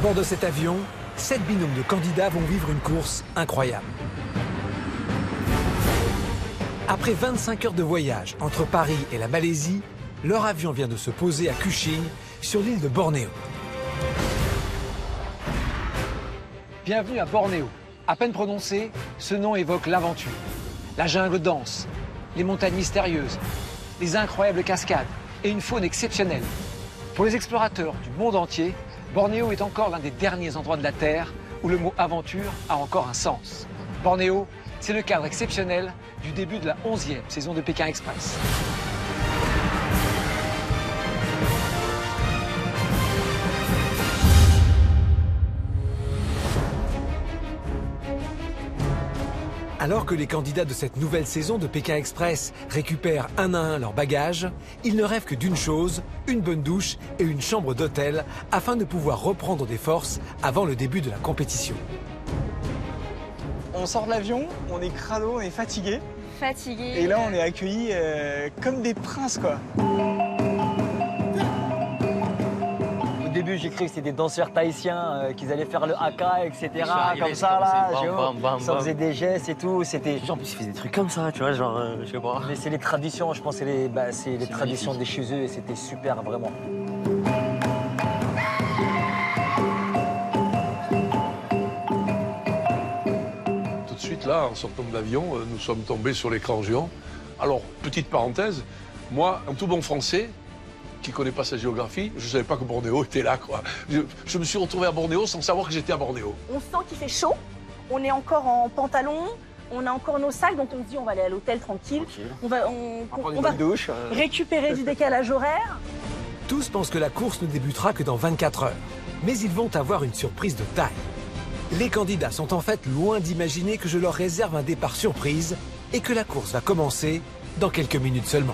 bord de cet avion, 7 binômes de candidats vont vivre une course incroyable. Après 25 heures de voyage entre Paris et la Malaisie, leur avion vient de se poser à Kuching, sur l'île de Bornéo. Bienvenue à Bornéo. À peine prononcé, ce nom évoque l'aventure. La jungle dense, les montagnes mystérieuses, les incroyables cascades et une faune exceptionnelle. Pour les explorateurs du monde entier, Bornéo est encore l'un des derniers endroits de la Terre où le mot aventure a encore un sens. Bornéo, c'est le cadre exceptionnel du début de la 11e saison de Pékin Express. Alors que les candidats de cette nouvelle saison de Pékin Express récupèrent un à un leurs bagages, ils ne rêvent que d'une chose, une bonne douche et une chambre d'hôtel afin de pouvoir reprendre des forces avant le début de la compétition. On sort de l'avion, on est crado, on est fatigué. Fatigué. Et là, on est accueillis comme des princes, quoi. Au début, j'ai cru que c'était des danseurs tahitiens, qu'ils allaient faire le haka, etc. Comme ça, là. Ça faisait des gestes et tout. C'était. En plus, ils faisaient des trucs comme ça, tu vois, genre, je sais pas. Mais c'est les traditions, je pense, c'est les traditions des chez eux et c'était super, vraiment. Là, en sortant de l'avion, nous sommes tombés sur l'écran géant. Alors, petite parenthèse, moi, en tout bon français, qui ne connaît pas sa géographie, je ne savais pas que Bornéo était là, quoi. Je me suis retrouvé à Bornéo sans savoir que j'étais à Bornéo. On sent qu'il fait chaud, on est encore en pantalon, on a encore nos sacs, donc on se dit on va aller à l'hôtel tranquille. On va douche, récupérer du décalage horaire. Tous pensent que la course ne débutera que dans 24 heures. Mais ils vont avoir une surprise de taille. Les candidats sont en fait loin d'imaginer que je leur réserve un départ surprise et que la course va commencer dans quelques minutes seulement.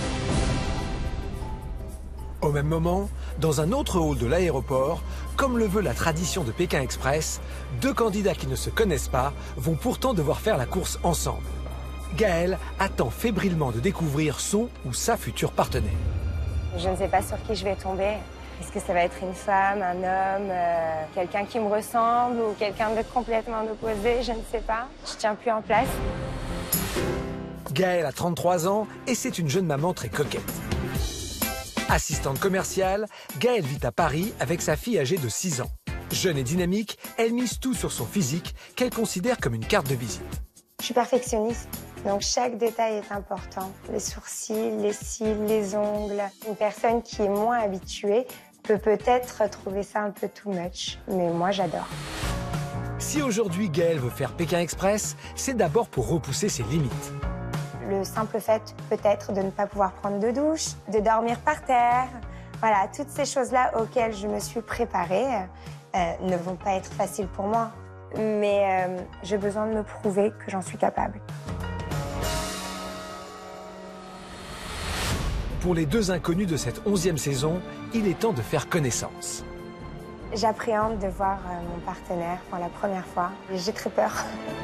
Au même moment, dans un autre hall de l'aéroport, comme le veut la tradition de Pékin Express, 2 candidats qui ne se connaissent pas vont pourtant devoir faire la course ensemble. Gaël attend fébrilement de découvrir son ou sa future partenaire. Je ne sais pas sur qui je vais tomber. Est-ce que ça va être une femme, un homme, quelqu'un qui me ressemble ou quelqu'un de complètement opposé? Je ne sais pas. Je tiens plus en place. Gaëlle a 33 ans et c'est une jeune maman très coquette. Assistante commerciale, Gaëlle vit à Paris avec sa fille âgée de 6 ans. Jeune et dynamique, elle mise tout sur son physique qu'elle considère comme une carte de visite. Je suis perfectionniste, donc chaque détail est important. Les sourcils, les cils, les ongles. Une personne qui est moins habituée peut peut-être trouver ça un peu too much, mais moi j'adore. Si aujourd'hui Gaëlle veut faire Pékin Express, c'est d'abord pour repousser ses limites. Le simple fait peut-être de ne pas pouvoir prendre de douche, de dormir par terre, voilà, toutes ces choses-là auxquelles je me suis préparée ne vont pas être faciles pour moi, mais j'ai besoin de me prouver que j'en suis capable. Pour les 2 inconnus de cette 11e saison, il est temps de faire connaissance. J'appréhende de voir mon partenaire pour la première fois. J'ai très peur.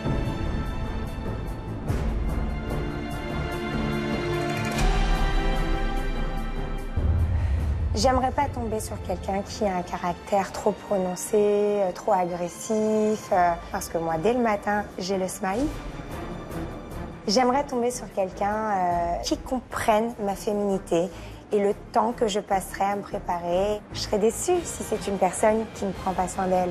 J'aimerais pas tomber sur quelqu'un qui a un caractère trop prononcé, trop agressif, parce que moi, dès le matin, j'ai le smile. J'aimerais tomber sur quelqu'un qui comprenne ma féminité et le temps que je passerai à me préparer. Je serais déçue si c'est une personne qui ne prend pas soin d'elle.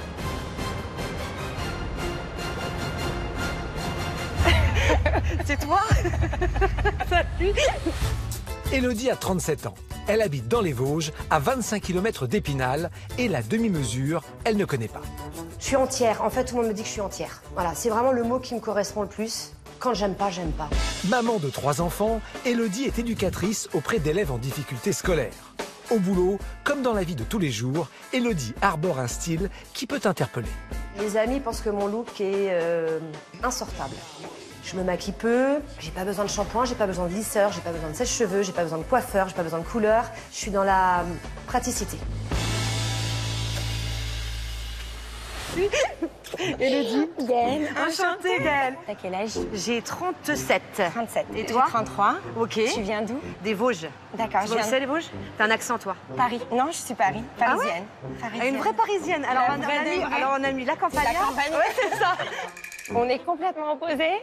C'est toi? Salut. Élodie a 37 ans. Elle habite dans les Vosges, à 25 km d'Épinal, et la demi-mesure, elle ne connaît pas. Je suis entière. En fait, tout le monde me dit que je suis entière. Voilà, c'est vraiment le mot qui me correspond le plus. Quand j'aime pas, j'aime pas. Maman de 3 enfants, Élodie est éducatrice auprès d'élèves en difficulté scolaire. Au boulot, comme dans la vie de tous les jours, Élodie arbore un style qui peut interpeller. Les amis pensent que mon look est insortable. Je me maquille peu, j'ai pas besoin de shampoing, j'ai pas besoin de lisseur, j'ai pas besoin de sèche-cheveux, j'ai pas besoin de coiffeur, j'ai pas besoin de couleur. Je suis dans la praticité. Élodie. Gaëlle. Enchantée, Gaëlle. T'as quel âge? J'ai 37. 37. Et toi? 33. Ok. Tu viens d'où? Des Vosges. D'accord, Tu je vois où viens c'est, les Vosges? T'as un accent, toi? Paris. Non, je suis Paris. Ah ouais? Parisienne. Ah, une vraie Parisienne. Alors, La on vraie a mis, de vraie. alors, on a mis la campagne. La campagne. Ouais, c'est ça. On est complètement opposés.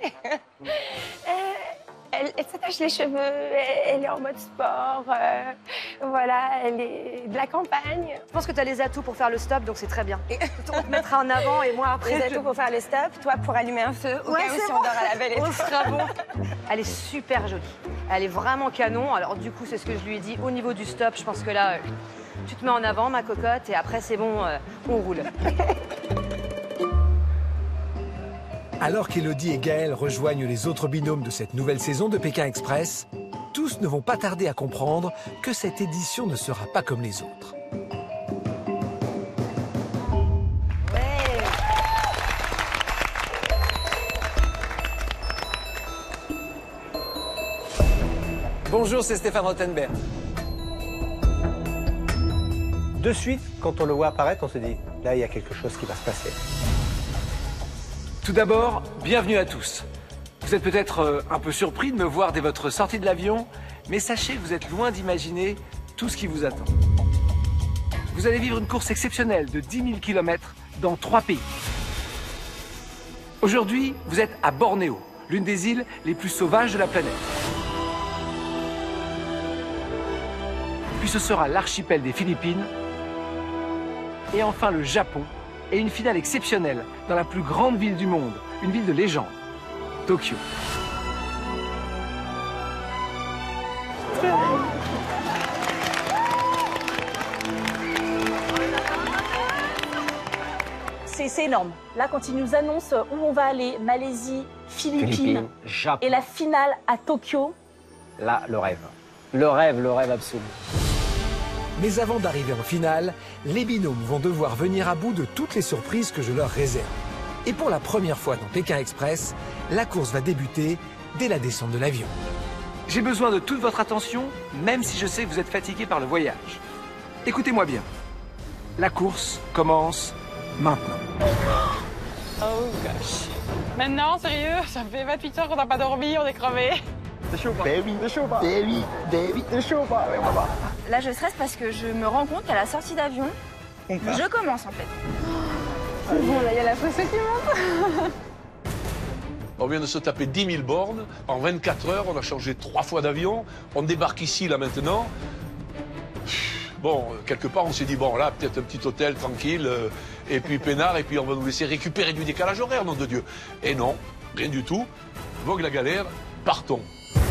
Elle s'attache les cheveux, elle est en mode sport, voilà, elle est de la campagne. Je pense que tu as les atouts pour faire le stop, donc c'est très bien. On te mettra en avant et moi après. Les atouts pour faire le stop, toi pour allumer un feu, au cas où si on dort à la belle On étoile. sera bon. Elle est super jolie. Elle est vraiment canon. Alors du coup, c'est ce que je lui ai dit. Au niveau du stop, je pense que là, tu te mets en avant, ma cocotte, et après c'est bon, on roule. Alors qu'Élodie et Gaëlle rejoignent les autres binômes de cette nouvelle saison de Pékin Express, tous ne vont pas tarder à comprendre que cette édition ne sera pas comme les autres. Bonjour, c'est Stéphane Rothenberg. De suite, quand on le voit apparaître, on se dit, là, il y a quelque chose qui va se passer. Tout d'abord, bienvenue à tous. Vous êtes peut-être un peu surpris de me voir dès votre sortie de l'avion, mais sachez que vous êtes loin d'imaginer tout ce qui vous attend. Vous allez vivre une course exceptionnelle de 10 000 km dans 3 pays. Aujourd'hui, vous êtes à Bornéo, l'une des îles les plus sauvages de la planète. Puis ce sera l'archipel des Philippines. Et enfin le Japon. Et une finale exceptionnelle dans la plus grande ville du monde, une ville de légende, Tokyo. C'est énorme. Là, quand ils nous annoncent où on va aller, Malaisie, Philippines, Japon. et la finale à Tokyo. Là, le rêve. Le rêve absolu. Mais avant d'arriver en finale, les binômes vont devoir venir à bout de toutes les surprises que je leur réserve. Et pour la première fois dans Pékin Express, la course va débuter dès la descente de l'avion. J'ai besoin de toute votre attention, même si je sais que vous êtes fatigué par le voyage. Écoutez-moi bien. La course commence maintenant. Oh gosh. Maintenant, sérieux, ça fait 28 heures qu'on n'a pas dormi, on est crevés. C'est chaud pas? C'est chaud pas? C'est chaud pas? Ouais, papa. Là, je stresse parce que je me rends compte qu'à la sortie d'avion, je commence en fait. Bon, là, il y a la pression qui monte. On vient de se taper 10 000 bornes. En 24 heures, on a changé 3 fois d'avion. On débarque ici, là, maintenant. Bon, quelque part, on s'est dit, bon, là, peut-être un petit hôtel tranquille, et puis peinard, et puis on va nous laisser récupérer du décalage horaire, nom de Dieu. Et non, rien du tout. Vogue la galère, partons.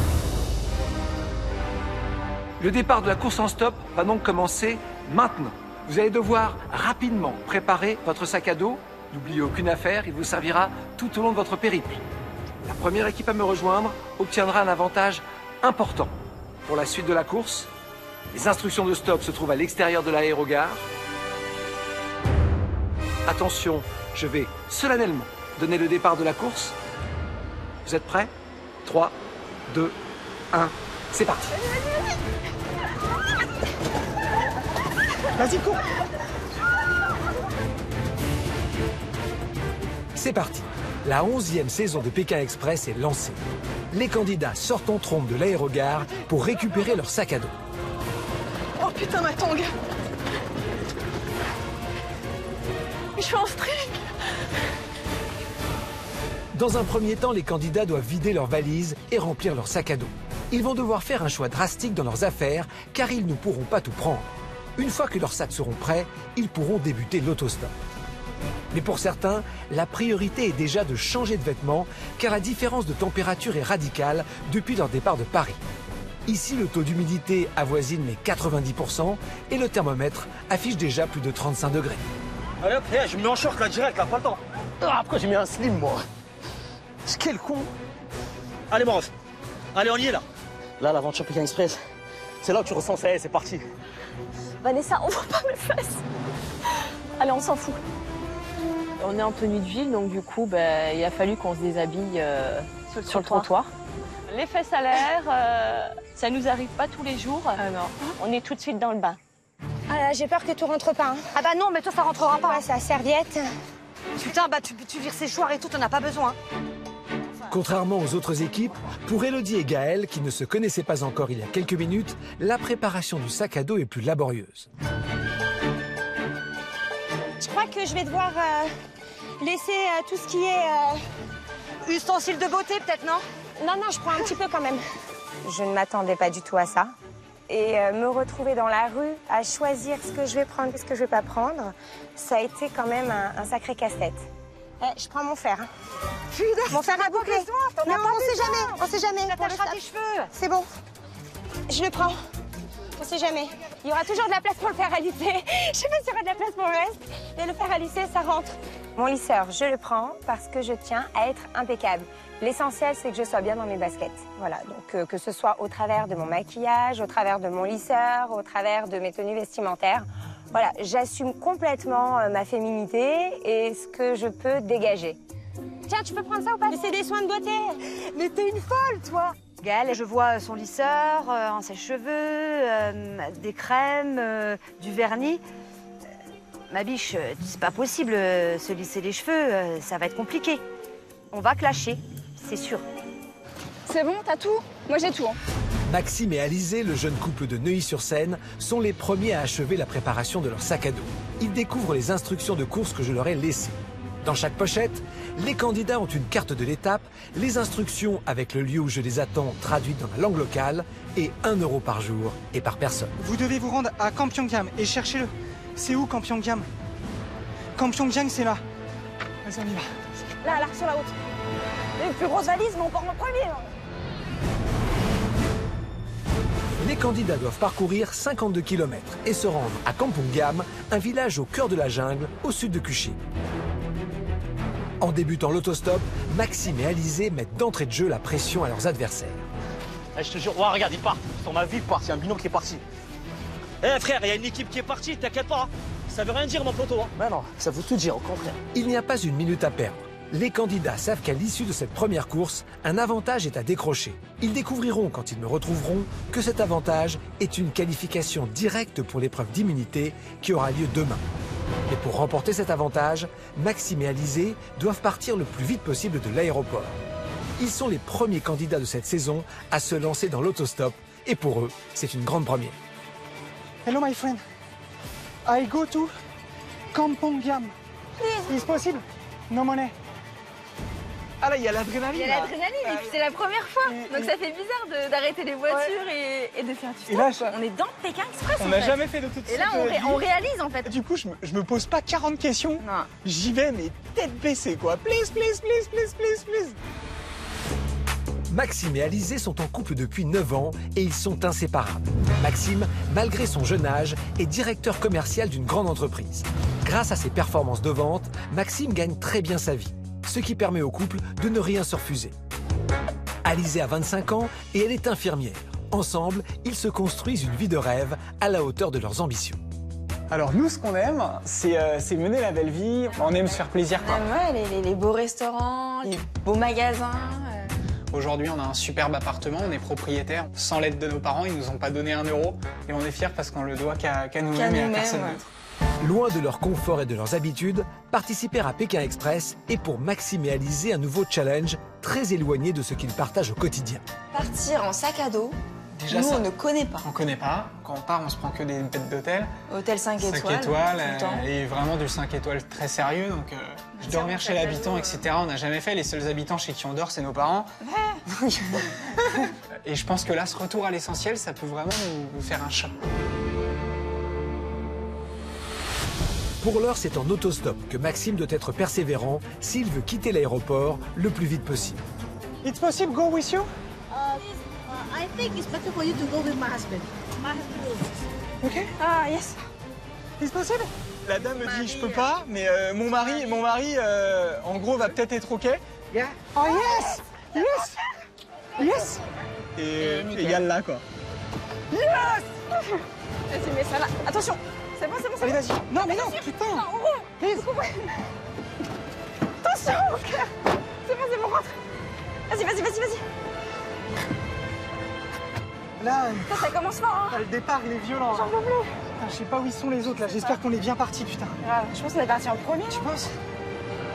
Le départ de la course en stop va donc commencer maintenant. Vous allez devoir rapidement préparer votre sac à dos. N'oubliez aucune affaire, il vous servira tout au long de votre périple. La première équipe à me rejoindre obtiendra un avantage important. Pour la suite de la course, les instructions de stop se trouvent à l'extérieur de l'aérogare. Attention, je vais solennellement donner le départ de la course. Vous êtes prêts? 3, 2, 1, c'est parti. Vas-y, cours. C'est parti. La 11e saison de Pékin Express est lancée. Les candidats sortent en trombe de l'aérogare pour récupérer leur sac à dos. Oh putain, ma tongue. Je suis en string. Dans un premier temps, les candidats doivent vider leurs valises et remplir leur sac à dos. Ils vont devoir faire un choix drastique dans leurs affaires car ils ne pourront pas tout prendre. Une fois que leurs sacs seront prêts, ils pourront débuter l'autostop. Mais pour certains, la priorité est déjà de changer de vêtements car la différence de température est radicale depuis leur départ de Paris. Ici, le taux d'humidité avoisine les 90% et le thermomètre affiche déjà plus de 35 degrés. Allez hop, je me mets en short là direct, là, pas le temps. Ah, pourquoi j'ai mis un slim, moi? Quel con. Allez, mon ref. Allez, on y est là. Là, l'aventure Pékin Express, c'est là où tu ressens ça, c'est parti. Vanessa, on voit pas mes fesses. Allez, on s'en fout. On est en tenue de ville, donc du coup, il a fallu qu'on se déshabille sur le trottoir. Les fesses à l'air, ça nous arrive pas tous les jours. Ah non. On est tout de suite dans le bain. Ah là, j'ai peur que tout rentre pas. Hein. Ah bah non, mais toi, ça rentrera pas. Ouais, sa serviette. Putain, bah tu vires séchoir et tout, t'en as pas besoin. Contrairement aux autres équipes, pour Elodie et Gaël, qui ne se connaissaient pas encore il y a quelques minutes, la préparation du sac à dos est plus laborieuse. Je crois que je vais devoir laisser tout ce qui est... Ustensiles de beauté, peut-être, non? Non, je prends un petit peu quand même. Je ne m'attendais pas du tout à ça. Et me retrouver dans la rue à choisir ce que je vais prendre et ce que je ne vais pas prendre, ça a été quand même un sacré casse-tête. Je prends mon fer. Hein. Mon fer à boucler. Non, on sait jamais. T'attacheras tes cheveux. C'est bon. Je le prends. On sait jamais. Il y aura toujours de la place pour le fer à lisser. Je sais pas s'il y aura de la place pour le reste. Mais le fer à lisser, ça rentre. Mon lisseur, je le prends parce que je tiens à être impeccable. L'essentiel, c'est que je sois bien dans mes baskets. Voilà, donc que ce soit au travers de mon maquillage, au travers de mon lisseur, au travers de mes tenues vestimentaires. Voilà, j'assume complètement ma féminité et ce que je peux dégager. Tiens, tu peux prendre ça ou pas? Mais c'est des soins de beauté. Mais t'es une folle, toi. Gaël, je vois son lisseur, un sèche-cheveux, des crèmes, du vernis. Ma biche, c'est pas possible, se lisser les cheveux, ça va être compliqué. On va clasher, c'est sûr. C'est bon, t'as tout? Moi j'ai tout. Hein. Maxime et Alizé, le jeune couple de Neuilly-sur-Seine, sont les premiers à achever la préparation de leur sac à dos. Ils découvrent les instructions de course que je leur ai laissées. Dans chaque pochette, les candidats ont une carte de l'étape, les instructions avec le lieu où je les attends traduites dans la langue locale et 1 € par jour et par personne. Vous devez vous rendre à Camp Pyeongjam et cherchez-le. C'est où Camp Pyeongjam? Camp Pyeongjam, c'est là. Vas-y, on y va. Là, sur la route. Les plus grosses valises, mais on part en premier. Là. Les candidats doivent parcourir 52 km et se rendre à Kampongam, un village au cœur de la jungle, au sud de Kuching. En débutant l'autostop, Maxime et Alizé mettent d'entrée de jeu la pression à leurs adversaires. Je te jure, oh, regarde, il part. Son ma vie part, c'est un binôme qui est parti. Frère, il y a une équipe qui est partie, t'inquiète pas. Ça veut rien dire, mon poteau. Hein. Ben non, ça veut tout dire, au contraire. Il n'y a pas une minute à perdre. Les candidats savent qu'à l'issue de cette première course, un avantage est à décrocher. Ils découvriront, quand ils me retrouveront, que cet avantage est une qualification directe pour l'épreuve d'immunité qui aura lieu demain. Mais pour remporter cet avantage, Maxime et Alizé doivent partir le plus vite possible de l'aéroport. Ils sont les premiers candidats de cette saison à se lancer dans l'autostop et pour eux, c'est une grande première. Hello, my friend. I go to Kampongam. Is possible? No money. Ah là, il y a l'adrénaline. Il y a l'adrénaline et puis c'est la première fois. Donc ça fait bizarre d'arrêter les voitures et de faire du stop. Et là, on est dans Pékin Express. On n'a jamais fait d'autostop. Et là, on réalise en fait. Du coup, je me pose pas 40 questions. Non. J'y vais, mais tête baissée, quoi. Please, please, please, please, please, please. Maxime et Alizé sont en couple depuis 9 ans et ils sont inséparables. Maxime, malgré son jeune âge, est directeur commercial d'une grande entreprise. Grâce à ses performances de vente, Maxime gagne très bien sa vie, ce qui permet au couple de ne rien se refuser. Alizé a 25 ans et elle est infirmière. Ensemble, ils se construisent une vie de rêve à la hauteur de leurs ambitions. Alors nous, ce qu'on aime, c'est mener la belle vie. On aime se faire plaisir, quoi. Ouais, les beaux restaurants, les beaux magasins. Aujourd'hui, on a un superbe appartement, on est propriétaire. Sans l'aide de nos parents, ils nous ont pas donné 1 €. Et on est fiers parce qu'on le doit qu'à nous-mêmes et à personne d'autre. Loin de leur confort et de leurs habitudes, participer à Pékin Express est pour Maxime et Alizé un nouveau challenge très éloigné de ce qu'ils partagent au quotidien. Partir en sac à dos, déjà, nous ça, on ne connaît pas. On connaît pas. Quand on part, on se prend que des bêtes d'hôtel. Hôtel 5 étoiles. 5 étoiles, tout le temps. et vraiment du 5 étoiles très sérieux. Donc dormir chez l'habitant, etc. On n'a jamais fait. Les seuls habitants chez qui on dort, c'est nos parents. Ouais. Et je pense que là, ce retour à l'essentiel, ça peut vraiment nous faire un choc. Pour l'heure, c'est en autostop que Maxime doit être persévérant s'il veut quitter l'aéroport le plus vite possible. It's possible go with you? I think it's better for you to go with my husband. My husband will. Ok. Ah, yes. It's possible? La dame me dit je peux pas, mais mon mari, en gros, va peut-être être ok. Yeah. Oh yes! Yes! Yes! Et yalla, quoi. Yes! Vas-y, mets ça là. Attention! C'est bon, c'est bon, c'est Allez, bon. vas-y. Non, mais non, putain! Non, on roule. Please. Attention, mon cœur. C'est bon, rentre. Vas-y. Là, Ça commence fort, hein. le départ, il est violent. J'en peux plus. Putain, je sais pas où ils sont les autres, là. J'espère qu'on est bien partis, putain. Je pense qu'on est parti en premier. Tu penses?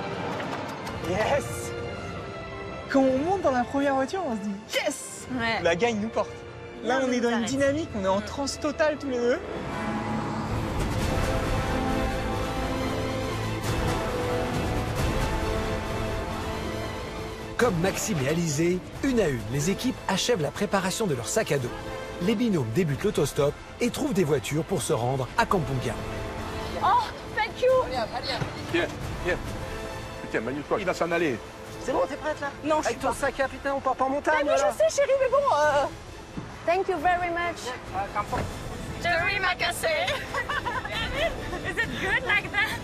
Yes! Quand on monte dans la première voiture, on se dit yes! Ouais. La gagne nous porte. Là, on est dans une dynamique, on est en transe totale tous les deux. Comme Maxime et Alizé, une à une, les équipes achèvent la préparation de leur sac à dos. Les binômes débutent l'autostop et trouvent des voitures pour se rendre à Kampungia. Oh, thank you. Viens. Putain, Manu-toi, il va s'en aller. C'est bon, t'es prête là? Non, avec ton sac à putain, on part pas en montagne. Mais je sais, chérie, mais bon. Thank you very much. Jerry Macassé. Is it good like that?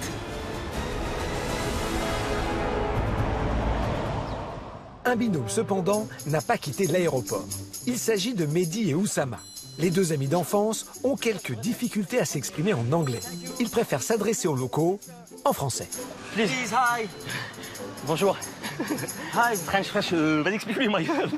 Un binôme, cependant, n'a pas quitté l'aéroport. Il s'agit de Mehdi et Oussama. Les deux amis d'enfance ont quelques difficultés à s'exprimer en anglais. Ils préfèrent s'adresser aux locaux en français. Please, hi. Bonjour. Hi, French, vas-y, explique-lui, my girl.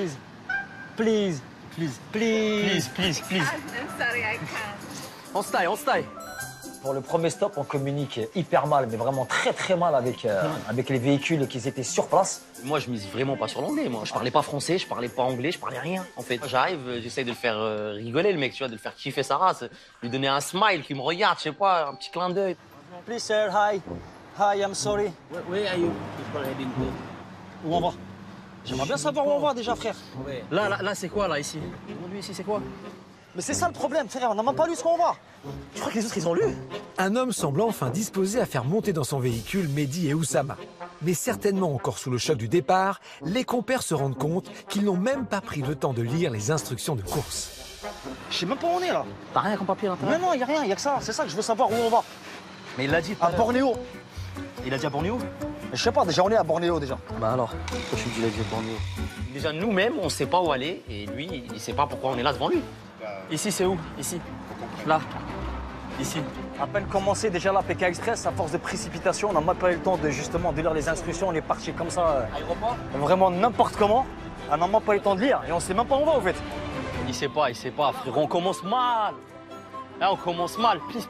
Please. I'm sorry, I can't. On se taille. Pour le premier stop, on communique hyper mal, mais vraiment très mal avec les véhicules qui étaient sur place. Moi, je mise vraiment pas sur l'anglais. Moi, je parlais pas français, je parlais pas anglais, je parlais rien. En fait, j'arrive, j'essaye de le faire rigoler, le mec, tu vois, de le faire kiffer sa race, lui donner un smile, qui me regarde, je sais pas, un petit clin d'œil. Please, sir, hi. Hi, I'm sorry. Where are you people heading to? Où on va? J'aimerais bien savoir où on va déjà, frère. Là, c'est quoi, là, ici? Lui, ici, c'est quoi? Mais c'est ça le problème, frère, on n'a même pas lu ce qu'on va. Tu crois que les autres, ils ont lu? Un homme semble enfin disposé à faire monter dans son véhicule Mehdi et Oussama. Mais certainement encore sous le choc du départ, les compères se rendent compte qu'ils n'ont même pas pris le temps de lire les instructions de course. Je sais même pas où on est, là. T'as rien comme papier à l'intérieur? Non, y a rien, y a que ça. C'est ça que je veux savoir où on va. Mais il l'a dit. À Bornéo. Il a dit à Bornéo? Je sais pas, déjà, on est à Bornéo, déjà. Bah alors, pourquoi tu me dis qu'il a dit à Bornéo? Déjà, nous-mêmes, on sait pas où aller, et lui, il sait pas pourquoi on est là devant lui. Ici, c'est où? Ici. Là. Ici. À peine commencé, déjà là, PK Express, à force de précipitation, on n'a même pas eu le temps de justement de lire les instructions, on est parti comme ça. Aéroport? Vraiment n'importe comment. On n'a même pas eu le temps de lire et on sait même pas où on va, au fait. Il sait pas, frérot, on commence mal. Là, on commence mal, please.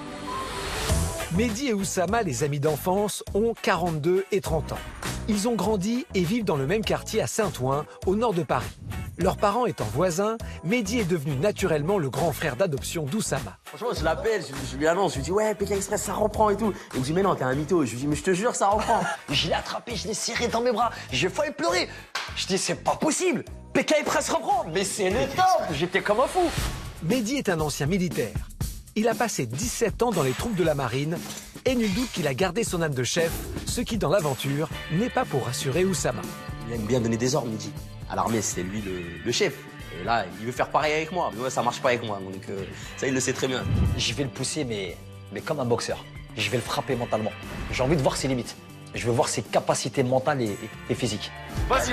Mehdi et Oussama, les amis d'enfance, ont 42 et 30 ans. Ils ont grandi et vivent dans le même quartier à Saint-Ouen, au nord de Paris. Leurs parents étant voisins, Mehdi est devenu naturellement le grand frère d'adoption d'Oussama. Franchement, je l'appelle, je lui annonce, je lui dis ouais, PK Express, ça reprend et tout. Il me dit mais non, t'es un mytho. Je lui dis mais je te jure, ça reprend. Je l'ai attrapé, je l'ai serré dans mes bras, j'ai failli pleurer. Je dis c'est pas possible, PK Express reprend, mais c'est le top. J'étais comme un fou. Mehdi est un ancien militaire. Il a passé 17 ans dans les troupes de la marine et nul doute qu'il a gardé son âme de chef, ce qui dans l'aventure n'est pas pour rassurer Oussama. Il aime bien donner des ordres, Mehdi. À l'armée, c'est lui le chef. Et là, il veut faire pareil avec moi. Mais ouais, ça marche pas avec moi. Donc ça, il le sait très bien. Je vais le pousser, mais comme un boxeur. Je vais le frapper mentalement. J'ai envie de voir ses limites. Je veux voir ses capacités mentales et physiques. Vas-y.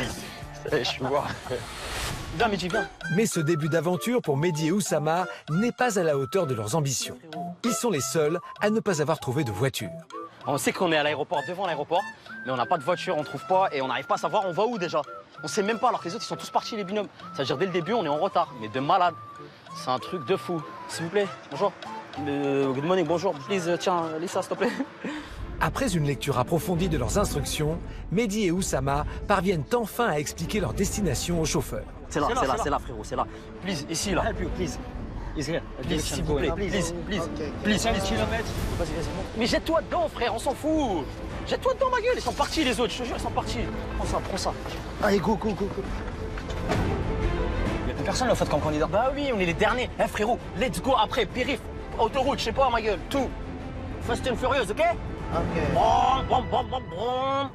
Je vois. Viens, Mehdi, viens. Mais ce début d'aventure pour Mehdi et Oussama n'est pas à la hauteur de leurs ambitions. Ils sont les seuls à ne pas avoir trouvé de voiture. On sait qu'on est à l'aéroport, devant l'aéroport, mais on n'a pas de voiture, on trouve pas et on n'arrive pas à savoir on va où déjà. On sait même pas alors que les autres ils sont tous partis les binômes. C'est-à-dire dès le début on est en retard, mais de malade. C'est un truc de fou. S'il vous plaît, bonjour. Good morning, bonjour. Please, tiens, lis ça s'il te plaît. Après une lecture approfondie de leurs instructions, Mehdi et Oussama parviennent enfin à expliquer leur destination au chauffeur. C'est là, frérot, c'est là. Please, ici, là. Help you, please. Is here. Please, s'il vous plaît, please. 5 km. Vas-y. Mais jette-toi dedans, frère, on s'en fout. Jette-toi dedans, ma gueule. Ils sont partis, les autres, je te jure, ils sont partis. Prends ça. Allez, go. Il n'y a plus personne, en fait, comme candidat. Bah oui, on est les derniers. Eh, frérot, let's go après, périph', autoroute, je sais pas, ma gueule, tout. Fast and Furious, ok? Ok. Brom.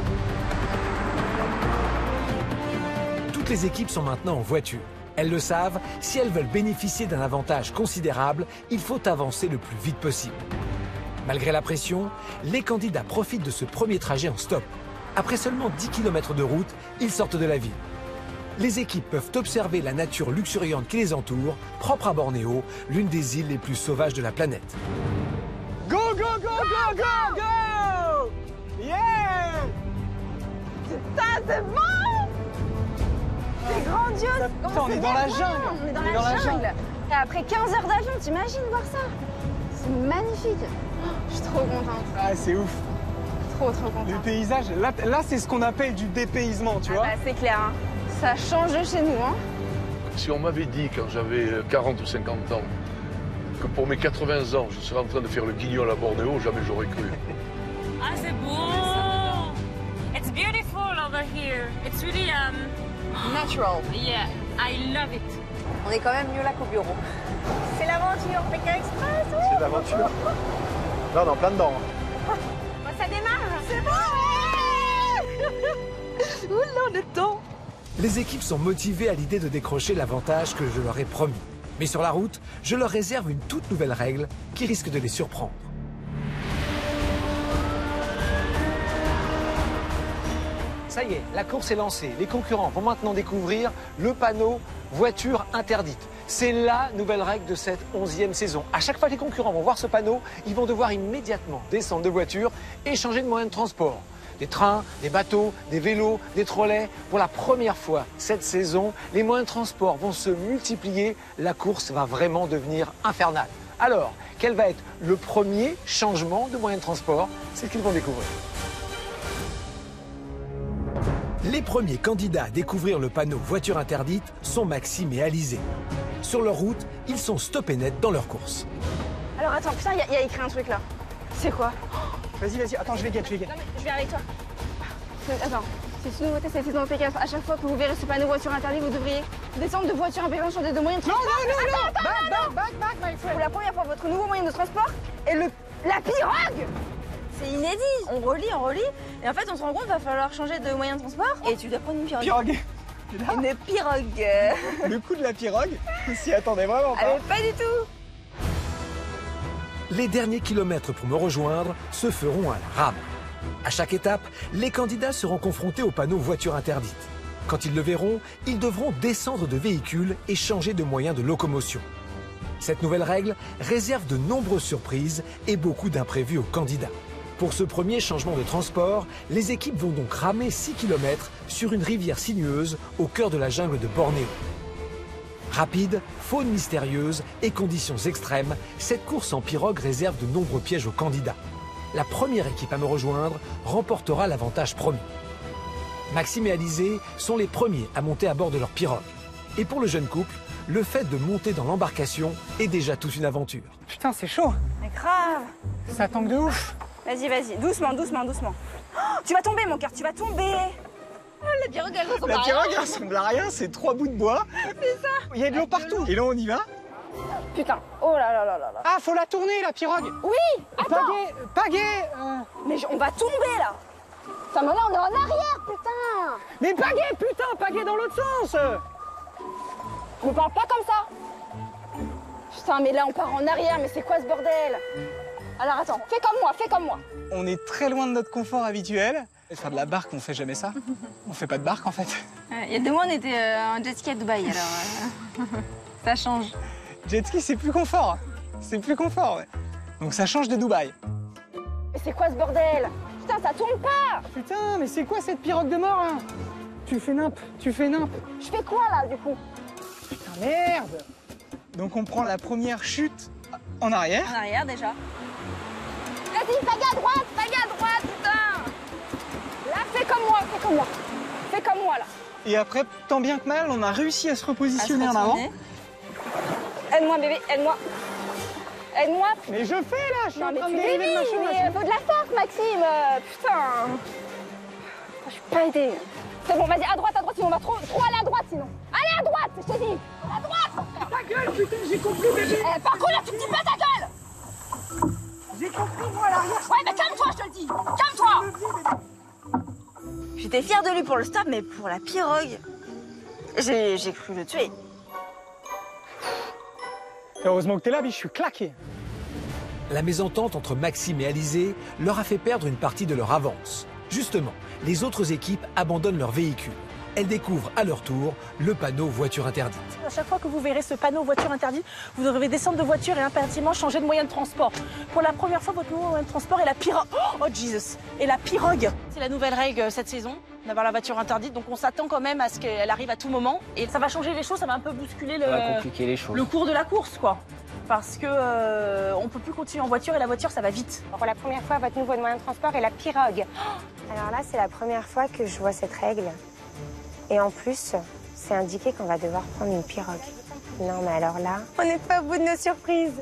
Toutes les équipes sont maintenant en voiture. Elles le savent, si elles veulent bénéficier d'un avantage considérable, il faut avancer le plus vite possible. Malgré la pression, les candidats profitent de ce premier trajet en stop. Après seulement 10 km de route, ils sortent de la ville. Les équipes peuvent observer la nature luxuriante qui les entoure, propre à Bornéo, l'une des îles les plus sauvages de la planète. Go! Yeah! Putain, c'est bon! C'est grandiose! Putain, on est dans la jungle! On est dans la jungle! Et après 15 heures d'avion, t'imagines voir ça? C'est magnifique! Je suis trop contente. Ah, c'est ouf! trop contente. Le paysage, là c'est ce qu'on appelle du dépaysement, tu vois. Bah, c'est clair, hein. Ça change chez nous. Hein. Si on m'avait dit quand j'avais 40 ou 50 ans que pour mes 80 ans, je serais en train de faire le guignol à Bornéo, jamais j'aurais cru. Ah, c'est beau! It's beautiful over here. It's really natural. Yeah, I love it. On est quand même mieux là qu'au bureau. C'est l'aventure, Pékin Express. C'est l'aventure. Là, on est en plein dedans. Bon, ça démarre. C'est bon. Oula, on est dedans. Les équipes sont motivées à l'idée de décrocher l'avantage que je leur ai promis. Mais sur la route, je leur réserve une toute nouvelle règle qui risque de les surprendre. Ça y est, la course est lancée. Les concurrents vont maintenant découvrir le panneau voiture interdite. C'est la nouvelle règle de cette 11e saison. À chaque fois que les concurrents vont voir ce panneau, ils vont devoir immédiatement descendre de voiture et changer de moyen de transport. Des trains, des bateaux, des vélos, des trolleys. Pour la première fois cette saison, les moyens de transport vont se multiplier. La course va vraiment devenir infernale. Alors, quel va être le premier changement de moyen de transport? C'est ce qu'ils vont découvrir. Les premiers candidats à découvrir le panneau voiture interdite sont Maxime et Alizé. Sur leur route, ils sont stoppés net dans leur course. Alors attends, putain, il y a écrit un truc là. C'est quoi? Vas-y, attends, je vais guette. Non mais je viens avec toi. Attends, c'est une nouveauté, c'est dans le Pékin. À chaque fois que vous verrez ce panneau voiture interdite, vous devriez descendre de voiture impériale, changer de moyen de transport. Non, back, my friend. Pour la première fois, votre nouveau moyen de transport est la pirogue. C'est inédit. On relit. Et en fait, on se rend compte qu'il va falloir changer de moyen de transport. Et tu dois prendre une pirogue. Une pirogue. Le coup de la pirogue, on s'y attendait vraiment pas. Ah, mais pas du tout. Les derniers kilomètres pour me rejoindre se feront à la rame. À chaque étape, les candidats seront confrontés au panneau voiture interdite. Quand ils le verront, ils devront descendre de véhicule et changer de moyen de locomotion. Cette nouvelle règle réserve de nombreuses surprises et beaucoup d'imprévus aux candidats. Pour ce premier changement de transport, les équipes vont donc ramer 6 km sur une rivière sinueuse au cœur de la jungle de Bornéo. Rapide, faune mystérieuse et conditions extrêmes, cette course en pirogue réserve de nombreux pièges aux candidats. La première équipe à me rejoindre remportera l'avantage promis. Maxime et Alizé sont les premiers à monter à bord de leur pirogue. Et pour le jeune couple, le fait de monter dans l'embarcation est déjà toute une aventure. Putain, c'est chaud. Mais grave. Ça tangue de ouf. Vas-y, doucement. Oh, tu vas tomber, mon cœur, tu vas tomber. Oh, la pirogue, elle ressemble à rien. La pirogue, elle ressemble à rien, c'est 3 bouts de bois. C'est ça. Il y a de l'eau partout. Et là, on y va. Putain, oh là. Ah, faut la tourner, la pirogue. Oui, attends. Pagaie. Mais on va tomber, là. Ça me là, on est en arrière, putain. Mais pagaie dans l'autre sens. Me parle pas comme ça. Putain, mais là, on part en arrière, mais c'est quoi ce bordel? Alors attends, fais comme moi. On est très loin de notre confort habituel. Faire de la barque, on fait jamais ça. On fait pas de barque en fait. Il y a 2 mois, on était en jet ski à Dubaï, alors ça change. Jet ski, c'est plus confort. Ouais. Donc ça change de Dubaï. Mais c'est quoi ce bordel? Putain, ça tourne pas. Putain, mais c'est quoi cette pirogue de mort là? Tu fais nimp. Je fais quoi là, du coup? Putain, merde. Donc on prend la première chute en arrière. En arrière déjà. Vas-y, pagaie à droite, putain. Là, fais comme moi, là. Et après, tant bien que mal, on a réussi à se repositionner en avant. Aide-moi, bébé, aide-moi. Mais je fais là, je suis en train de dériver dériver de ma chemin. Faut de la force, Maxime. Putain. Je suis pas aidée. C'est bon, vas-y, à droite, sinon on va trop aller à droite, sinon. Allez, à droite, je te dis. À droite. Ta gueule, putain, j'ai compris, bébé. Par contre, là, tu te dis pas ta gueule. J'ai compris, moi, à l'arrière. Ouais, mais calme-toi, je te le dis. Calme-toi. J'étais fière de lui pour le stop, mais pour la pirogue, j'ai cru le tuer. Heureusement que t'es là, biche, je suis claqué. La mésentente entre Maxime et Alizé leur a fait perdre une partie de leur avance. Justement, les autres équipes abandonnent leur véhicule. Elles découvrent à leur tour le panneau voiture interdite. À chaque fois que vous verrez ce panneau voiture interdite, vous devrez descendre de voiture et impérativement changer de moyen de transport. Pour la première fois, votre nouveau moyen de transport est la pirogue. Oh Jesus! Et la pirogue. C'est la nouvelle règle cette saison, d'avoir la voiture interdite. Donc on s'attend quand même à ce qu'elle arrive à tout moment. Et ça va changer les choses, ça va un peu bousculer Ça va compliquer les choses. Le cours de la course, quoi. parce que on peut plus continuer en voiture et la voiture, ça va vite. Pour la première fois, votre nouveau moyen de transport est la pirogue. Alors là, c'est la première fois que je vois cette règle. Et en plus, c'est indiqué qu'on va devoir prendre une pirogue. Non, mais alors là, on n'est pas au bout de nos surprises.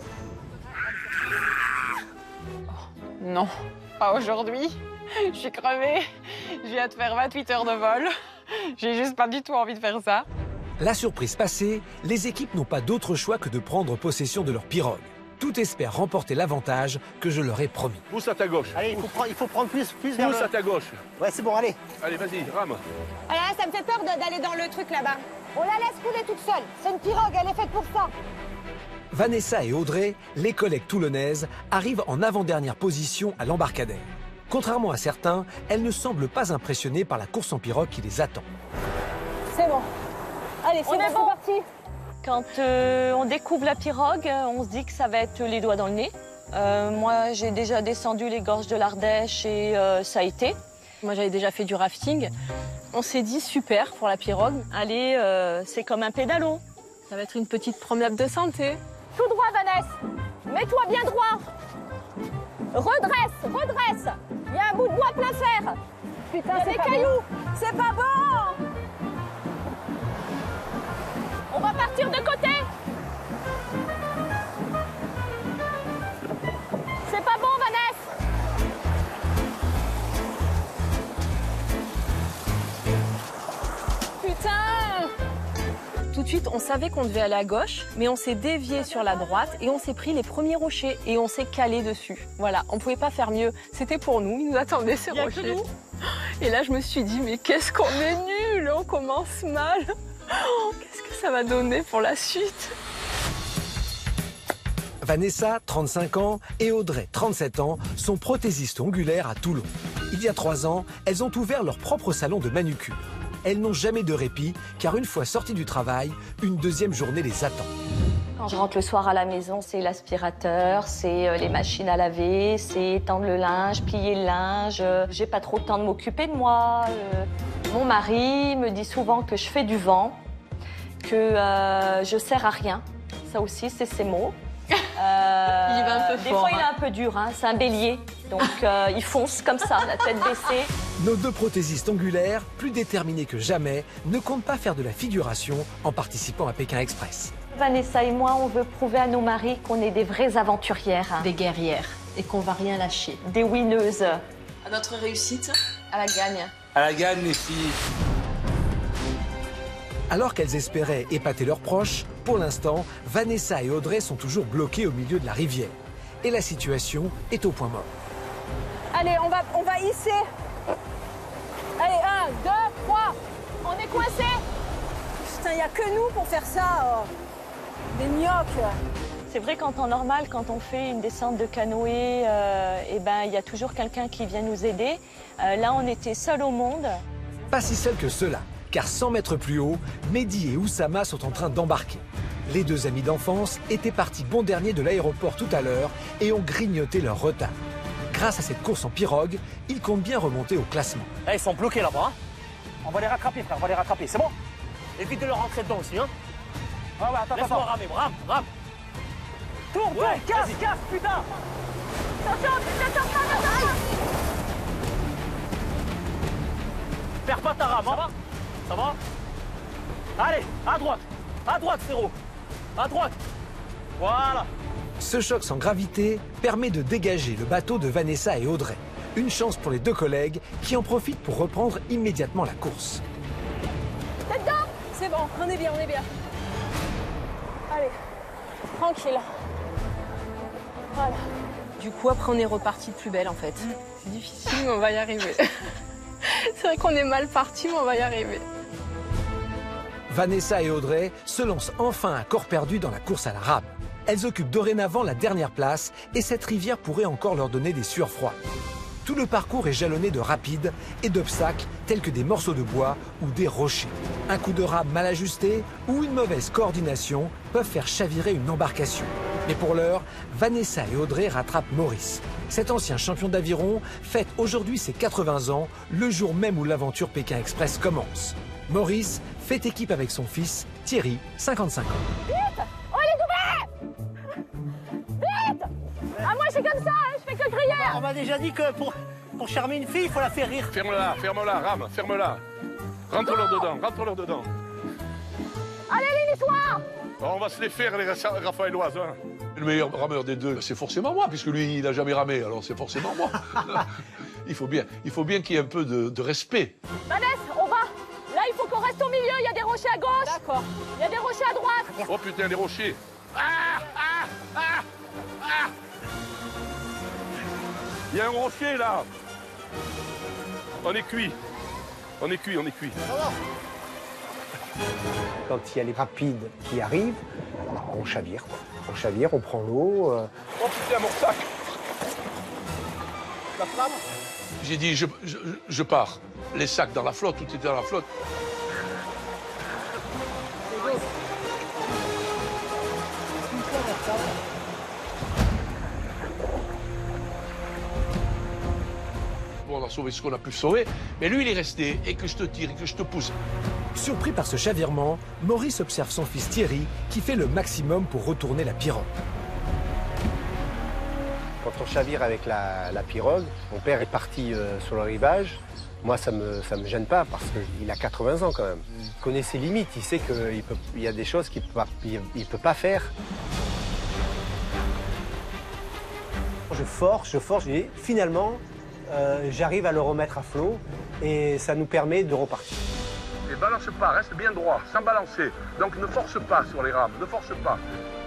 Non, pas aujourd'hui. Je suis crevée. Je viens de faire 28 heures de vol. J'ai juste pas du tout envie de faire ça. La surprise passée, les équipes n'ont pas d'autre choix que de prendre possession de leur pirogue. Tout espère remporter l'avantage que je leur ai promis. Pousse à ta gauche. Allez, il faut prendre plus vers Pousse à ta gauche. Ouais, c'est bon, allez. Allez, vas-y, rame. Voilà, ça me fait peur d'aller dans le truc là-bas. On la laisse couler toute seule. C'est une pirogue, elle est faite pour ça. Vanessa et Audrey, les collègues toulonnaises, arrivent en avant-dernière position à l'embarcadère. Contrairement à certains, elles ne semblent pas impressionnées par la course en pirogue qui les attend. C'est bon. Allez, c'est bon, parti. Quand on découvre la pirogue, on se dit que ça va être les doigts dans le nez. Moi, j'ai déjà descendu les gorges de l'Ardèche et ça a été. Moi, j'avais déjà fait du rafting. On s'est dit super pour la pirogue. Allez, c'est comme un pédalo. Ça va être une petite promenade de santé. Tout droit, Vanessa. Mets-toi bien droit. Redresse, redresse. Il y a un bout de bois plein fer. Putain, il y a des cailloux. C'est pas bon. On va partir de côté. C'est pas bon, Vanessa. Putain! Tout de suite, on savait qu'on devait aller à gauche, mais on s'est dévié sur la droite et on s'est pris les premiers rochers et on s'est calé dessus. Voilà, on pouvait pas faire mieux. C'était pour nous, ils nous attendaient ces rochers. Et là, je me suis dit, mais qu'est-ce qu'on est nuls, on commence mal. Qu'est-ce que ça va donner pour la suite? Vanessa, 35 ans, et Audrey, 37 ans, sont prothésistes ongulaires à Toulon. Il y a 3 ans, elles ont ouvert leur propre salon de manucure. Elles n'ont jamais de répit, car une fois sorties du travail, une deuxième journée les attend. Quand je rentre le soir à la maison, c'est l'aspirateur, c'est les machines à laver, c'est tendre le linge, plier le linge. J'ai pas trop le temps de m'occuper de moi. Mon mari me dit souvent que je fais du vent, que je sers à rien. Ça aussi, c'est ses mots. Il y va un peu des fort. fois, il est un peu dur, hein, c'est un bélier. Donc, il fonce comme ça, la tête baissée. Nos 2 prothésistes ongulaires, plus déterminés que jamais, ne comptent pas faire de la figuration en participant à Pékin Express. Vanessa et moi, on veut prouver à nos maris qu'on est des vraies aventurières. Des guerrières et qu'on va rien lâcher. Des winneuses. À notre réussite, à la gagne. À la gagne, les filles. Alors qu'elles espéraient épater leurs proches, pour l'instant, Vanessa et Audrey sont toujours bloquées au milieu de la rivière. Et la situation est au point mort. Allez, on va hisser. Allez, 1, 2, 3. On est coincés. Putain, il n'y a que nous pour faire ça. Des gnocques. C'est vrai qu'en temps normal, quand on fait une descente de canoë, il y a toujours quelqu'un qui vient nous aider. Là, on était seuls au monde. Pas si seuls que cela, car 100 mètres plus haut, Mehdi et Oussama sont en train d'embarquer. Les 2 amis d'enfance étaient partis bon dernier de l'aéroport tout à l'heure et ont grignoté leur retard. Grâce à cette course en pirogue, ils comptent bien remonter au classement. Là, ils sont bloqués là-bas. Hein. On va les rattraper, frère, on va les rattraper, c'est bon? Évite de leur rentrer dedans aussi, hein. Ah ouais, attends, laisse-moi ramer, rame. Tourne, casse, putain. Attention. Perds pas ta rame, hein. Ça va? Allez, à droite, frérot. À droite. Voilà. Ce choc sans gravité permet de dégager le bateau de Vanessa et Audrey. Une chance pour les 2 collègues qui en profitent pour reprendre immédiatement la course. T'es dedans? C'est bon, on est bien. Allez, tranquille. Voilà. Du coup, après, on est reparti de plus belle, en fait. C'est difficile, mais on va y arriver. C'est vrai qu'on est mal parti, mais on va y arriver. Vanessa et Audrey se lancent enfin à corps perdu dans la course à la rame. Elles occupent dorénavant la dernière place et cette rivière pourrait encore leur donner des sueurs froides. Tout le parcours est jalonné de rapides et d'obstacles tels que des morceaux de bois ou des rochers. Un coup de rame mal ajusté ou une mauvaise coordination peuvent faire chavirer une embarcation. Mais pour l'heure, Vanessa et Audrey rattrapent Maurice. Cet ancien champion d'aviron fête aujourd'hui ses 80 ans, le jour même où l'aventure Pékin Express commence. Maurice fait équipe avec son fils, Thierry, 55 ans. Vite! On est doublés! suis comme ça, hein, je fais que crier. On m'a déjà dit que pour charmer une fille, il faut la faire rire. Ferme-la, Ram, ferme-la. Rentre-leur dedans. Allez, les niçois! On va se les faire, les Raphaéloises. Hein. Le meilleur rameur des deux, c'est forcément moi, puisque lui, il n'a jamais ramé, alors c'est forcément moi. il faut bien qu'il y ait un peu de respect. Vanessa, on va. Là, il faut qu'on reste au milieu, il y a des rochers à gauche. D'accord. Il y a des rochers à droite. Oh putain, les rochers. Il y a un rocher, là. On est cuit. Quand il y a les rapides qui arrivent, on chavire. On chavire, on prend l'eau. Oh putain, mon sac. La flamme. J'ai dit, je pars. Les sacs dans la flotte, tout était dans la flotte. Bon, on a sauvé ce qu'on a pu sauver, mais lui, il est resté, et que je te tire, et que je te pousse. Surpris par ce chavirement, Maurice observe son fils Thierry qui fait le maximum pour retourner la pirogue. Quand on chavire avec la pirogue, mon père est parti sur le rivage. Moi, ça me gêne pas parce qu'il a 80 ans quand même. Il connaît ses limites, il sait qu'il y a des choses qu'il ne peut pas faire. Je force et finalement, j'arrive à le remettre à flot et ça nous permet de repartir. Et balance pas, reste bien droit, sans balancer. Donc ne force pas sur les rames, ne force pas.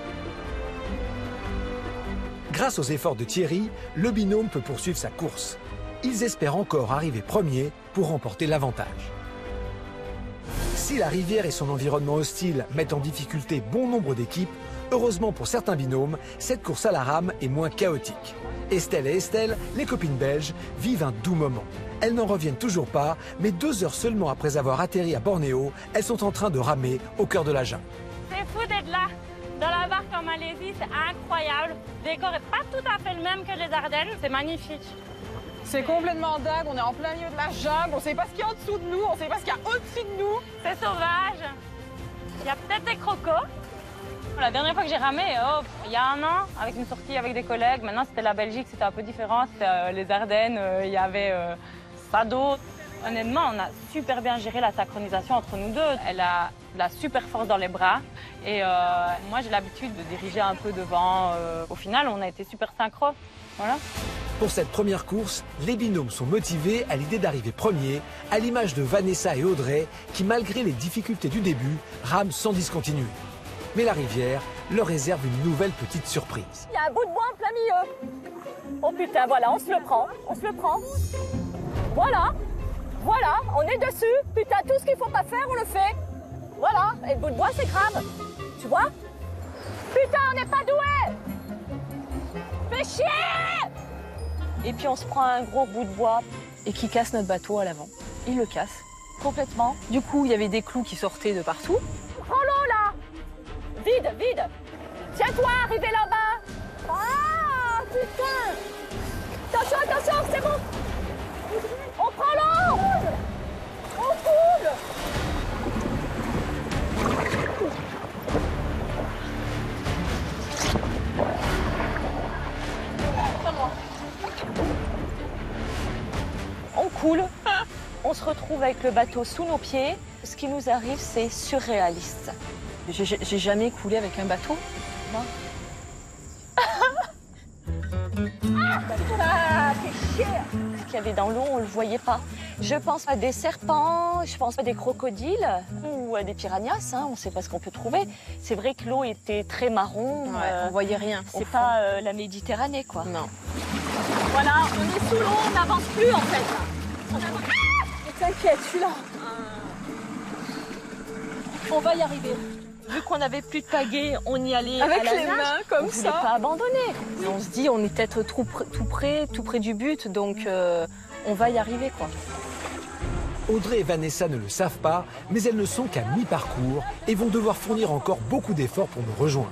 Grâce aux efforts de Thierry, le binôme peut poursuivre sa course. Ils espèrent encore arriver premiers pour remporter l'avantage. Si la rivière et son environnement hostile mettent en difficulté bon nombre d'équipes, heureusement pour certains binômes, cette course à la rame est moins chaotique. Estelle et Estelle, les copines belges, vivent un doux moment. Elles n'en reviennent toujours pas, mais 2 heures seulement après avoir atterri à Bornéo, elles sont en train de ramer au cœur de la jungle. C'est fou d'être là, dans la barque en Malaisie, c'est incroyable. Le décor n'est pas tout à fait le même que les Ardennes, c'est magnifique. C'est complètement dingue, on est en plein milieu de la jungle, on sait pas ce qu'il y a en dessous de nous, on sait pas ce qu'il y a au-dessus de nous. C'est sauvage. Il y a peut-être des crocos. La dernière fois que j'ai ramé, il y a 1 an, avec une sortie avec des collègues, maintenant c'était la Belgique, c'était un peu différent, c'était les Ardennes, il y avait Sado. Honnêtement, on a super bien géré la synchronisation entre nous deux. Elle a de la super force dans les bras et moi j'ai l'habitude de diriger un peu devant. Au final, on a été super synchro. Voilà. Pour cette première course, les binômes sont motivés à l'idée d'arriver premiers, à l'image de Vanessa et Audrey, qui malgré les difficultés du début, rament sans discontinuer. Mais la rivière leur réserve une nouvelle petite surprise. Il y a un bout de bois en plein milieu. Oh putain, voilà, on se le prend. Voilà, on est dessus. Putain, tout ce qu'il faut pas faire, on le fait. Voilà, et le bout de bois, c'est grave. Tu vois? Putain, on n'est pas doués. Fais chier! Et puis on se prend un gros bout de bois Et qui casse notre bateau à l'avant. Il le casse complètement. Du coup, il y avait des clous qui sortaient de partout. Prends l'eau là! Vide! Tiens-toi, arrivez là-bas! Ah, putain! Attention, c'est bon! On prend l'eau! On coule! On coule, on se retrouve avec le bateau sous nos pieds. Ce qui nous arrive, c'est surréaliste. J'ai jamais coulé avec un bateau. Non. Fais chier! Ce qu'il y avait dans l'eau, on ne le voyait pas. Je pense à des serpents, je pense à des crocodiles ou à des piranhas, hein, on ne sait pas ce qu'on peut trouver. C'est vrai que l'eau était très marron. On voyait rien. C'est pas la Méditerranée, quoi. Non. Voilà, on est sous l'eau, on n'avance plus en fait. T'inquiète, je suis là. On va y arriver. Vu qu'on n'avait plus de pagaie, on y allait avec à la les nage. mains comme on ça. voulait pas abandonner. Et on se dit, on est peut-être tout près du but, donc on va y arriver, quoi. Audrey et Vanessa ne le savent pas, mais elles ne sont qu'à mi-parcours et vont devoir fournir encore beaucoup d'efforts pour nous rejoindre.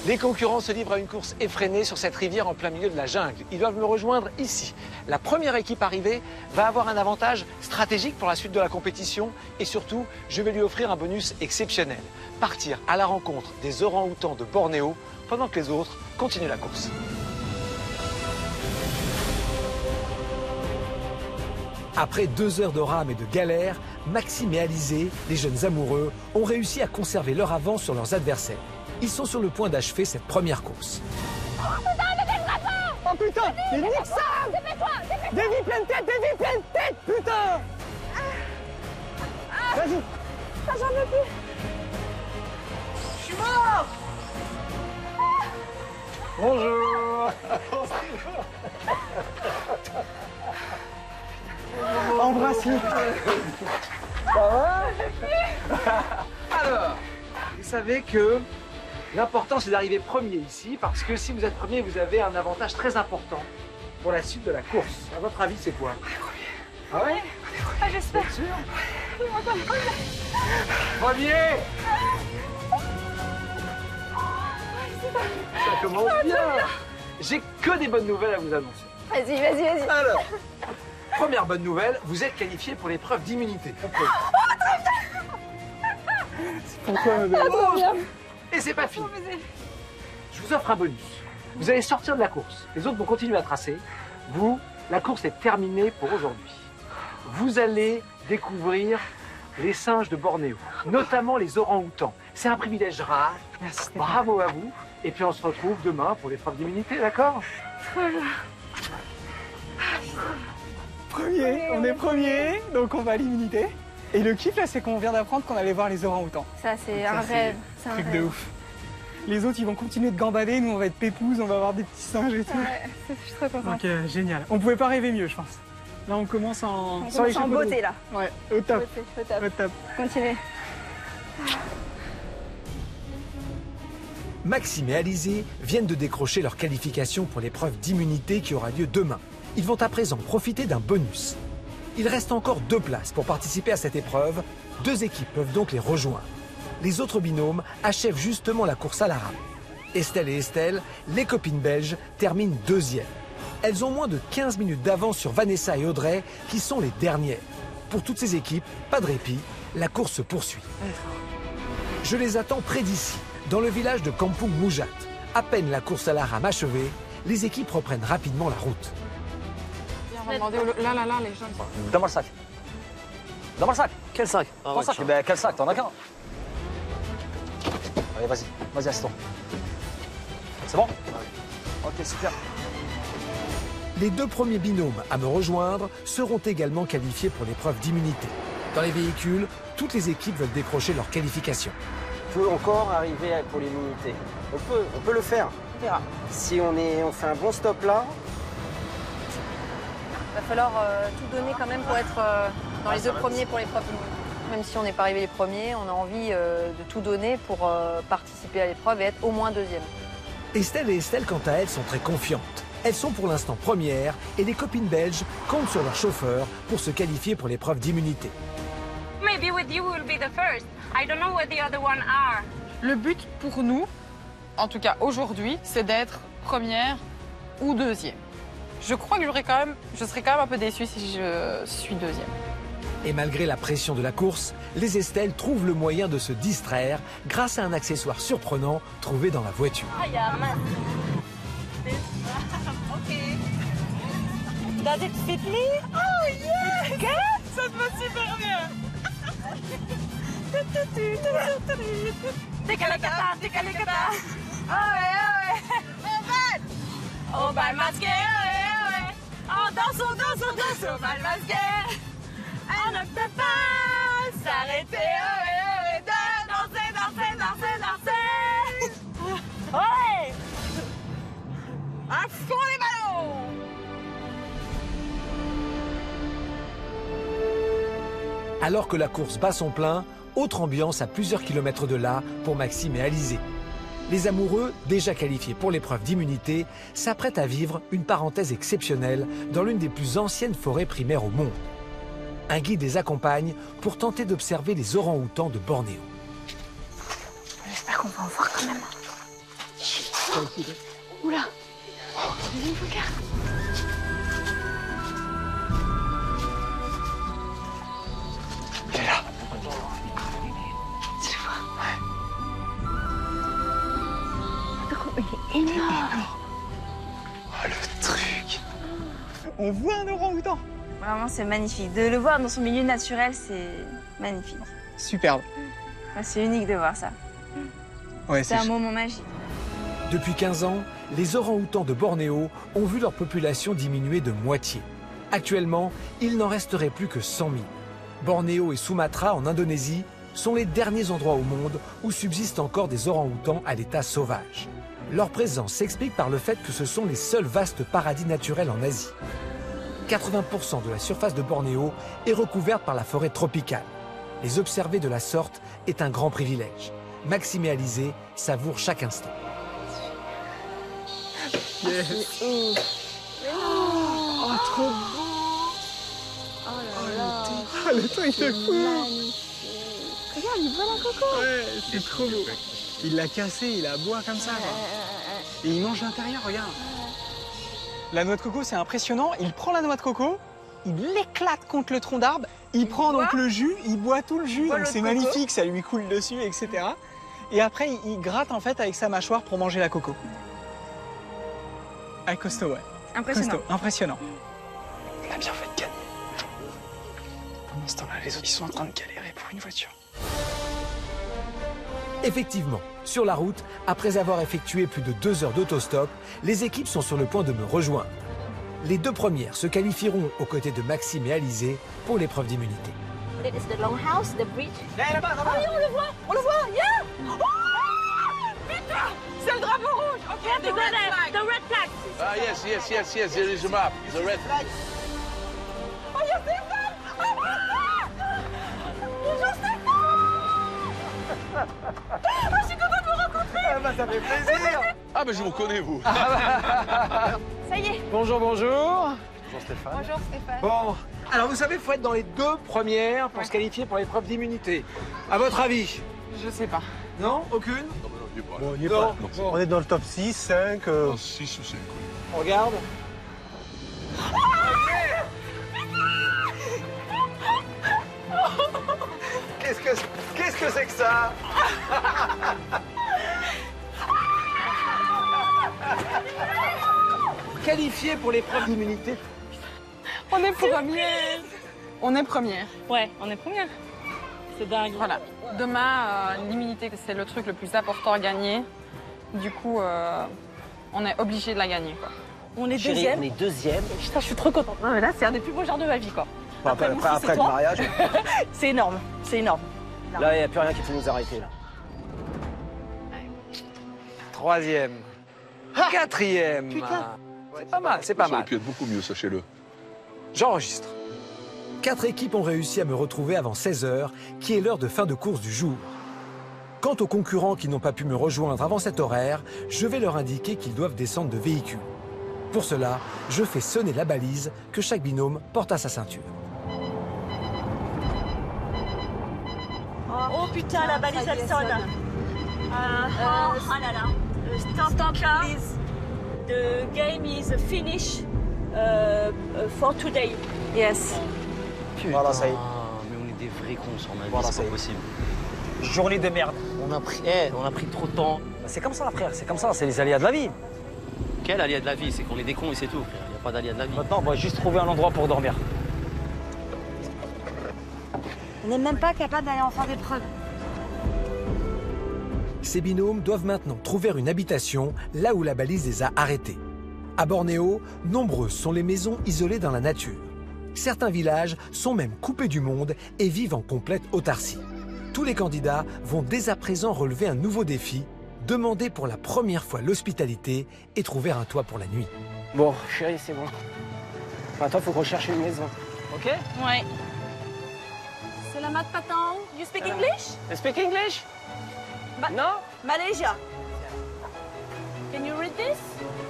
Les concurrents se livrent à une course effrénée sur cette rivière en plein milieu de la jungle. Ils doivent me rejoindre ici. La première équipe arrivée va avoir un avantage stratégique pour la suite de la compétition et surtout, je vais lui offrir un bonus exceptionnel. Partir à la rencontre des orang-outans de Bornéo pendant que les autres continuent la course. Après 2 heures de rame et de galère, Maxime et Alizé, les jeunes amoureux, ont réussi à conserver leur avance sur leurs adversaires. Ils sont sur le point d'achever cette première course. Oh putain, mais nique ça! Des vies pleine tête, putain! Vas-y! Ah, j'en veux plus! Je suis mort! Bonjour! Embrasse-le! Ça va? Alors, vous savez que l'important c'est d'arriver premier ici parce que si vous êtes premier, vous avez un avantage très important pour la suite de la course. À votre avis, c'est quoi? Ah ouais? Ah, j'espère. Sûr? Premier! Ça commence bien! J'ai que des bonnes nouvelles à vous annoncer. Vas-y, vas-y, vas-y. Alors, première bonne nouvelle, vous êtes qualifié pour l'épreuve d'immunité. Pourquoi, ma belle? Et c'est pas fini. Je vous offre un bonus. Vous allez sortir de la course. Les autres vont continuer à tracer. Vous, la course est terminée pour aujourd'hui. Vous allez découvrir les singes de Bornéo, notamment les orang-outans. C'est un privilège rare. Merci. Bravo à vous. Et puis on se retrouve demain pour l'épreuve d'immunité, d'accord? Premier, on est premier, donc on va à l'immunité. Et le kiff là, c'est qu'on vient d'apprendre qu'on allait voir les orang-outans. Ça, c'est un rêve. C'est un truc rêve. de ouf. Les autres, ils vont continuer de gambader, nous, on va être pépouses, on va avoir des petits singes et tout. Ouais, je suis trop contente. Donc, génial. On pouvait pas rêver mieux, je pense. Là, on commence en... On commence en beauté, là. Ouais, au top. Au top. Au top. Continuez. Maxime et Alizé viennent de décrocher leur qualification pour l'épreuve d'immunité qui aura lieu demain. Ils vont à présent profiter d'un bonus. Il reste encore 2 places pour participer à cette épreuve. 2 équipes peuvent donc les rejoindre. Les autres binômes achèvent justement la course à la rame. Estelle et Estelle, les copines belges, terminent 2e. Elles ont moins de 15 minutes d'avance sur Vanessa et Audrey, qui sont les dernières. Pour toutes ces équipes, pas de répit, la course se poursuit. Je les attends près d'ici, dans le village de Kampung Mujat. À peine la course à la rame achevée, les équipes reprennent rapidement la route. On va demander là, les gens. Donne-moi le sac. Donne-moi le sac. Quel sac? Ton sac. Eh ben, quel sac? T'en as qu'un. Allez, vas-y. Vas-y, assieds-toi. C'est bon? Ok, super. Les 2 premiers binômes à me rejoindre seront également qualifiés pour l'épreuve d'immunité. Dans les véhicules, toutes les équipes veulent décrocher leur qualification. On peut encore arriver pour l'immunité. On peut le faire. On verra. Si on fait un bon stop là. Il va falloir tout donner quand même pour être dans les 2 premiers pour l'épreuve. Même si on n'est pas arrivé les premiers, on a envie de tout donner pour participer à l'épreuve et être au moins 2e. Estelle et Estelle, quant à elles, sont très confiantes. Elles sont pour l'instant premières et les copines belges comptent sur leur chauffeur pour se qualifier pour l'épreuve d'immunité. Maybe with you we'll be the first. I don't know what the other one are. Le but pour nous, en tout cas aujourd'hui, c'est d'être première ou 2e. Je crois que je serais quand même un peu déçue si je suis 2e. Et malgré la pression de la course, les Estelle trouvent le moyen de se distraire grâce à un accessoire surprenant trouvé dans la voiture. Ah, il y a un masque. Ok. Does it fit me? Oh yes! Ça te va super bien! Tika-lika-ta. Oh ouais. On va le masquer, ouais. Oh, dansons, on va le masquer. On ne peut pas s'arrêter, ouais. Danser. Ouais. À fond les ballons. Alors que la course bat son plein, autre ambiance à plusieurs kilomètres de là pour Maxime et Alizé. Les amoureux, déjà qualifiés pour l'épreuve d'immunité, s'apprêtent à vivre une parenthèse exceptionnelle dans l'une des plus anciennes forêts primaires au monde. Un guide les accompagne pour tenter d'observer les orang-outans de Bornéo. J'espère qu'on va en voir quand même. Oula. Regarde. Il est là. Tu le vois? Il est énorme. Oh, le truc. On voit un orang-outan. Vraiment, c'est magnifique. De le voir dans son milieu naturel, c'est magnifique. Superbe. C'est unique de voir ça. Ouais, c'est un moment magique. Depuis 15 ans, les orang-outans de Bornéo ont vu leur population diminuer de moitié. Actuellement, il n'en resterait plus que 100 000. Bornéo et Sumatra, en Indonésie, sont les derniers endroits au monde où subsistent encore des orang-outans à l'état sauvage. Leur présence s'explique par le fait que ce sont les seuls vastes paradis naturels en Asie. 80% de la surface de Bornéo est recouverte par la forêt tropicale. Les observer de la sorte est un grand privilège. Maxime et Alizé savourent chaque instant. Yes. Oh, trop beau. Oh là là. Le thé, il est fou. Regarde, il boit la coco. Ouais, c'est trop beau. Il l'a cassé, il la boit comme ça. Et il mange l'intérieur, regarde. La noix de coco, c'est impressionnant. Il prend la noix de coco, il l'éclate contre le tronc d'arbre, il prend donc le jus, il boit tout le jus, donc c'est magnifique, ça lui coule dessus, etc. Et après, il gratte en fait avec sa mâchoire pour manger la coco. Ah, costaud, ouais. Impressionnant. Costaud, impressionnant. On a bien fait de gagner. Pendant ce temps-là, les autres, ils sont en train de galérer pour une voiture. Effectivement, sur la route, après avoir effectué plus de 2 heures d'autostop, les équipes sont sur le point de me rejoindre. Les 2 premières se qualifieront aux côtés de Maxime et Alizé pour l'épreuve d'immunité. That is the longhouse, the bridge. Là-bas, là-bas. Ah oui, on le voit, yeah. Oh, putain, c'est le drapeau rouge. Ok, the red flag. Ah, yes, there is a map. The red flag. Oh, il y a Stéphane. Oh, bonjour Stéphane. Je suis contente de vous rencontrer. Ah bah, ça fait plaisir. Ah, mais je vous connais, vous. Ça y est. Bonjour, bonjour. Bonjour Stéphane. Bonjour Stéphane. Bon, alors vous savez, il faut être dans les 2 premières pour se qualifier pour l'épreuve d'immunité. À votre avis? Je sais pas. Non? Aucune? Bon, on y est pas. On est dans le top 6, 5. 6 ou 5. On regarde. Qu'est-ce que c'est que ça? Qualifié pour l'épreuve d'immunité. On est première. On est première. Ouais, on est première. C'est dingue. Voilà. Demain, l'immunité, c'est le truc le plus important à gagner. Du coup, on est obligé de la gagner, quoi. On est Chérie, deuxième. on est deuxième. Putain, je suis trop contente. Non, mais là, c'est un des plus beaux jours de ma vie, quoi. Après Moussi, c'est le toi. mariage. C'est énorme, c'est énorme. Là, il n'y a plus rien qui peut nous arrêter. Là. 3e. 4e. C'est pas mal, c'est pas Ça aurait mal. pu être beaucoup mieux, sachez-le. J'enregistre. 4 équipes ont réussi à me retrouver avant 16 h, qui est l'heure de fin de course du jour. Quant aux concurrents qui n'ont pas pu me rejoindre avant cet horaire, je vais leur indiquer qu'ils doivent descendre de véhicule. Pour cela, je fais sonner la balise que chaque binôme porte à sa ceinture. Oh putain, la balise, elle sonne. Oh là là. Stop, please. The game is finished for today. Yes. Putain, Voilà, ça y est. mais on est des vrais cons sur ma vie, Voilà, ça c'est y pas est. possible. Journée de merde. On a pris trop de temps. C'est comme ça, frère, c'est comme ça, c'est les aléas de la vie. Quel allié de la vie? C'est qu'on est des cons et c'est tout, frère. Il n'y a pas d'allié de la vie. Maintenant, on va juste trouver un endroit pour dormir. On n'est même pas capable d'aller en faire des preuves. Ces binômes doivent maintenant trouver une habitation là où la balise les a arrêtés. À Bornéo, nombreuses sont les maisons isolées dans la nature. Certains villages sont même coupés du monde et vivent en complète autarcie. Tous les candidats vont dès à présent relever un nouveau défi, demander pour la première fois l'hospitalité et trouver un toit pour la nuit. Bon, chérie, c'est bon. Maintenant, il faut qu'on cherche une maison. Ok? Ouais. C'est la mat patin. You speak English? You speak English? No? Malaysia. Can you read this?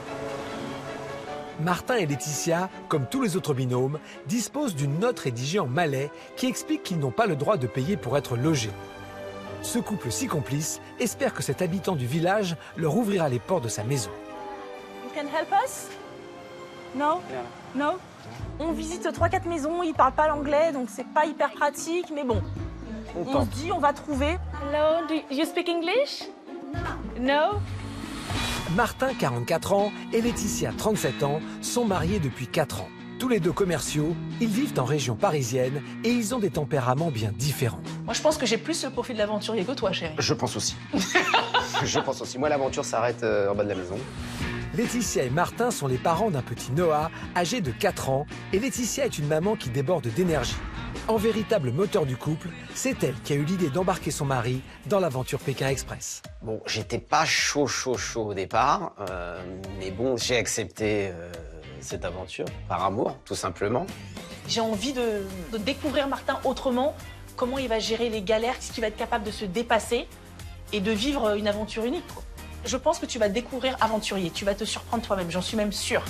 Martin et Laetitia, comme tous les autres binômes, disposent d'une note rédigée en malais qui explique qu'ils n'ont pas le droit de payer pour être logés. Ce couple si complice espère que cet habitant du village leur ouvrira les portes de sa maison. You can help us? No? No? On visite 3-4 maisons, ils parlent pas l'anglais, donc c'est pas hyper pratique, mais bon. On se dit, on va trouver. Hello, do you speak English? No? Martin, 44 ans, et Laetitia, 37 ans, sont mariés depuis 4 ans. Tous les deux commerciaux, ils vivent en région parisienne et ils ont des tempéraments bien différents. Moi, je pense que j'ai plus le profil de l'aventurier que toi, chérie. Je pense aussi. Je pense aussi. Moi, l'aventure s'arrête en bas de la maison. Laetitia et Martin sont les parents d'un petit Noah, âgé de 4 ans, et Laetitia est une maman qui déborde d'énergie. En véritable moteur du couple, c'est elle qui a eu l'idée d'embarquer son mari dans l'aventure Pékin Express. Bon, j'étais pas chaud au départ, mais bon, j'ai accepté cette aventure par amour, tout simplement. J'ai envie de découvrir Martin autrement, comment il va gérer les galères, ce qu'il va être capable de se dépasser et de vivre une aventure unique, quoi. Je pense que tu vas découvrir aventurier, tu vas te surprendre toi-même, j'en suis même sûre.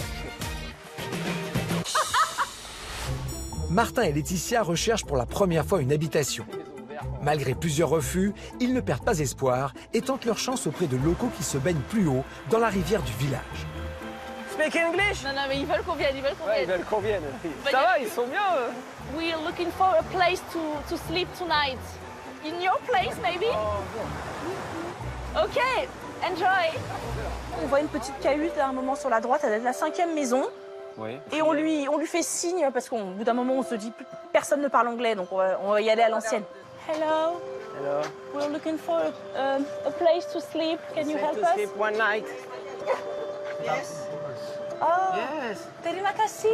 Martin et Laetitia recherchent pour la première fois une habitation. Malgré plusieurs refus, ils ne perdent pas espoir et tentent leur chance auprès de locaux qui se baignent plus haut dans la rivière du village. Speak English? Non, mais ils veulent qu'on vienne, ils veulent qu'on vienne. Ouais, ils veulent qu'on vienne. Ça va, ils sont bien. We're looking for a place to sleep tonight. In your place, maybe? Ok, enjoy. On voit une petite cahute à un moment sur la droite, elle est de la 5e maison. Oui. Et on lui fait signe parce qu'au bout d'un moment on se dit personne ne parle anglais, donc on va y aller à l'ancienne. Hello. Hello. We're looking for a place to sleep. Can you help us? Sleep one night. Yes. Oh. Yes. Terima kasih.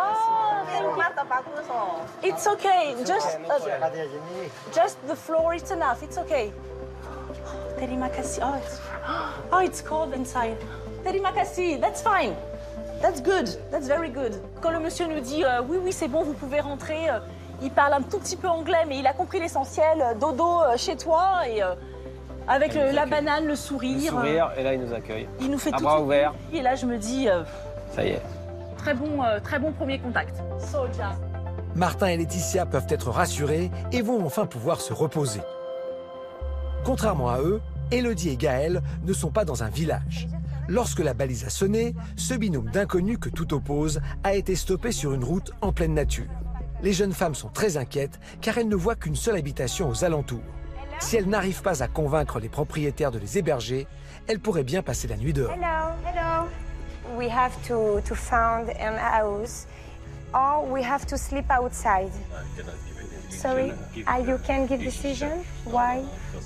Oh. It's okay. Just the floor. It's enough. It's okay. Terima kasih. Oh, it's cold inside. Terima kasih. That's fine. That's good. That's very good. Quand le monsieur nous dit oui, c'est bon, vous pouvez rentrer, il parle un tout petit peu anglais, mais il a compris l'essentiel. Dodo chez toi et avec la banane, le sourire. Le sourire, et là il nous accueille. Il nous fait tout bras ouverts. Et là je me dis. Ça y est. Très bon premier contact. Soja. Martin et Laetitia peuvent être rassurés et vont enfin pouvoir se reposer. Contrairement à eux, Élodie et Gaël ne sont pas dans un village. Lorsque la balise a sonné, ce binôme d'inconnus que tout oppose a été stoppé sur une route en pleine nature. Les jeunes femmes sont très inquiètes car elles ne voient qu'une seule habitation aux alentours. Si elles n'arrivent pas à convaincre les propriétaires de les héberger, elles pourraient bien passer la nuit dehors. Hello. We have to find an house or we have to sleep outside. Sorry, you can give decision? Why?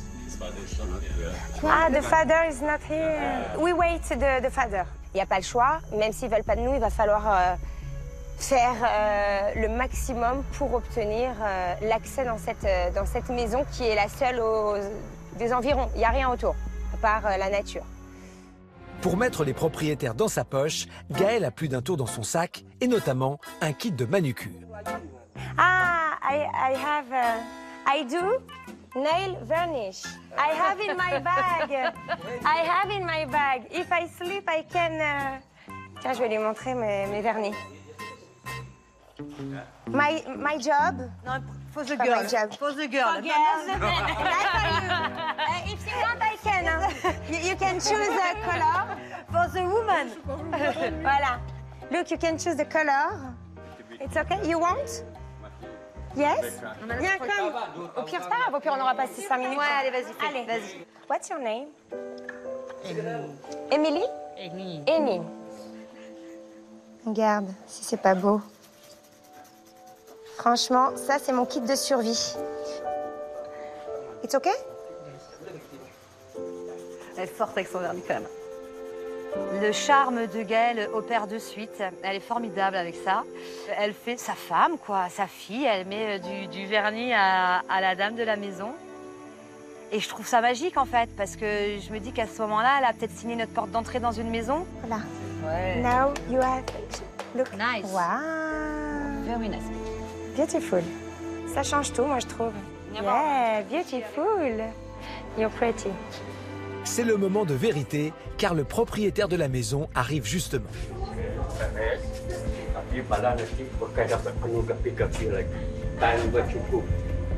The father is not here. We wait the father. Il n'y a pas le choix. Même s'ils ne veulent pas de nous, il va falloir faire le maximum pour obtenir l'accès dans cette maison qui est la seule des environs. Il n'y a rien autour, à part la nature. Pour mettre les propriétaires dans sa poche, Gaël a plus d'un tour dans son sac, et notamment un kit de manucure. I do nail varnish. I have in my bag. If I sleep, I can... Tiens, je vais lui montrer mes vernis. My job. Non, for the girl. For the girl. If you want, I can. You can choose the color. For the woman. Voilà. Look, you can choose the color. It's okay. You want? Yes? Viens comme. Au pire, c'est pas grave. Au pire, on n'aura pas 5 minutes. Ouais, allez, vas-y. Vas-y. What's your name? Emily. Emily. Regarde, si c'est pas beau. Franchement, ça, c'est mon kit de survie. It's okay? Elle est forte avec son vernis quand même. Le charme de Gaëlle opère de suite. Elle est formidable avec ça. Elle fait sa femme, quoi, sa fille. Elle met du vernis à la dame de la maison. Et je trouve ça magique, en fait, parce que je me dis qu'à ce moment-là, elle a peut-être signé notre porte d'entrée dans une maison. Voilà. Ouais. Now you have... Look. Nice. Wow. Very nice. Beautiful. Ça change tout, moi, je trouve. Yeah, beautiful. You're pretty. C'est le moment de vérité, car le propriétaire de la maison arrive justement.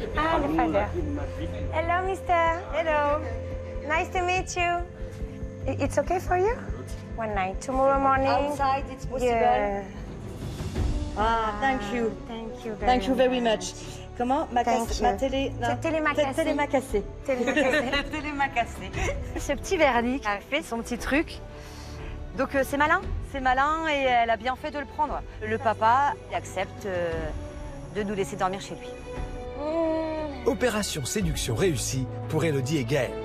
Ah, the father. Hello, mister. Hello. Nice to meet you. It's okay for you? One night. Tomorrow morning? Outside, it's possible. Yeah. Ah, thank you. Thank you very Thank you very much. Comment? Ma télé... non. Télémacassé. Télémacassé. Télémacassé. Télémacassé. Ce petit vernis a fait son petit truc. Donc c'est malin et elle a bien fait de le prendre. Le papa il accepte de nous laisser dormir chez lui. Opération séduction réussie pour Élodie et Gaël.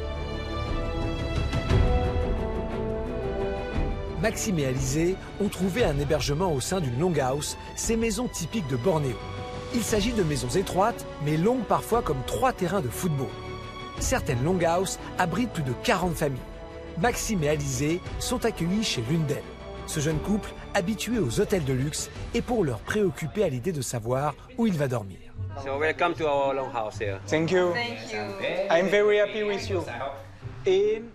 Maxime et Alizé ont trouvé un hébergement au sein d'une longhouse, ces maisons typiques de Bornéo. Il s'agit de maisons étroites, mais longues parfois comme 3 terrains de football. Certaines longhouses abritent plus de 40 familles. Maxime et Alizé sont accueillis chez l'une d'elles. Ce jeune couple, habitué aux hôtels de luxe, est pour leur préoccuper à l'idée de savoir où il va dormir. So welcome to our longhouse here. Thank you. Thank you. I'm very happy with you. And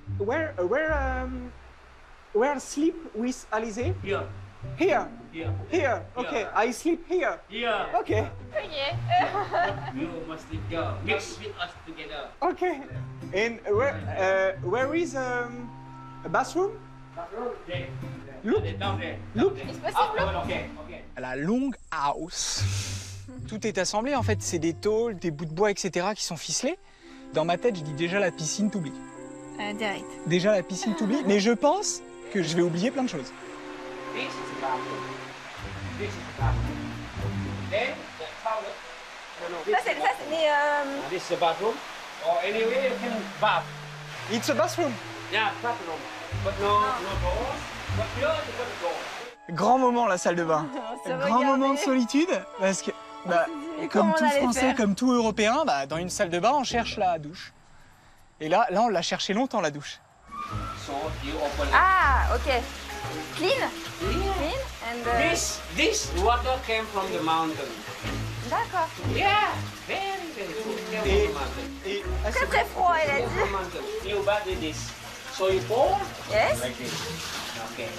where sleep with Alizé? Here. Here. Here. Here. Okay. I sleep here. Here. Okay. You must sleep here. Mix with us together. Okay. And where is a bathroom? Bathroom there. Look. Down there. Look. Okay. La longue house. Tout est assemblé en fait, c'est des tôles, des bouts de bois, etc. qui sont ficelés. Dans ma tête, je dis déjà la piscine t'oublie. Direct. Déjà la piscine t'oublie, mais je pense que je vais oublier plein de choses. This is the bathroom. This is the bathroom. Then the toilet. No. Ça, c'est les... This is the bathroom. Or anyway, you can bath. It's a bathroom. Yeah, bathroom. But no doors. But here you got a door. Grand moment la salle de bain. Grand moment de solitude parce que comme tout Français, comme tout Européen, dans une salle de bain on cherche la douche. Et là on l'a cherché longtemps la douche. So you open it. Ah, ok. Clean? Clean. And, This water came from the mountain. D'accord. Yeah, very good. Came from the mountain. Très très froid, elle a Came from dit. the mountain. You bathe with this. So you pour. Yes. Like this. Okay.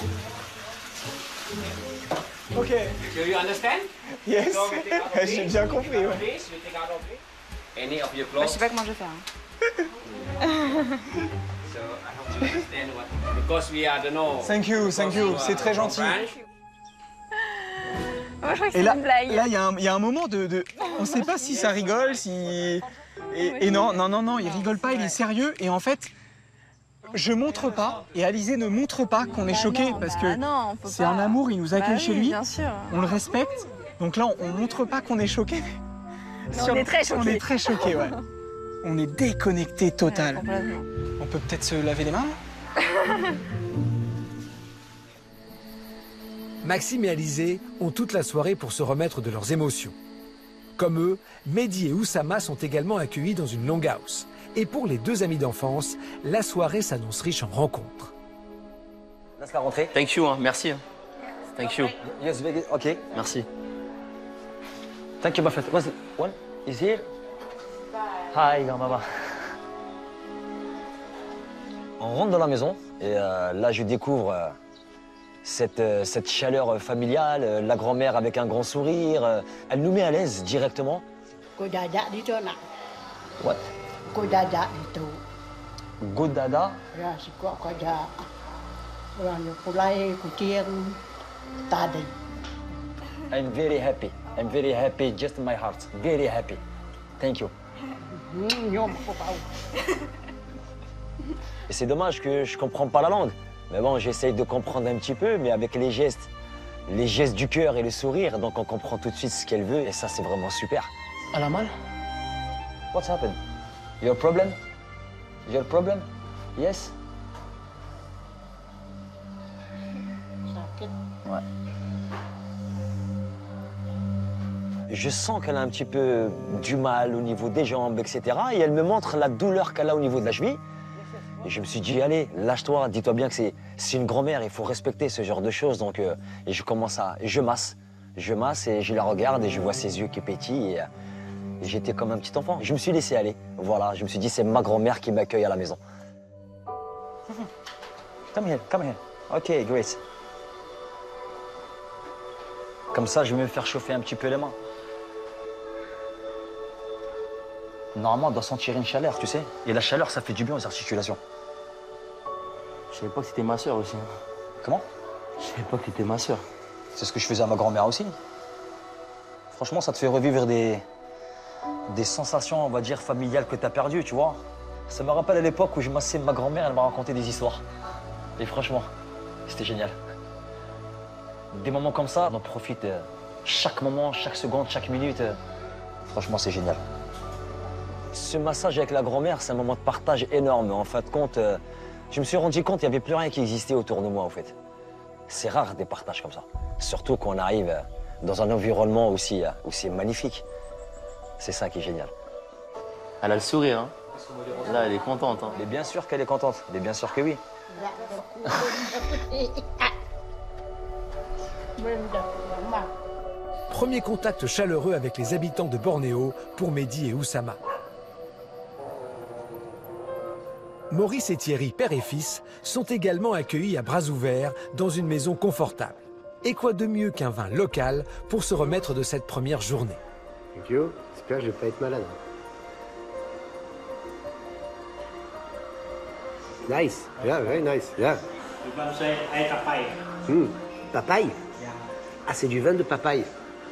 Ok. Do you understand? Yes. So we take out of J'ai this, bien we compris. take out Ouais. of this, we take out of it. Any of your Je clothes. sais pas comment je vais faire. So I hope you understand what. Because we are the no. Thank you. C'est très gentil. Moi, je crois que c'est Et là, une blague. il y a un moment de... On sait pas si ça rigole, si... Et non, il rigole pas, il est sérieux. Et en fait, je montre pas, et Alizé ne montre pas qu'on est choqué, parce que c'est un amour, il nous accueille chez lui, bien sûr. on le respecte. Donc là, on montre pas qu'on est choqué. Mais on est très choqués. On est très choqué, ouais. On est déconnecté total. Complètement. On peut peut-être se laver les mains? Maxime et Alizé ont toute la soirée pour se remettre de leurs émotions. Comme eux, Mehdi et Oussama sont également accueillis dans une longhouse. Et pour les deux amis d'enfance, la soirée s'annonce riche en rencontres. Laisse la rentrée. Thank you, hein. Merci. Thank you. Yes, ok. Merci. Thank you, my friend. What's it? One is here. Hi, grand-maman. On rentre dans la maison et là, je découvre cette chaleur familiale, la grand-mère avec un grand sourire. Elle nous met à l'aise directement. What? Godada. I'm very happy. I'm very happy, just in my heart. Very happy. Thank you. Et c'est dommage que je comprends pas la langue. Mais bon, j'essaye de comprendre un petit peu, mais avec les gestes du cœur et le sourire, donc on comprend tout de suite ce qu'elle veut, et ça, c'est vraiment super. Elle a mal? What's happened? Your problem? Your problem? Yes? Ouais. Je sens qu'elle a un petit peu du mal au niveau des jambes, etc. Et elle me montre la douleur qu'elle a au niveau de la cheville. Et je me suis dit, allez, lâche-toi, dis-toi bien que c'est une grand-mère, il faut respecter ce genre de choses. Donc, et je commence à... Je masse et je la regarde et je vois ses yeux qui pétillent. Et j'étais comme un petit enfant. Je me suis laissé aller. Voilà, je me suis dit, c'est ma grand-mère qui m'accueille à la maison. Come here, come here. OK, Grace. Comme ça, je vais me faire chauffer un petit peu les mains. Normalement, on doit sentir une chaleur, tu sais. Et la chaleur, ça fait du bien aux articulations. Je savais pas que t'étais ma sœur aussi. Comment? Je savais pas que t'étais ma sœur. C'est ce que je faisais à ma grand-mère aussi. Franchement, ça te fait revivre des sensations, on va dire, familiales que t'as perdues, tu vois. Ça me rappelle à l'époque où je massais ma grand-mère, elle m'a raconté des histoires. Et franchement, c'était génial. Des moments comme ça, on en profite chaque moment, chaque seconde, chaque minute. Franchement, c'est génial. Ce massage avec la grand-mère, c'est un moment de partage énorme. En fin de compte, je me suis rendu compte qu'il n'y avait plus rien qui existait autour de moi, en fait. C'est rare des partages comme ça. Surtout quand on arrive dans un environnement aussi magnifique. C'est ça qui est génial. Elle a le sourire, hein. Là, elle est contente. Hein. Mais bien sûr qu'elle est contente. Mais bien sûr que oui. Premier contact chaleureux avec les habitants de Bornéo pour Mehdi et Oussama. Maurice et Thierry, père et fils, sont également accueillis à bras ouverts dans une maison confortable. Et quoi de mieux qu'un vin local pour se remettre de cette première journée? Thank you. J'espère que je vais pas être malade. Nice. Yeah, very nice. Yeah. Papaye. Ah, c'est du vin de papaye.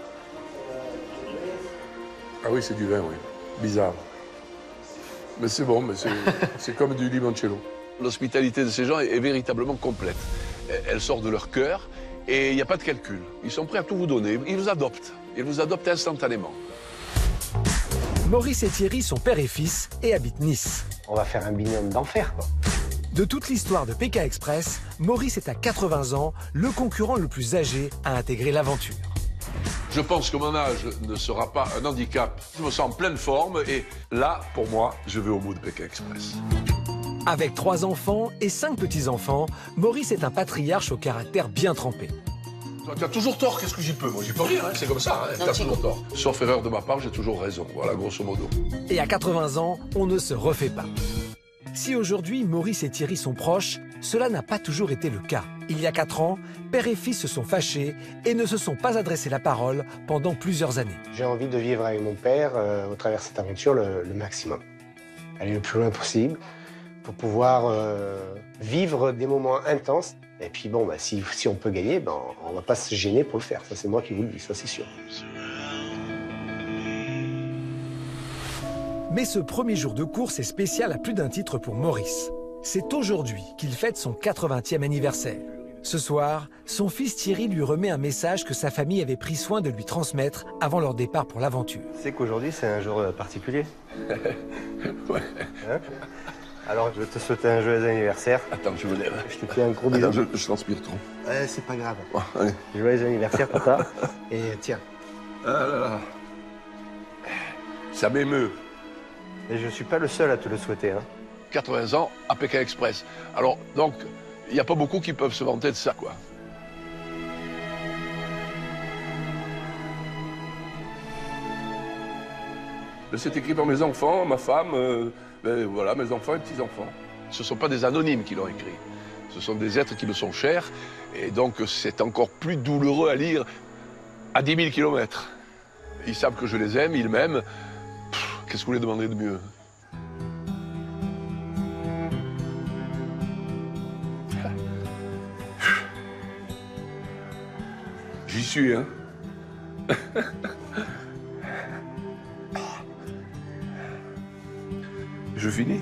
Ah oui, c'est du vin, oui. Bizarre. Mais c'est bon, mais c'est comme du limoncello. L'hospitalité de ces gens est véritablement complète. Elle sort de leur cœur et il n'y a pas de calcul. Ils sont prêts à tout vous donner. Ils vous adoptent. Ils vous adoptent instantanément. Maurice et Thierry sont père et fils et habitent Nice. On va faire un binôme d'enfer, quoi. De toute l'histoire de PK Express, Maurice est à 80 ans, le concurrent le plus âgé à intégrer l'aventure. Je pense que mon âge ne sera pas un handicap. Je me sens en pleine forme et là, pour moi, je vais au bout de PK Express. Avec 3 enfants et 5 petits-enfants, Maurice est un patriarche au caractère bien trempé. Tu as toujours tort, qu'est-ce que j'y peux? Moi, j'y peux rien, hein, c'est comme ça, hein, tu as toujours tort. Sauf erreur de ma part, j'ai toujours raison, voilà, grosso modo. Et à 80 ans, on ne se refait pas. Si aujourd'hui Maurice et Thierry sont proches, cela n'a pas toujours été le cas. Il y a 4 ans, père et fils se sont fâchés et ne se sont pas adressé la parole pendant plusieurs années. J'ai envie de vivre avec mon père au travers de cette aventure le maximum. Aller le plus loin possible pour pouvoir vivre des moments intenses. Et puis bon, bah, si on peut gagner, ben, on ne va pas se gêner pour le faire. Ça, c'est moi qui vous le dis, ça c'est sûr. Mais ce premier jour de course est spécial à plus d'un titre pour Maurice. C'est aujourd'hui qu'il fête son 80e anniversaire. Ce soir, son fils Thierry lui remet un message que sa famille avait pris soin de lui transmettre avant leur départ pour l'aventure. Tu sais qu'aujourd'hui, c'est un jour particulier. Ouais. Hein? Alors, je vais te souhaiter un joyeux anniversaire. Attends, je me lève. Je te fais un gros bisou. Attends, je transpire trop. C'est pas grave. Oh, allez. Joyeux anniversaire, papa. Et tiens. Ah là là. Ça m'émeut. Et je suis pas le seul à te le souhaiter. Hein. 80 ans à Pékin Express. Alors, donc, il n'y a pas beaucoup qui peuvent se vanter de ça, quoi. C'est écrit par mes enfants, ma femme, voilà, mes enfants et petits-enfants. Ce ne sont pas des anonymes qui l'ont écrit. Ce sont des êtres qui me sont chers. Et donc, c'est encore plus douloureux à lire à 10 000 kilomètres. Ils savent que je les aime, ils m'aiment. Qu'est-ce que vous voulez demander de mieux? J'y suis, hein. Je finis.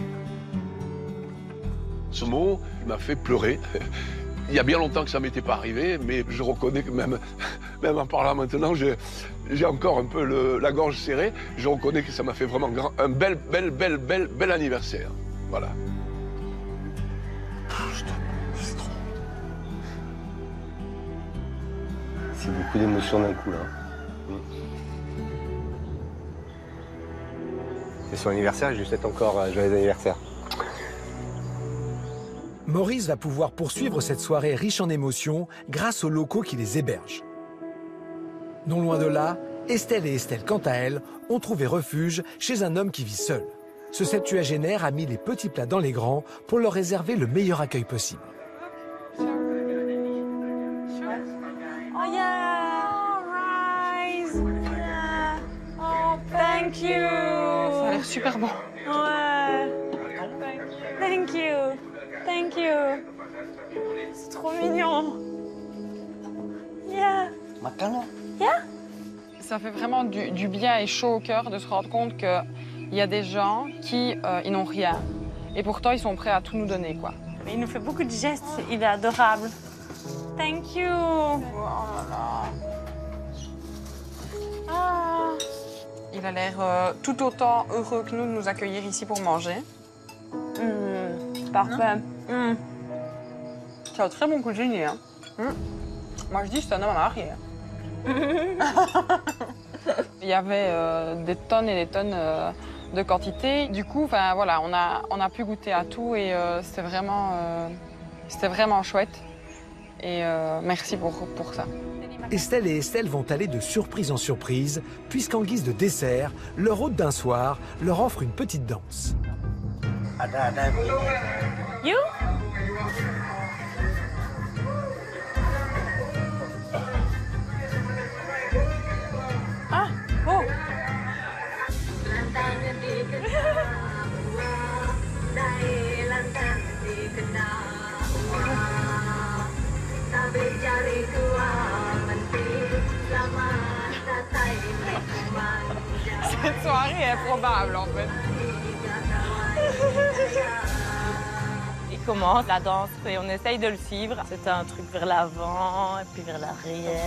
Ce mot m'a fait pleurer. Il y a bien longtemps que ça ne m'était pas arrivé, mais je reconnais que même en parlant maintenant, j'ai encore un peu la gorge serrée. Je reconnais que ça m'a fait vraiment un bel anniversaire. Voilà. C'est trop. C'est beaucoup d'émotions d'un coup, là. C'est son anniversaire, je lui souhaite encore un joyeux anniversaire. Maurice va pouvoir poursuivre cette soirée riche en émotions grâce aux locaux qui les hébergent. Non loin de là, Estelle et Estelle, quant à elles, ont trouvé refuge chez un homme qui vit seul. Ce septuagénaire a mis les petits plats dans les grands pour leur réserver le meilleur accueil possible. Oh yeah, Rise. Yeah. Oh, thank you. l'air super beau. Ouais. Thank you. Thank you. C'est trop mignon. Yeah. Yeah. Ça fait vraiment du bien et chaud au cœur de se rendre compte qu'il y a des gens qui ils n'ont rien. Et pourtant, ils sont prêts à tout nous donner, quoi. Mais il nous fait beaucoup de gestes. Il est adorable. Thank you. Oh là là. Ah. Il a l'air tout autant heureux que nous de nous accueillir ici pour manger. Parfait. C'est un très bon coup de génie, hein. Moi, je dis c'est un homme à marier. Il y avait des tonnes et des tonnes de quantité. Du coup, voilà, on a pu goûter à tout et c'était vraiment chouette. Et merci pour ça. Estelle et Estelle vont aller de surprise en surprise, puisqu'en guise de dessert, leur hôte d'un soir leur offre une petite danse. You? Ah, oh. Cette soirée est improbable, en fait. Il commence la danse et on essaye de le suivre. C'était un truc vers l'avant et puis vers l'arrière.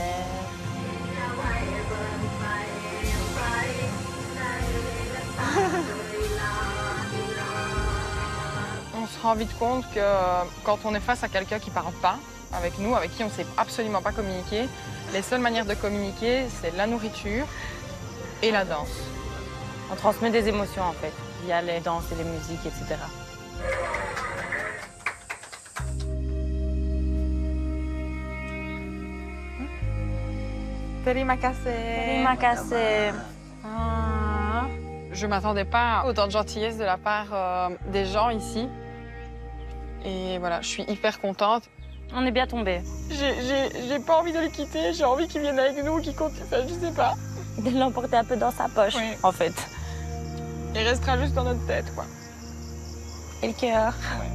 On se rend vite compte que quand on est face à quelqu'un qui ne parle pas avec nous, avec qui on ne sait absolument pas communiquer, les seules manières de communiquer, c'est la nourriture et la danse. On transmet des émotions en fait, via les danses et les musiques, etc. Terimakase. Je ne m'attendais pas à autant de gentillesse de la part des gens ici. Et voilà, je suis hyper contente. On est bien tombés. J'ai pas envie de le quitter, j'ai envie qu'il vienne avec nous, qu'il continue, je sais pas. De l'emporter un peu dans sa poche, oui. En fait. Il restera juste dans notre tête, quoi. Et le cœur.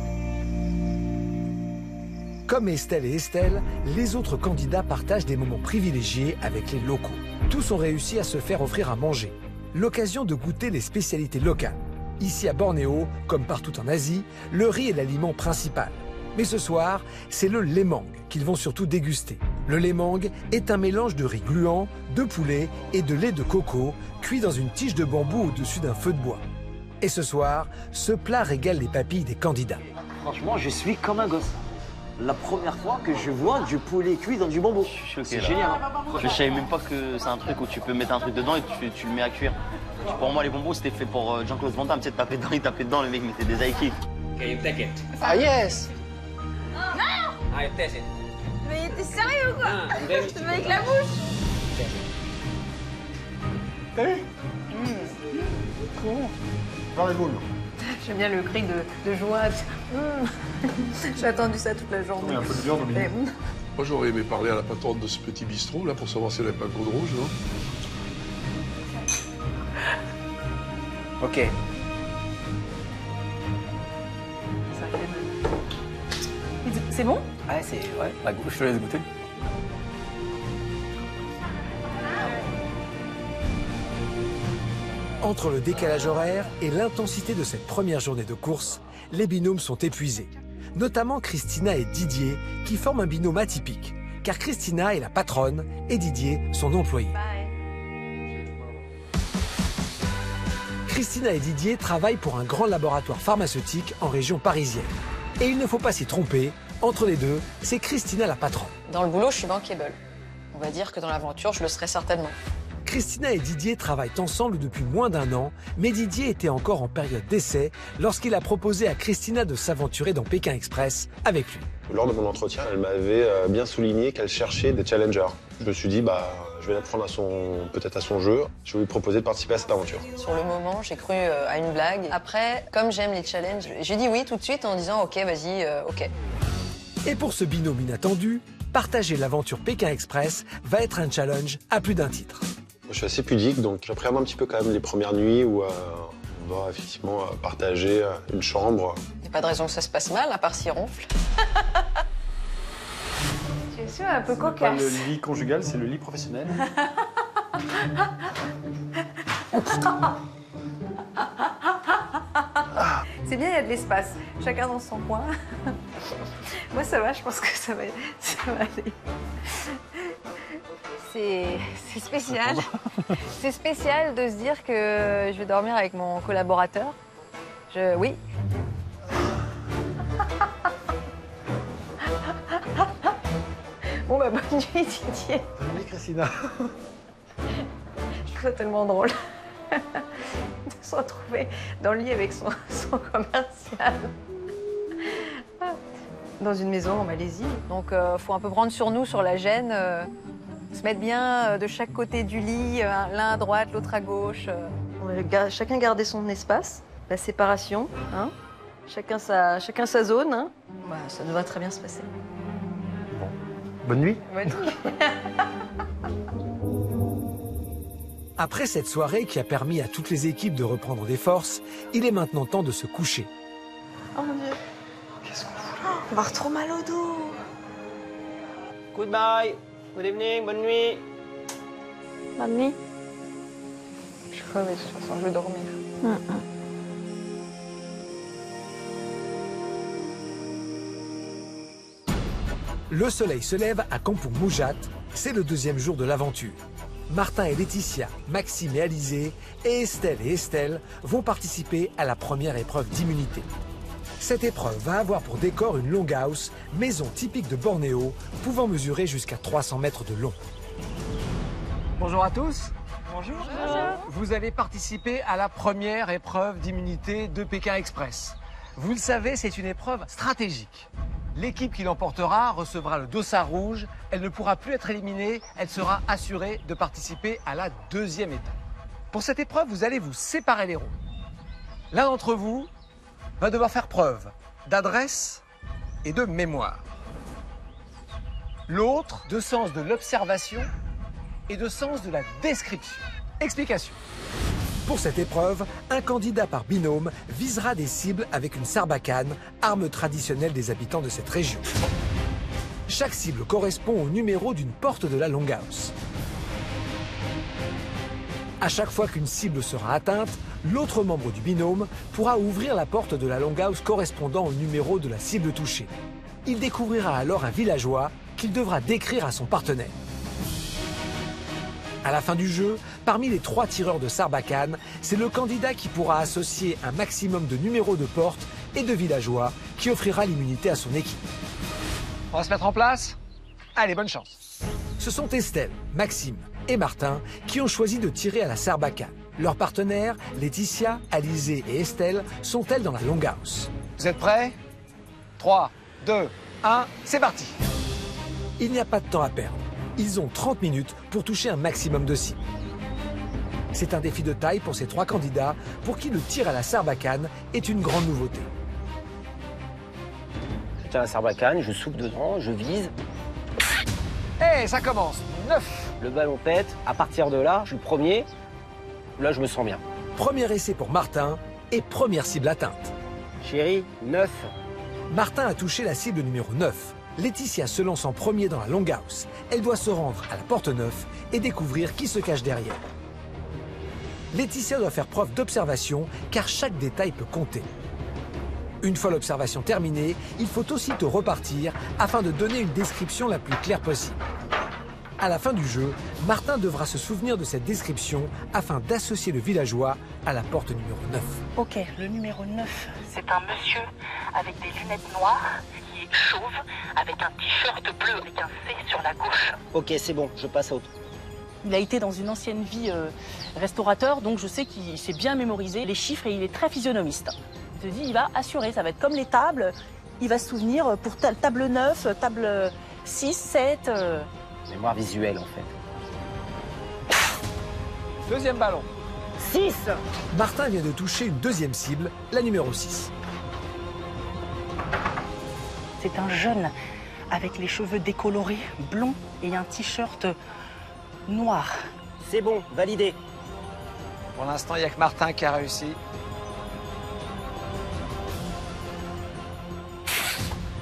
Comme Estelle et Estelle, les autres candidats partagent des moments privilégiés avec les locaux. Tous ont réussi à se faire offrir à manger. L'occasion de goûter les spécialités locales. Ici à Bornéo, comme partout en Asie, le riz est l'aliment principal. Mais ce soir, c'est le lemang qu'ils vont surtout déguster. Le lemang est un mélange de riz gluant, de poulet et de lait de coco, cuit dans une tige de bambou au-dessus d'un feu de bois. Et ce soir, ce plat régale les papilles des candidats. Franchement, je suis comme un gosse. La première fois que je vois du poulet cuit dans du bambou. C'est génial. Je savais même pas que c'est un truc où tu peux mettre un truc dedans et tu le mets à cuire. Pour moi, les bonbons, c'était fait pour Jean-Claude Van Damme. Tu sais, taper dedans, il tapait dedans, le mec mettait des haïkis. Can you take it? Ah yes! Non! I taste it. Mais t'es sérieux ou quoi? Tu te mets avec la bouche? T'as vu? Cool. Dans les boules. J'aime bien le cri de joie. J'ai attendu ça toute la journée. Il y a un peu de viande au milieu. Moi, j'aurais aimé parler à la patronne de ce petit bistrot, là, pour savoir si elle n'avait pas le code rouge, non? Ok. C'est bon? Ouais, je te laisse goûter. Entre le décalage horaire et l'intensité de cette première journée de course, les binômes sont épuisés. Notamment Christina et Didier, qui forment un binôme atypique, car Christina est la patronne et Didier son employé. Christina et Didier travaillent pour un grand laboratoire pharmaceutique en région parisienne. Et il ne faut pas s'y tromper, entre les deux, c'est Christina la patronne. Dans le boulot, je suis bankable. On va dire que dans l'aventure, je le serai certainement. Christina et Didier travaillent ensemble depuis moins d'1 an, mais Didier était encore en période d'essai lorsqu'il a proposé à Christina de s'aventurer dans Pékin Express avec lui. Lors de mon entretien, elle m'avait bien souligné qu'elle cherchait des challengers. Je me suis dit, je vais la prendre peut-être à son jeu. Je vais lui proposer de participer à cette aventure. Sur le moment, j'ai cru à une blague. Après, comme j'aime les challenges, j'ai dit oui tout de suite en disant ok, vas-y, ok. Et pour ce binôme inattendu, partager l'aventure Pékin Express va être un challenge à plus d'un titre. Je suis assez pudique, donc j'appréhende un petit peu quand même les premières nuits où on devoir effectivement partager une chambre. Il n'y a pas de raison que ça se passe mal, à part s'il ronfle. Tu es sûr, un peu C'est pas cocasse. le lit conjugal, c'est le lit professionnel. C'est bien, il y a de l'espace. Chacun dans son coin. Moi, ça va, je pense que ça va aller. C'est spécial. C'est spécial de se dire que je vais dormir avec mon collaborateur. Oui. Bon, bah, bonne nuit, Didier. Bonne nuit, Christina. Je trouve ça tellement drôle de se retrouver dans le lit avec son commercial. Dans une maison en Malaisie. Donc, faut un peu prendre sur nous, sur la gêne. Se mettre bien de chaque côté du lit, l'un à droite, l'autre à gauche. On va chacun garder son espace, la séparation. Hein. Chacun sa zone. Hein. Bah, ça devrait très bien se passer. Bonne nuit. Bonne nuit. Après cette soirée qui a permis à toutes les équipes de reprendre des forces, il est maintenant temps de se coucher. Oh mon Dieu. Qu'est-ce qu'on fout là? On va avoir trop mal au dos. Goodbye. Good evening, bonne nuit. Bonne nuit. Je suis crevée, de toute façon, je vais dormir. Le soleil se lève à Kampung Mujat, c'est le deuxième jour de l'aventure. Martin et Laetitia, Maxime et Alizé, et Estelle et Estelle vont participer à la première épreuve d'immunité. Cette épreuve va avoir pour décor une longhouse, maison typique de Bornéo, pouvant mesurer jusqu'à 300 mètres de long. Bonjour à tous. Bonjour. Vous allez participer à la première épreuve d'immunité de Pékin Express. Vous le savez, c'est une épreuve stratégique. L'équipe qui l'emportera recevra le dossard rouge. Elle ne pourra plus être éliminée. Elle sera assurée de participer à la deuxième étape. Pour cette épreuve, vous allez vous séparer les rôles. L'un d'entre vous va devoir faire preuve d'adresse et de mémoire. L'autre, de sens de l'observation et de sens de la description. Explication. Pour cette épreuve, un candidat par binôme visera des cibles avec une sarbacane, arme traditionnelle des habitants de cette région. Chaque cible correspond au numéro d'une porte de la longhouse. À chaque fois qu'une cible sera atteinte, l'autre membre du binôme pourra ouvrir la porte de la longhouse correspondant au numéro de la cible touchée. Il découvrira alors un villageois qu'il devra décrire à son partenaire. À la fin du jeu, parmi les 3 tireurs de sarbacane, c'est le candidat qui pourra associer un maximum de numéros de porte et de villageois qui offrira l'immunité à son équipe. On va se mettre en place? Allez, bonne chance. Ce sont Estelle, Maxime et Martin qui ont choisi de tirer à la sarbacane. Leurs partenaires, Laetitia, Alizé et Estelle, sont elles dans la longhouse. Vous êtes prêts? 3, 2, 1, c'est parti. Il n'y a pas de temps à perdre. Ils ont 30 minutes pour toucher un maximum de cibles. C'est un défi de taille pour ces 3 candidats pour qui le tir à la sarbacane est une grande nouveauté. Je tiens la sarbacane, je souffle dedans, je vise. Hey, ça commence. 9. Le ballon pète. À partir de là, je suis le premier. Là, je me sens bien. Premier essai pour Martin et première cible atteinte. Chérie, 9. Martin a touché la cible numéro 9. Laetitia se lance en premier dans la longhouse. Elle doit se rendre à la porte 9 et découvrir qui se cache derrière. Laetitia doit faire preuve d'observation car chaque détail peut compter. Une fois l'observation terminée, il faut aussitôt repartir afin de donner une description la plus claire possible. À la fin du jeu, Martin devra se souvenir de cette description afin d'associer le villageois à la porte numéro 9. Ok, le numéro 9. C'est un monsieur avec des lunettes noires, qui est chauve, avec un t-shirt bleu avec un C sur la gauche. Ok, c'est bon, je passe à autre. Il a été dans une ancienne vie restaurateur, donc je sais qu'il s'est bien mémorisé les chiffres et il est très physionomiste. Il se dit, il va assurer, ça va être comme les tables, il va se souvenir pour table 9, table 6, 7... Mémoire visuelle, en fait. Deuxième ballon. 6. Martin vient de toucher une deuxième cible, la numéro 6. C'est un jeune avec les cheveux décolorés, blonds et un t-shirt noir. C'est bon, validé. Pour l'instant, il n'y a que Martin qui a réussi.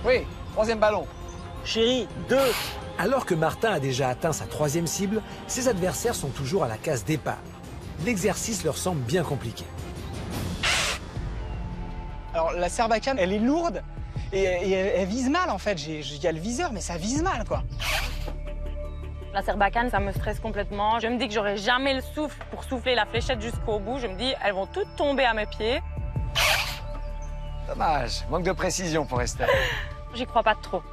Oui, troisième ballon. Chérie, 2. Alors que Martin a déjà atteint sa troisième cible, ses adversaires sont toujours à la case départ. L'exercice leur semble bien compliqué. Alors la Sarbacane, elle est lourde et elle vise mal en fait. Il y a le viseur, mais ça vise mal quoi. La Sarbacane, ça me stresse complètement. Je me dis que j'aurai jamais le souffle pour souffler la fléchette jusqu'au bout. Je me dis, elles vont toutes tomber à mes pieds. Dommage, manque de précision pour Estelle. J'y crois pas trop.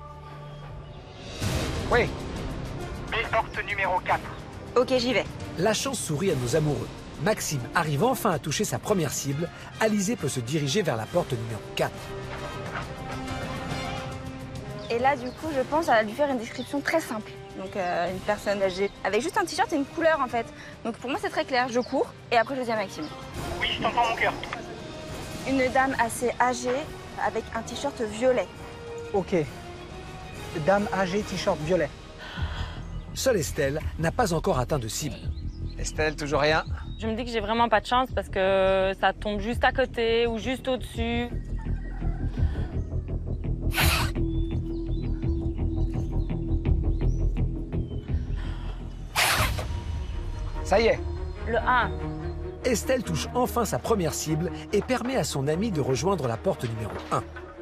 Oui. Porte numéro 4. Ok, j'y vais. La chance sourit à nos amoureux. Maxime arrive enfin à toucher sa première cible. Alizé peut se diriger vers la porte numéro 4. Et là, du coup, je pense à lui faire une description très simple. Donc, une personne âgée, avec juste un t-shirt et une couleur, en fait. Donc, pour moi, c'est très clair. Je cours et après, je dis à Maxime. Oui, je t'entends, mon cœur. Une dame assez âgée, avec un t-shirt violet. Ok. Dame âgée, t-shirt violet. Seule Estelle n'a pas encore atteint de cible. Estelle, toujours rien. Je me dis que j'ai vraiment pas de chance parce que ça tombe juste à côté ou juste au-dessus. Ça y est. Le 1. Estelle touche enfin sa première cible et permet à son ami de rejoindre la porte numéro 1.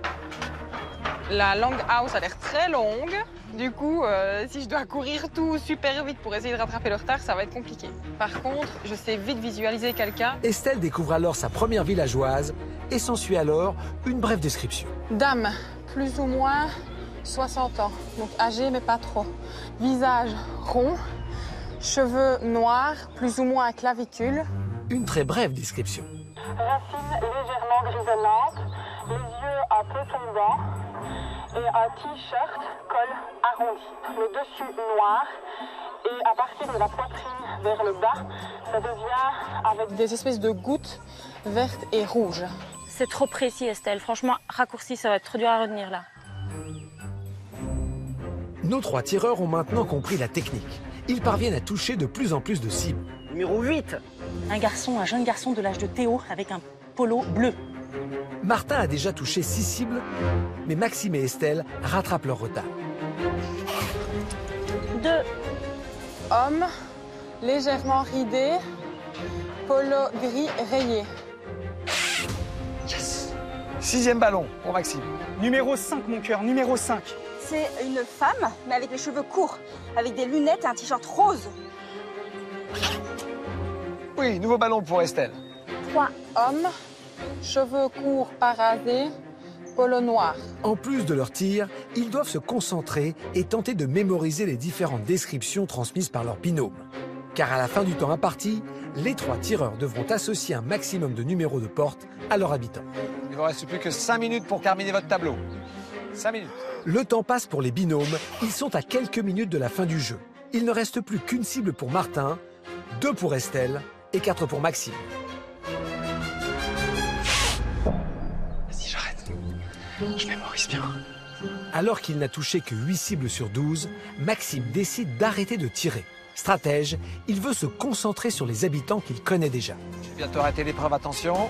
La long house a l'air très longue. Du coup, si je dois courir tout super vite pour essayer de rattraper le retard, ça va être compliqué. Par contre, je sais vite visualiser quelqu'un. Estelle découvre alors sa première villageoise et s'ensuit alors une brève description. Dame, plus ou moins 60 ans, donc âgée mais pas trop. Visage rond, cheveux noirs, plus ou moins à clavicule. Une très brève description. Racines légèrement grisonnantes, les yeux un peu tombants et un t-shirt col arrondi. Le dessus noir et à partir de la poitrine vers le bas, ça devient avec des espèces de gouttes vertes et rouges. C'est trop précis, Estelle. Franchement, raccourci, ça va être trop dur à retenir là. Nos 3 tireurs ont maintenant compris la technique. Ils parviennent à toucher de plus en plus de cibles. Numéro 8. Un jeune garçon de l'âge de Théo avec un polo bleu. Martin a déjà touché 6 cibles, mais Maxime et Estelle rattrapent leur retard. 2. Homme, légèrement ridé, polo gris rayé. Yes. 6e ballon pour Maxime. Numéro 5, mon cœur, numéro 5. C'est une femme, mais avec les cheveux courts, avec des lunettes et un t-shirt rose. Oui, nouveau ballon pour Estelle. 3. Homme, cheveux courts pas rasés, polo noir. En plus de leur tir, ils doivent se concentrer et tenter de mémoriser les différentes descriptions transmises par leur binôme. Car à la fin du temps imparti, les 3 tireurs devront associer un maximum de numéros de porte à leurs habitants. Il ne vous reste plus que 5 minutes pour terminer votre tableau. 5 minutes. Le temps passe pour les binômes, ils sont à quelques minutes de la fin du jeu. Il ne reste plus qu'une cible pour Martin, 2 pour Estelle et 4 pour Maxime. Vas-y, j'arrête. Je mémorise bien. Alors qu'il n'a touché que 8 cibles sur 12, Maxime décide d'arrêter de tirer. Stratège, il veut se concentrer sur les habitants qu'il connaît déjà. Je vais bientôt arrêter l'épreuve, attention.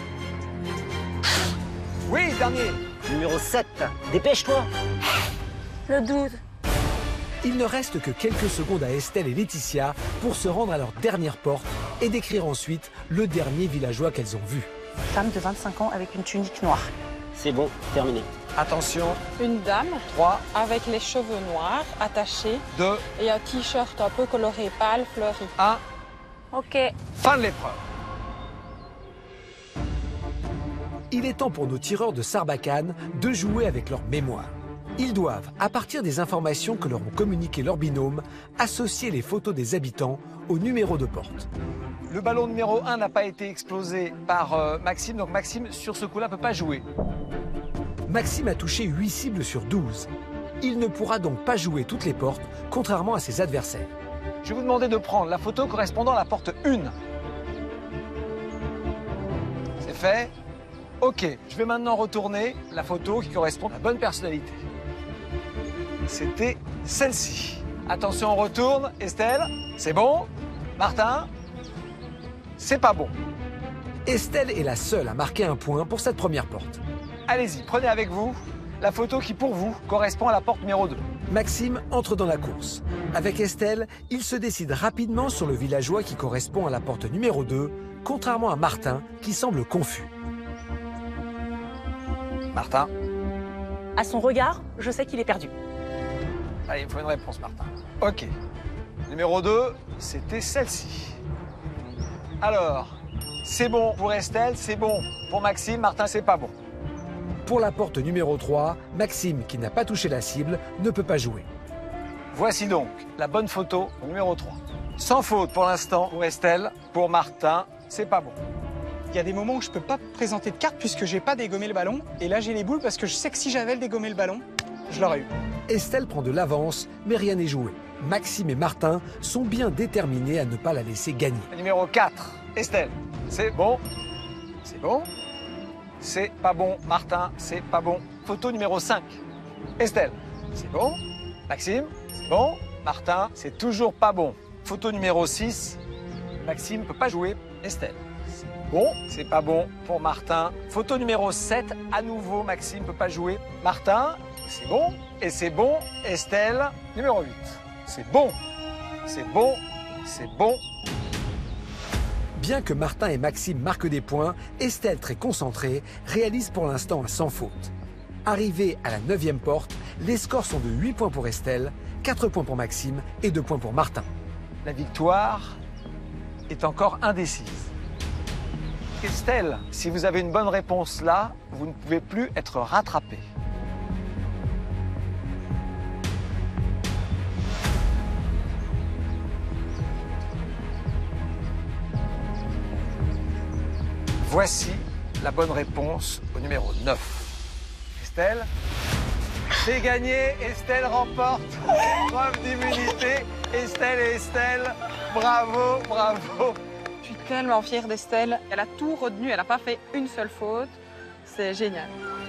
Oui, dernier. Numéro 7. Dépêche-toi. Le 12. Il ne reste que quelques secondes à Estelle et Laetitia pour se rendre à leur dernière porte et décrire ensuite le dernier villageois qu'elles ont vu. Femme de 25 ans avec une tunique noire. C'est bon, terminé. Attention. Une dame 3. avec les cheveux noirs attachés 2. et un t-shirt un peu coloré pâle fleuri. 1. Ok. Fin de l'épreuve. Il est temps pour nos tireurs de Sarbacane de jouer avec leur mémoire. Ils doivent, à partir des informations que leur ont communiquées leurs binômes, associer les photos des habitants au numéro de porte. Le ballon numéro 1 n'a pas été explosé par Maxime, donc Maxime, sur ce coup-là, ne peut pas jouer. Maxime a touché 8 cibles sur 12. Il ne pourra donc pas jouer toutes les portes, contrairement à ses adversaires. Je vais vous demander de prendre la photo correspondant à la porte 1. C'est fait. Ok, je vais maintenant retourner la photo qui correspond à la bonne personnalité. C'était celle-ci. Attention, on retourne. Estelle, c'est bon. Martin, c'est pas bon. Estelle est la seule à marquer un point pour cette première porte. Allez-y, prenez avec vous la photo qui, pour vous, correspond à la porte numéro 2. Maxime entre dans la course. Avec Estelle, il se décide rapidement sur le villageois qui correspond à la porte numéro 2, contrairement à Martin, qui semble confus. Martin. À son regard, je sais qu'il est perdu. Allez, il me faut une réponse, Martin. Ok. Numéro 2, c'était celle-ci. Alors, c'est bon pour Estelle, c'est bon pour Maxime. Martin, c'est pas bon. Pour la porte numéro 3, Maxime, qui n'a pas touché la cible, ne peut pas jouer. Voici donc la bonne photo numéro 3. Sans faute pour l'instant pour Estelle. Pour Martin, c'est pas bon. Il y a des moments où je peux pas présenter de carte puisque j'ai pas dégommé le ballon. Et là, j'ai les boules parce que je sais que si j'avais dégommé le ballon, je l'aurais eu. Estelle prend de l'avance, mais rien n'est joué. Maxime et Martin sont bien déterminés à ne pas la laisser gagner. Numéro 4, Estelle, c'est bon. C'est bon. C'est pas bon. Martin, c'est pas bon. Photo numéro 5, Estelle, c'est bon. Maxime, c'est bon. Martin, c'est toujours pas bon. Photo numéro 6, Maxime ne peut pas jouer. Estelle, c'est bon. C'est pas bon pour Martin. Photo numéro 7, à nouveau, Maxime ne peut pas jouer. Martin, c'est bon. Et c'est bon. Estelle, numéro 8. C'est bon. C'est bon. C'est bon. Bien que Martin et Maxime marquent des points, Estelle, très concentrée, réalise pour l'instant un sans faute. Arrivée à la 9e porte, les scores sont de 8 points pour Estelle, 4 points pour Maxime et 2 points pour Martin. La victoire est encore indécise. Estelle, si vous avez une bonne réponse là, vous ne pouvez plus être rattrapée. Voici la bonne réponse au numéro 9. Estelle, c'est gagné. Estelle remporte preuve d'immunité. Estelle et Estelle, bravo, bravo. Je suis tellement fière d'Estelle. Elle a tout retenu, elle n'a pas fait une seule faute. C'est génial.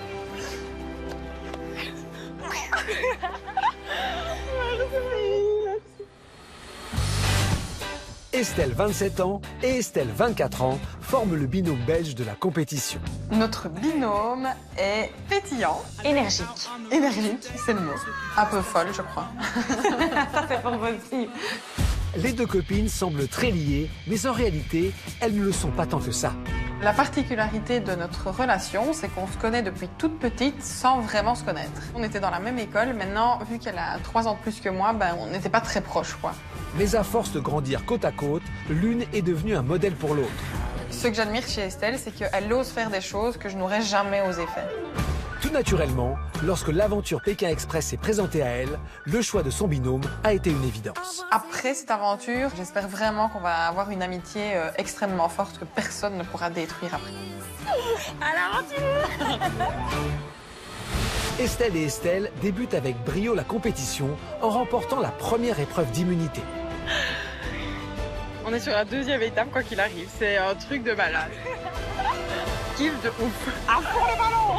Estelle, 27 ans, et Estelle, 24 ans, forment le binôme belge de la compétition. Notre binôme est pétillant. Énergique. Énergique, c'est le mot. Un peu folle, je crois. Ça, c'est pour vous aussi. Les deux copines semblent très liées, mais en réalité, elles ne le sont pas tant que ça. La particularité de notre relation, c'est qu'on se connaît depuis toute petite sans vraiment se connaître. On était dans la même école, maintenant, vu qu'elle a 3 ans de plus que moi, on n'était pas très proches, quoi. Mais à force de grandir côte à côte, l'une est devenue un modèle pour l'autre. Ce que j'admire chez Estelle, c'est qu'elle ose faire des choses que je n'aurais jamais osé faire. Tout naturellement, lorsque l'aventure Pékin Express s'est présentée à elle, le choix de son binôme a été une évidence. Après cette aventure, j'espère vraiment qu'on va avoir une amitié extrêmement forte que personne ne pourra détruire après. À l'aventure. Estelle et Estelle débutent avec brio la compétition en remportant la première épreuve d'immunité. On est sur la 2e étape, quoi qu'il arrive. C'est un truc de malade. Kiff de ouf. À fond les ballons.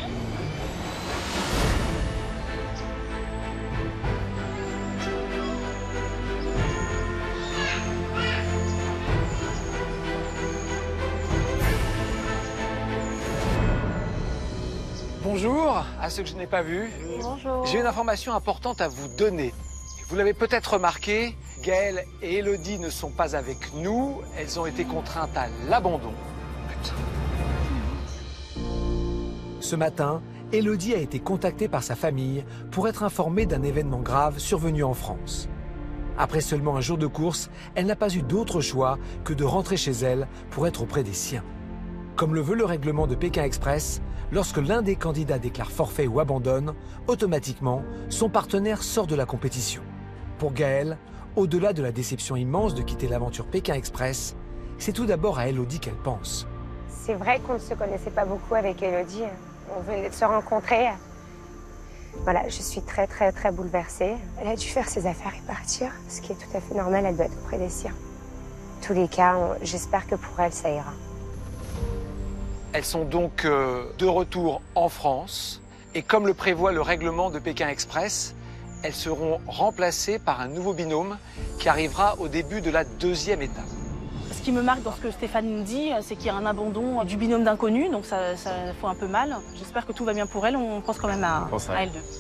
Bonjour à ceux que je n'ai pas vus. Bonjour. J'ai une information importante à vous donner. Vous l'avez peut-être remarqué, Gaëlle et Élodie ne sont pas avec nous. Elles ont été contraintes à l'abandon. Ce matin, Élodie a été contactée par sa famille pour être informée d'un événement grave survenu en France. Après seulement un jour de course, elle n'a pas eu d'autre choix que de rentrer chez elle pour être auprès des siens. Comme le veut le règlement de Pékin Express, lorsque l'un des candidats déclare forfait ou abandonne, automatiquement, son partenaire sort de la compétition. Pour Gaëlle, au-delà de la déception immense de quitter l'aventure Pékin Express, c'est tout d'abord à Élodie qu'elle pense. C'est vrai qu'on ne se connaissait pas beaucoup avec Élodie. On venait de se rencontrer. Voilà, je suis très bouleversée. Elle a dû faire ses affaires et partir, ce qui est tout à fait normal, elle doit être auprès des siens. En tous les cas, j'espère que pour elle, ça ira. Elles sont donc de retour en France. Et comme le prévoit le règlement de Pékin Express, elles seront remplacées par un nouveau binôme qui arrivera au début de la 2e étape. Ce qui me marque dans ce que Stéphane nous dit, c'est qu'il y a un abandon du binôme d'inconnus, donc ça fait un peu mal. J'espère que tout va bien pour elle, on pense quand même à elle deux.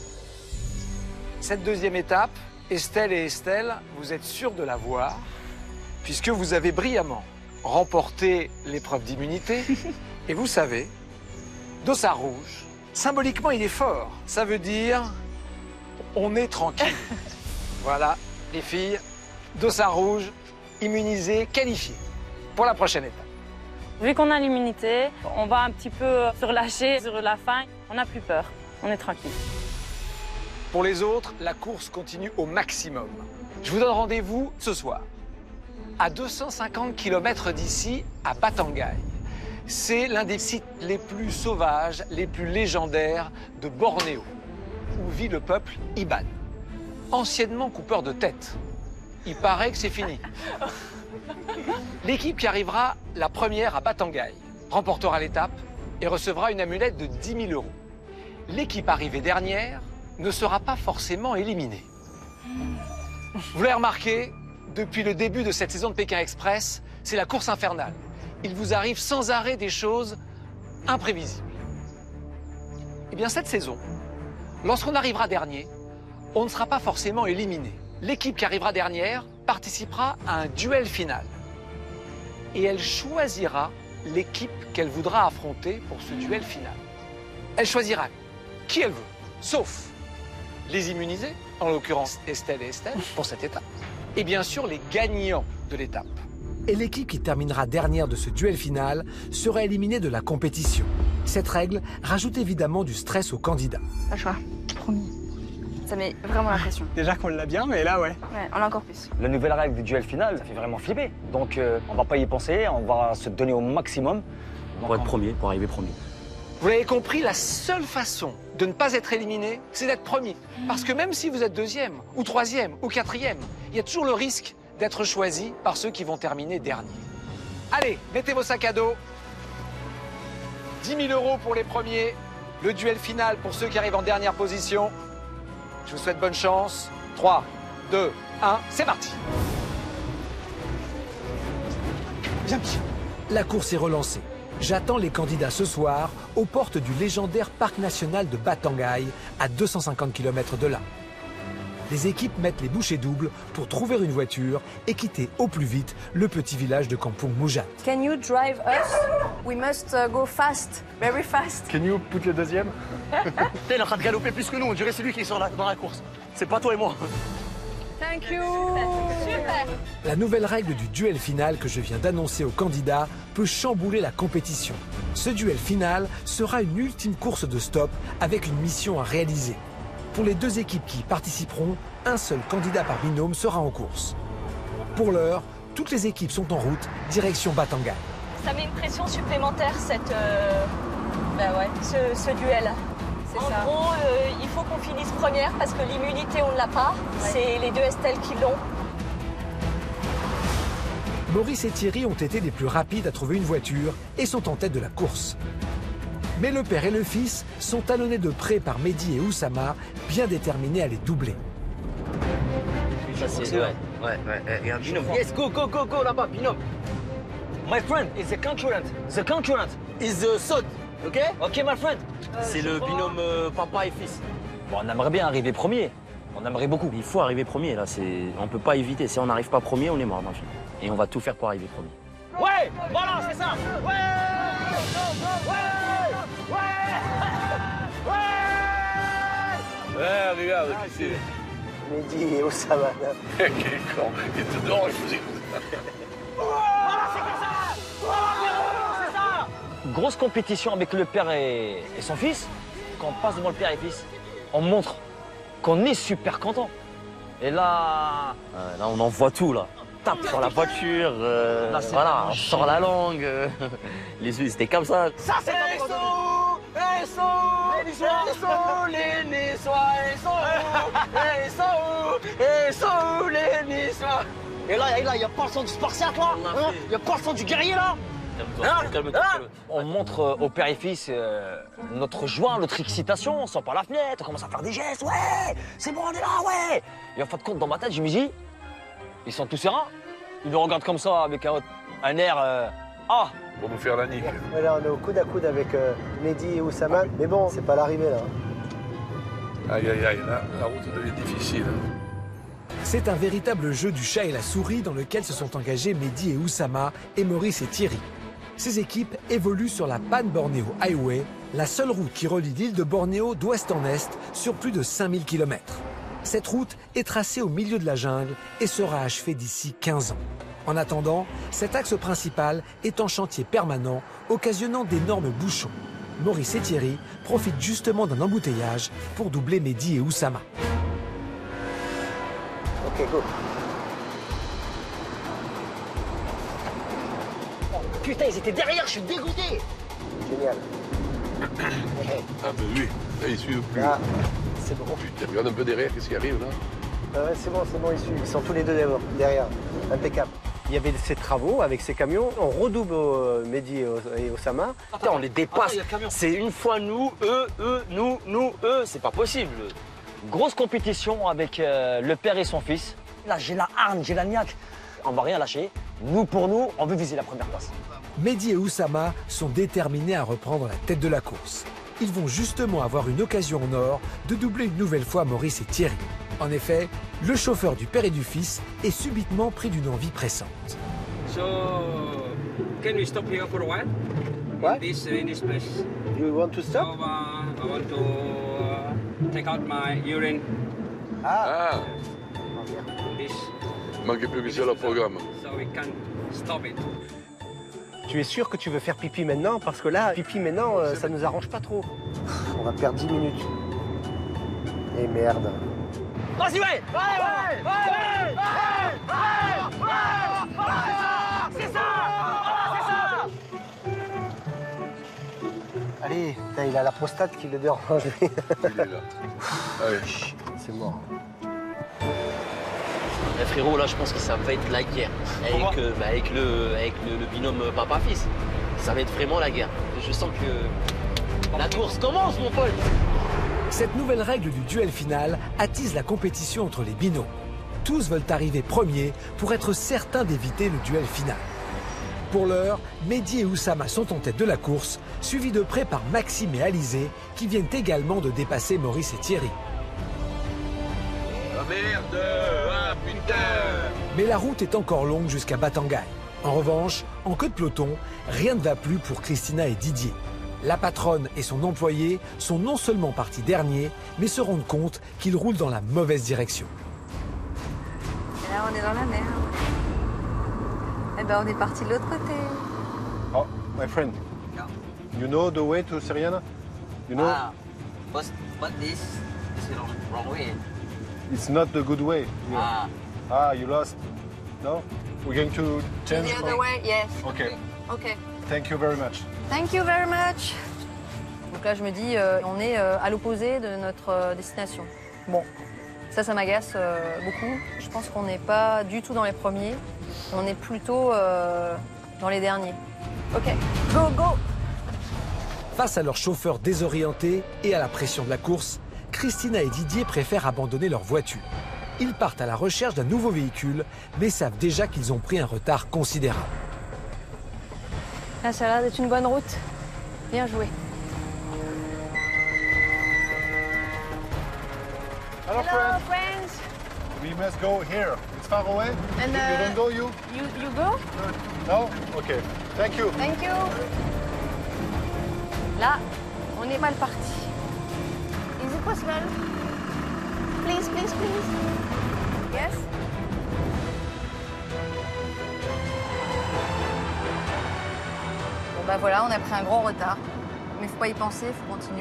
Cette deuxième étape, Estelle et Estelle, vous êtes sûrs de la voir, puisque vous avez brillamment remporté l'épreuve d'immunité. Et vous savez, dossard rouge, symboliquement, il est fort. Ça veut dire, on est tranquille. Voilà, les filles, dossard rouge, immunisé, qualifié pour la prochaine étape. Vu qu'on a l'immunité, on va un petit peu se relâcher sur la fin. On n'a plus peur, on est tranquille. Pour les autres, la course continue au maximum. Je vous donne rendez-vous ce soir, à 250 km d'ici, à Batangai. C'est l'un des sites les plus sauvages, les plus légendaires de Bornéo, où vit le peuple Iban, anciennement coupeur de tête. Il paraît que c'est fini. L'équipe qui arrivera la première à Batangai remportera l'étape et recevra une amulette de 10 000 €. L'équipe arrivée dernière ne sera pas forcément éliminée. Vous l'avez remarqué, depuis le début de cette saison de Pékin Express, c'est la course infernale. Il vous arrive sans arrêt des choses imprévisibles. Eh bien, cette saison, lorsqu'on arrivera dernier, on ne sera pas forcément éliminé. L'équipe qui arrivera dernière participera à un duel final. Et elle choisira l'équipe qu'elle voudra affronter pour ce duel final. Elle choisira qui elle veut, sauf les immunisés, en l'occurrence Estelle et Estelle, pour cette étape, et bien sûr les gagnants de l'étape. Et l'équipe qui terminera dernière de ce duel final sera éliminée de la compétition. Cette règle rajoute évidemment du stress aux candidats. Pas le choix, promis. Ça met vraiment la pression. Déjà qu'on l'a bien, mais là, ouais. Ouais, on l'a encore plus. La nouvelle règle du duel final, ça fait vraiment flipper. Donc on va pas y penser, on va se donner au maximum. Pour être premier, pour arriver premier. Vous l'avez compris, la seule façon de ne pas être éliminé, c'est d'être premier. Parce que même si vous êtes deuxième, ou troisième, ou quatrième, il y a toujours le risque d'être choisi par ceux qui vont terminer dernier. Allez, mettez vos sacs à dos. 10 000 € pour les premiers. Le duel final pour ceux qui arrivent en dernière position. Je vous souhaite bonne chance. 3, 2, 1, c'est parti. Bien. La course est relancée. J'attends les candidats ce soir aux portes du légendaire parc national de Batangai, à 250 km de là. Les équipes mettent les bouchées doubles pour trouver une voiture et quitter au plus vite le petit village de Kampung Mujat. Can you drive us? We must go fast, very fast. Can you put le deuxième? Il est en train de galoper plus que nous, on dirait c'est lui qui est dans la course. C'est pas toi et moi. Thank you. Super. La nouvelle règle du duel final que je viens d'annoncer aux candidats peut chambouler la compétition. Ce duel final sera une ultime course de stop avec une mission à réaliser. Pour les deux équipes qui y participeront, un seul candidat par binôme sera en course. Pour l'heure, toutes les équipes sont en route, direction Batangai. Ça met une pression supplémentaire, ce duel. En gros, il faut qu'on finisse première parce que l'immunité, on ne l'a pas. Ouais. C'est les deux Estelle qui l'ont. Maurice et Thierry ont été les plus rapides à trouver une voiture et sont en tête de la course. Mais le père et le fils sont talonnés de près par Mehdi et Oussama, bien déterminés à les doubler. Ça, c'est ouais. Regarde, binôme. Yes, go, là-bas, binôme. My friend is the concurrent. The concurrent is the son. OK? OK, my friend. C'est le binôme papa et fils. Bon, on aimerait bien arriver premier. On aimerait beaucoup. Il faut arriver premier, là. On peut pas éviter. Si on n'arrive pas premier, on est mort, ma fille. Et on va tout faire pour arriver premier. Ouais! Voilà, c'est ça! Ouais! Ouais, regarde, qui c'est? Mehdi et Oussama. Quel con! Il était dehors, il faisait... Voilà, c'est comme ça! C'est ça! Grosse compétition avec le père et son fils. Quand on passe devant le père et le fils, on montre qu'on est super content. Et là... Là, on en voit tout, là. On tape sur la voiture, voilà, on sort la langue. Les yeux, c'était comme ça. Ça, c'est les Niçois. Et là, il n'y a pas le son du spartiate, là. Il n'y a pas le son du guerrier, là. Calme-toi. On montre au père et fils notre joie, notre excitation. On sort par la fenêtre, on commence à faire des gestes. Ouais, c'est bon, on est là, ouais. Et en fin de compte, dans ma tête, je me dis, ils sont tous sereins. Ils me regardent comme ça avec un un air... Ah pour nous faire la nique. Voilà, on est au coude à coude avec Mehdi et Oussama. Mais bon, c'est pas l'arrivée là. Aïe, aïe, aïe, là, la route devient difficile. C'est un véritable jeu du chat et la souris dans lequel se sont engagés Mehdi et Oussama et Maurice et Thierry. Ces équipes évoluent sur la Pan Borneo Highway, la seule route qui relie l'île de Bornéo d'ouest en est sur plus de 5000 km. Cette route est tracée au milieu de la jungle et sera achevée d'ici 15 ans. En attendant, cet axe principal est en chantier permanent, occasionnant d'énormes bouchons. Maurice et Thierry profitent justement d'un embouteillage pour doubler Mehdi et Oussama. Ok, go. Putain, ils étaient derrière, je suis dégoûté. Génial. Ah ben oui, là ils suivent plus. Ah, c'est bon. Putain, regarde un peu derrière, qu'est-ce qui arrive là? Ah ouais, c'est bon, ils suivent. Ils sont tous les deux derrière. Impeccable. Il y avait ces travaux avec ces camions. On redouble Mehdi et Oussama. Putain, on les dépasse. C'est une fois nous, eux, nous, eux. C'est pas possible. Grosse compétition avec le père et son fils. Là, j'ai la hargne, j'ai la niaque. On va rien lâcher. Nous, pour nous, on veut viser la première place. Mehdi et Oussama sont déterminés à reprendre la tête de la course. Ils vont justement avoir une occasion en or de doubler une nouvelle fois Maurice et Thierry. En effet, le chauffeur du père et du fils est subitement pris d'une envie pressante. So, can we stop here for a while? What? In this place. You want to stop? So, I want to take out my urine. Ah, This, il manquait plus que ça le programme. so we can stop it. Tu es sûr que tu veux faire pipi maintenant? Parce que là, pipi maintenant, ça nous arrange pas trop. On va perdre 10 minutes. Et merde. Vas-y, ouais! C'est ça! Allez, putain, il a la prostate qui le dérange. Il est là. Allez. C'est mort. Eh, frérot, là, je pense que ça va être la guerre. Avec le binôme papa-fils. Ça va être vraiment la guerre. Je sens que la course commence, mon pote. Cette nouvelle règle du duel final attise la compétition entre les binômes. Tous veulent arriver premiers pour être certains d'éviter le duel final. Pour l'heure, Mehdi et Oussama sont en tête de la course, suivis de près par Maxime et Alizé, qui viennent également de dépasser Maurice et Thierry. Ah merde! Ah putain! Mais la route est encore longue jusqu'à Batangay. En revanche, en queue de peloton, rien ne va plus pour Christina et Didier. La patronne et son employé sont non seulement partis derniers, mais se rendent compte qu'ils roulent dans la mauvaise direction. Et là, on est dans la merde. Eh ben, on est parti de l'autre côté. Oh, my friend. You know the way to Seriana? You know? But this is the wrong way. It's not the good way. You lost? No? We're going to change? The other way, yes. Okay. Okay. Thank you very much. Thank you very much. Donc là, je me dis, on est à l'opposé de notre destination. Bon, ça m'agace beaucoup. Je pense qu'on n'est pas du tout dans les premiers. On est plutôt dans les derniers. Ok, go, go! Face à leur chauffeur désorienté et à la pression de la course, Christina et Didier préfèrent abandonner leur voiture. Ils partent à la recherche d'un nouveau véhicule, mais savent déjà qu'ils ont pris un retard considérable. Là, ça a l'air d'être une bonne route. Bien joué. Hello, friends. We must go here. It's far away. And, you don't go, you? You go? No? Okay. Thank you. Thank you. Là, on est mal parti. Is it possible? Please, please, please. Yes? Bon bah voilà, on a pris un grand retard. Mais faut pas y penser, faut continuer.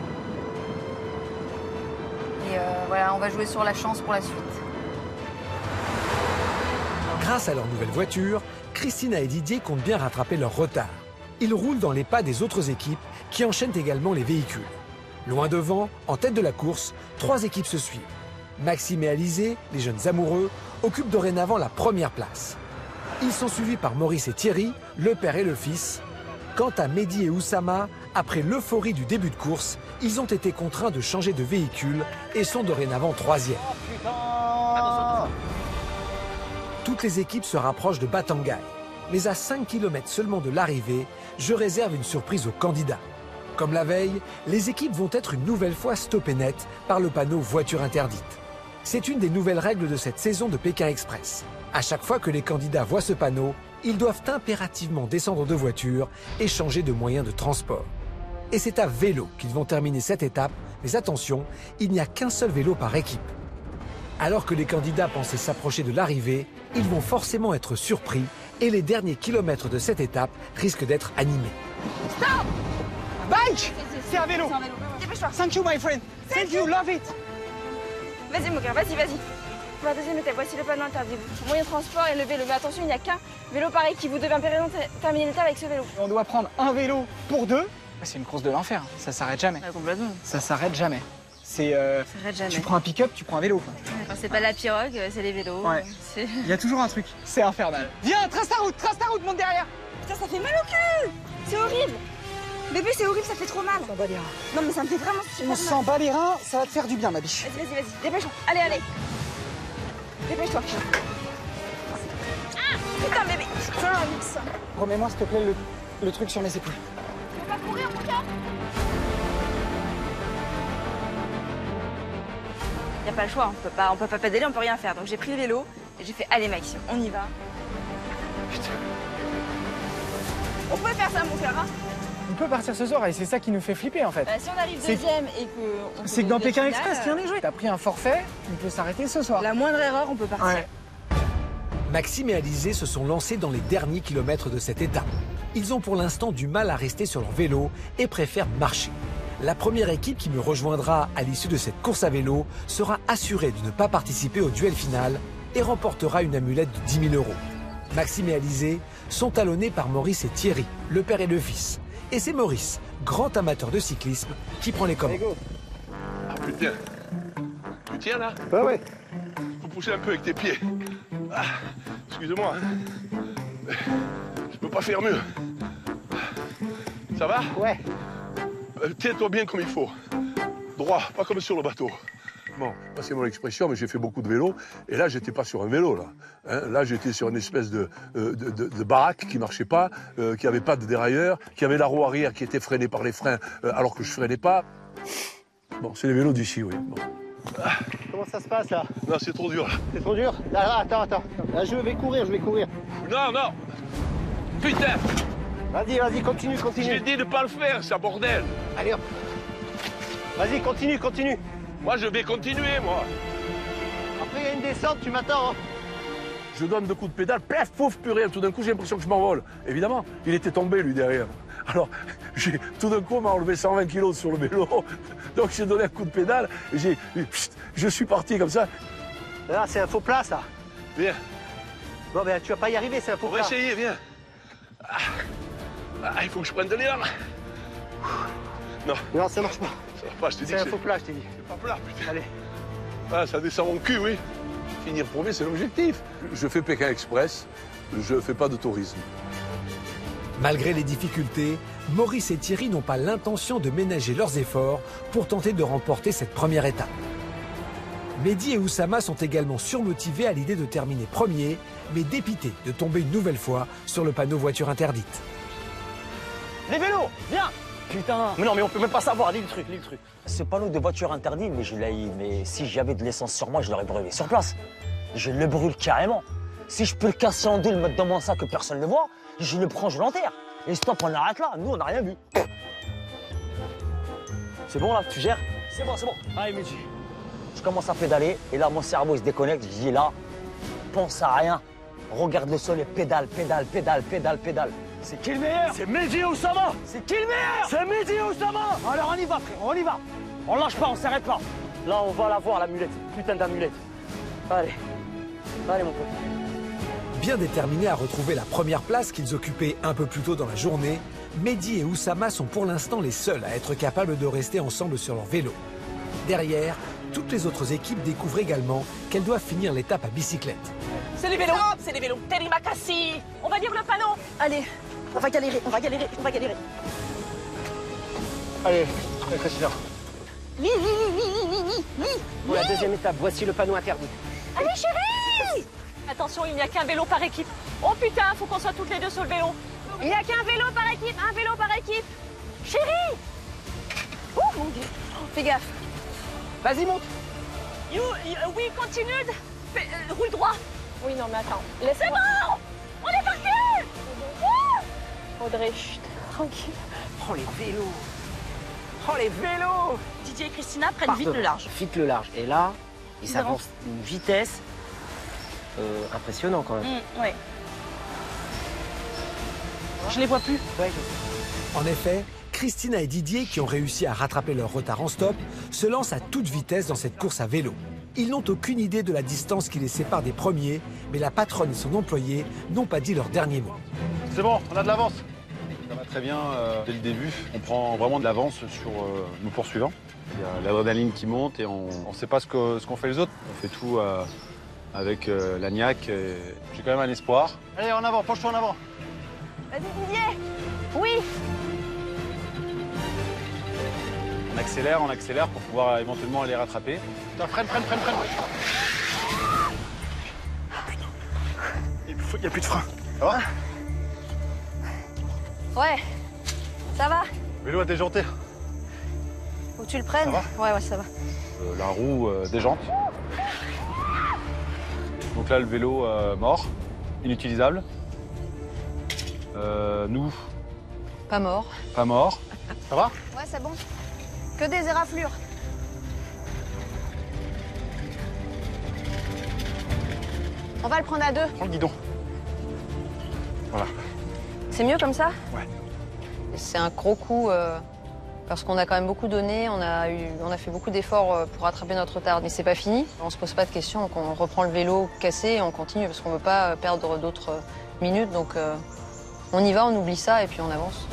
Et voilà, on va jouer sur la chance pour la suite. Grâce à leur nouvelle voiture, Christina et Didier comptent bien rattraper leur retard. Ils roulent dans les pas des autres équipes qui enchaînent également les véhicules. Loin devant, en tête de la course, 3 équipes se suivent. Maxime et Alizé, les jeunes amoureux, occupent dorénavant la première place. Ils sont suivis par Maurice et Thierry, le père et le fils. Quant à Mehdi et Oussama, après l'euphorie du début de course, ils ont été contraints de changer de véhicule et sont dorénavant 3e. Toutes les équipes se rapprochent de Batangay. Mais à 5 km seulement de l'arrivée, je réserve une surprise aux candidats. Comme la veille, les équipes vont être une nouvelle fois stoppées net par le panneau voiture interdite. C'est une des nouvelles règles de cette saison de Pékin Express. À chaque fois que les candidats voient ce panneau, ils doivent impérativement descendre de voiture et changer de moyen de transport. Et c'est à vélo qu'ils vont terminer cette étape, mais attention, il n'y a qu'un seul vélo par équipe. Alors que les candidats pensaient s'approcher de l'arrivée, ils vont forcément être surpris et les derniers kilomètres de cette étape risquent d'être animés. Stop! Bike! C'est un vélo. Dépêche-toi. Thank you, my friend. Thank you, love it. Vas-y, mon gars, vas-y. Pour la deuxième étape, voici le panneau interdit. Moyen de transport et le vélo. Mais attention, il n'y a qu'un vélo par équipe. Vous devez impérativement terminer l'étape avec ce vélo. On doit prendre un vélo pour deux. C'est une course de l'enfer. Ça s'arrête jamais. Ouais, complètement. Ça s'arrête jamais. C'est. Ça s'arrête jamais. Tu prends un pick-up, tu prends un vélo. Enfin, c'est pas la pirogue, c'est les vélos. Ouais. Il y a toujours un truc. C'est infernal. Viens, trace ta route, monte derrière. Putain, ça fait mal au cul. C'est horrible. Bébé, c'est horrible, ça fait trop mal. On s'en bat les reins. Non, mais ça me fait vraiment super mal. On s'en bat les reins, ça va te faire du bien, ma biche. Vas-y. Dépêche-toi. Allez. Dépêche-toi. Ah, putain, bébé. Remets-moi, s'il te plaît, le truc sur mes épaules. Faut pas courir, mon gars. Y a pas le choix, on peut pas pédaler, on peut rien faire. Donc j'ai pris le vélo et j'ai fait allez Maxime, on y va. Putain. On pouvait faire ça, mon cœur, hein. On peut partir ce soir et c'est ça qui nous fait flipper en fait. Bah, si on arrive deuxième et que. C'est que dans Pékin Express, rien n'est joué. T'as pris un forfait, on peut s'arrêter ce soir. La moindre erreur, on peut partir. Ouais. Maxime et Alizé se sont lancés dans les derniers kilomètres de cette étape. Ils ont pour l'instant du mal à rester sur leur vélo et préfèrent marcher. La première équipe qui me rejoindra à l'issue de cette course à vélo sera assurée de ne pas participer au duel final et remportera une amulette de 10 000 €. Maxime et Alizé sont talonnés par Maurice et Thierry, le père et le fils. Et c'est Maurice, grand amateur de cyclisme, qui prend les commandes. Ah putain. Tu tiens là? Ouais. Faut pousser un peu avec tes pieds. Ah, excuse-moi. Je peux pas faire mieux. Ça va? Ouais. Tiens-toi bien comme il faut. Droit, pas comme sur le bateau. Bon, c'est mon expression, mais j'ai fait beaucoup de vélo. Et là, j'étais pas sur un vélo, là. Hein, là, j'étais sur une espèce de baraque qui marchait pas, qui avait pas de dérailleur, qui avait la roue arrière qui était freinée par les freins, alors que je freinais pas. Bon, c'est les vélos d'ici, oui. Bon. Comment ça se passe, là? Non, c'est trop dur, là. C'est trop dur? Là, attends. Là, je vais courir. Non. Putain. Vas-y, continue. J'ai dit de pas le faire, c'est un bordel. Allez, hop. Vas-y, continue. Moi, je vais continuer, moi. Après, il y a une descente, tu m'attends. Hein. Je donne 2 coups de pédale, paf, pouf, plus rien. Tout d'un coup, j'ai l'impression que je m'envole. Évidemment, il était tombé, lui, derrière. Alors, tout d'un coup, on m'a enlevé 120 kilos sur le vélo. Donc, j'ai donné un coup de pédale. Et je suis parti comme ça. Là, c'est un faux plat, ça. Viens. Bon, ben, tu vas pas y arriver, c'est un faux plat. On va essayer, viens. Il faut que je prenne de l'élan. Non, ça marche pas. Ça va pas, je t'ai dit. C'est un faux plat, je t'ai dit. C'est pas plat, putain. Allez. Ah, ça descend mon cul, oui. Finir premier, c'est l'objectif. Je fais Pékin Express, je fais pas de tourisme. Malgré les difficultés, Maurice et Thierry n'ont pas l'intention de ménager leurs efforts pour tenter de remporter cette première étape. Mehdi et Oussama sont également surmotivés à l'idée de terminer premier, mais dépités de tomber une nouvelle fois sur le panneau voiture interdite. Les vélos, viens! Putain! Mais non, mais on peut même pas savoir, lis le truc. Ce panneau de voiture interdite, mais si j'avais de l'essence sur moi, je l'aurais brûlé sur place. Je le brûle carrément. Si je peux le casser en deux, le mettre dans mon sac que personne ne voit, je le prends, je l'enterre. Et stop, on arrête là. Nous, on n'a rien vu. C'est bon là, tu gères? C'est bon. Allez, Mehdi. Je commence à pédaler et là, mon cerveau il se déconnecte. Je dis là, pense à rien. Regarde le sol et pédale. C'est qui le meilleur? C'est Mehdi Oussama. C'est qui le meilleur? C'est Mehdi Oussama. Alors on y va, frère, on y va. On lâche pas, on s'arrête pas. Là, on va la voir, l'amulette. Putain d'amulette. Allez, mon pote. Bien déterminés à retrouver la première place qu'ils occupaient un peu plus tôt dans la journée, Mehdi et Oussama sont pour l'instant les seuls à être capables de rester ensemble sur leur vélo. Derrière, toutes les autres équipes découvrent également qu'elles doivent finir l'étape à bicyclette. C'est les vélos, Terry Makassi. On va lire le panneau. Allez, on va galérer. Allez, Christian. Lis. Pour la deuxième étape, voici le panneau interdit. Allez, chérie! Attention, il n'y a qu'un vélo par équipe. Oh putain, faut qu'on soit toutes les deux sur le vélo. Il n'y a qu'un vélo par équipe, un vélo par équipe. Chérie! Oh mon Dieu. Fais gaffe. Vas-y, monte. Oui, continue. Roule droit. Oui, non, mais attends. C'est bon! On est parti! Audrey, chut, tranquille. Oh, les vélos. Oh, les vélos. Didier et Christina prennent vite le large. Vite le large. Et là, ils s'avancent d'une vitesse impressionnante quand même. Oui. Je les vois plus. Ouais, En effet, Christina et Didier, qui ont réussi à rattraper leur retard en stop, se lancent à toute vitesse dans cette course à vélo. Ils n'ont aucune idée de la distance qui les sépare des premiers, mais la patronne et son employé n'ont pas dit leur dernier mot. C'est bon, on a de l'avance. Ça va très bien dès le début. On prend vraiment de l'avance sur nos poursuivants. Il y a l'adrénaline qui monte et on ne sait pas ce qu'ont fait les autres. On fait tout avec la niaque. J'ai quand même un espoir. Allez, en avant, penche-toi en avant. Vas-y, Didier. Oui. On accélère pour pouvoir éventuellement les rattraper. Putain, freine. Il n'y a plus de frein. Ça va? Ouais, ça va. Le vélo a déjanté. Faut que tu le prennes. Ça va? Ouais, ça va. La roue déjante. Donc là, le vélo mort, inutilisable. Nous, Pas mort. pas mort. Ça va? Ouais, c'est bon. Que des éraflures. On va le prendre à deux. Prends le guidon. Voilà. C'est mieux comme ça? Ouais. C'est un gros coup parce qu'on a quand même beaucoup donné, on a fait beaucoup d'efforts pour rattraper notre retard, mais c'est pas fini. On se pose pas de questions, donc on reprend le vélo cassé et on continue parce qu'on veut pas perdre d'autres minutes, donc on y va, on oublie ça et puis on avance.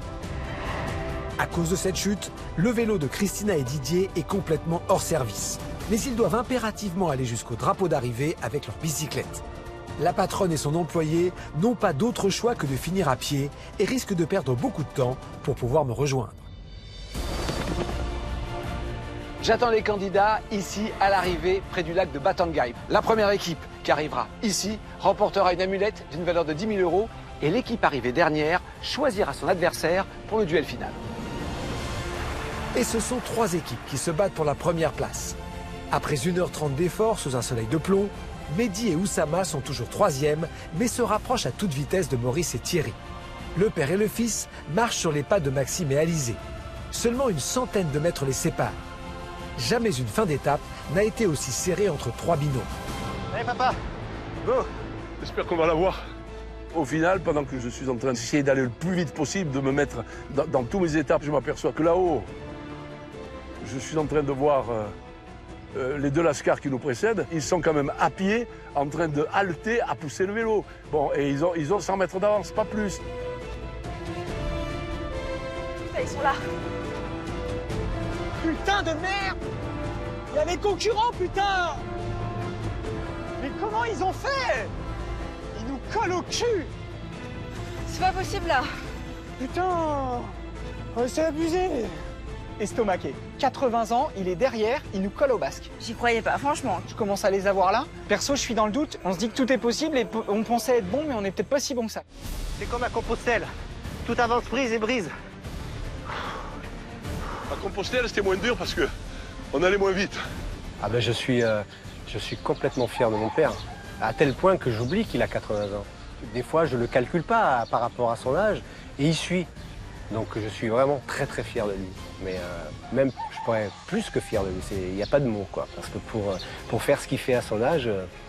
À cause de cette chute, le vélo de Christina et Didier est complètement hors service. Mais ils doivent impérativement aller jusqu'au drapeau d'arrivée avec leur bicyclette. La patronne et son employé n'ont pas d'autre choix que de finir à pied et risquent de perdre beaucoup de temps pour pouvoir me rejoindre. J'attends les candidats ici à l'arrivée près du lac de Batangay. La première équipe qui arrivera ici remportera une amulette d'une valeur de 10 000 € et l'équipe arrivée dernière choisira son adversaire pour le duel final. Et ce sont 3 équipes qui se battent pour la première place. Après 1h30 d'efforts sous un soleil de plomb, Mehdi et Oussama sont toujours 3e, mais se rapprochent à toute vitesse de Maurice et Thierry. Le père et le fils marchent sur les pas de Maxime et Alizé. Seulement une centaine de mètres les séparent. Jamais une fin d'étape n'a été aussi serrée entre 3 binômes. Allez papa, go! J'espère qu'on va l'avoir. Au final, pendant que je suis en train d'essayer d'aller le plus vite possible, de me mettre dans tous mes étapes, je m'aperçois que là-haut, je suis en train de voir les 2 lascars qui nous précèdent. Ils sont quand même à pied, en train de halter, à pousser le vélo. Bon, et ils ont 100 mètres d'avance, pas plus. Ils sont là. Putain de merde! Il y a mes concurrents, putain! Mais comment ils ont fait? Ils nous collent au cul! C'est pas possible là. Putain! C'est abusé! Estomaqué. 80 ans, il est derrière, il nous colle au basque. J'y croyais pas, franchement. Je commence à les avoir là. Perso, je suis dans le doute. On se dit que tout est possible et on pensait être bon, mais on n'est peut-être pas si bon que ça. C'est comme à Compostelle. Tout avance brise et brise. À Compostelle, c'était moins dur parce qu'on allait moins vite. Ah ben je suis complètement fier de mon père, à tel point que j'oublie qu'il a 80 ans. Des fois, je ne le calcule pas par rapport à son âge, et il suit. Donc je suis vraiment très très fier de lui. Mais même, je pourrais plus que fier de lui, il n'y a pas de mots, quoi. Parce que pour faire ce qu'il fait à son âge,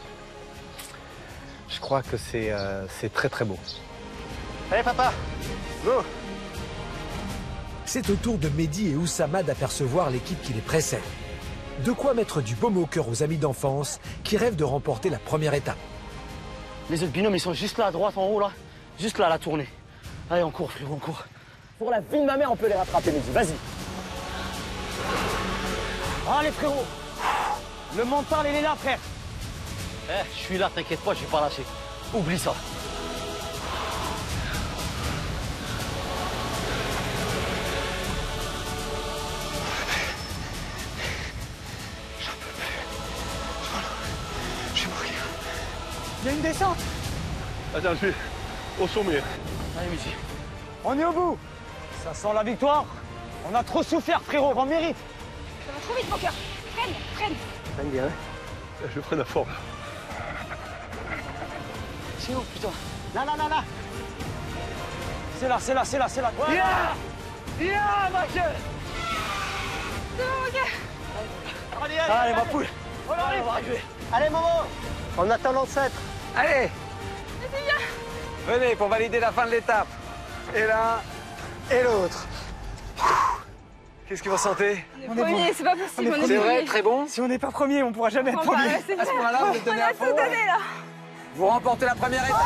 je crois que c'est très très beau. Allez papa, go! C'est au tour de Mehdi et Oussama d'apercevoir l'équipe qui les précède. De quoi mettre du baume au cœur aux amis d'enfance qui rêvent de remporter la première étape. Les autres binômes, ils sont juste là, à droite, en haut, là. Juste là, à la tournée. Allez, on court, frérot, on court. Pour la vie de ma mère, on peut les rattraper, Mehdi. Vas-y. Allez, frérot. Le mental, il est là, frère. Je suis là, t'inquiète pas, je vais pas lâcher. Oublie ça. Il y a une descente. Attends, je suis au sommet. Allez, Michi. On est au bout. Ça sent la victoire. On a trop souffert, frérot, on mérite. Ça va trop vite, mon cœur. Freine, freine. Freine bien, hein. Je prends la forme. C'est où, putain? Là. C'est là. Voilà. Yeah, ma gueule. C'est bon, mon cœur. Allez, ma poule. On va arriver. Allez, Momo. On attend l'ancêtre. Allez, C'est bien. venez pour valider la fin de l'étape. Et l'un et l'autre. Qu'est-ce que vous ressentez? On est premier, c'est pas possible. C'est vrai, très bon. Si on n'est pas premier, on pourra jamais être Oh, bah, premier. ouais, c'est À ce vrai. moment-là, vous êtes donné On a à tout fond. donné, là. Vous remportez la première étape.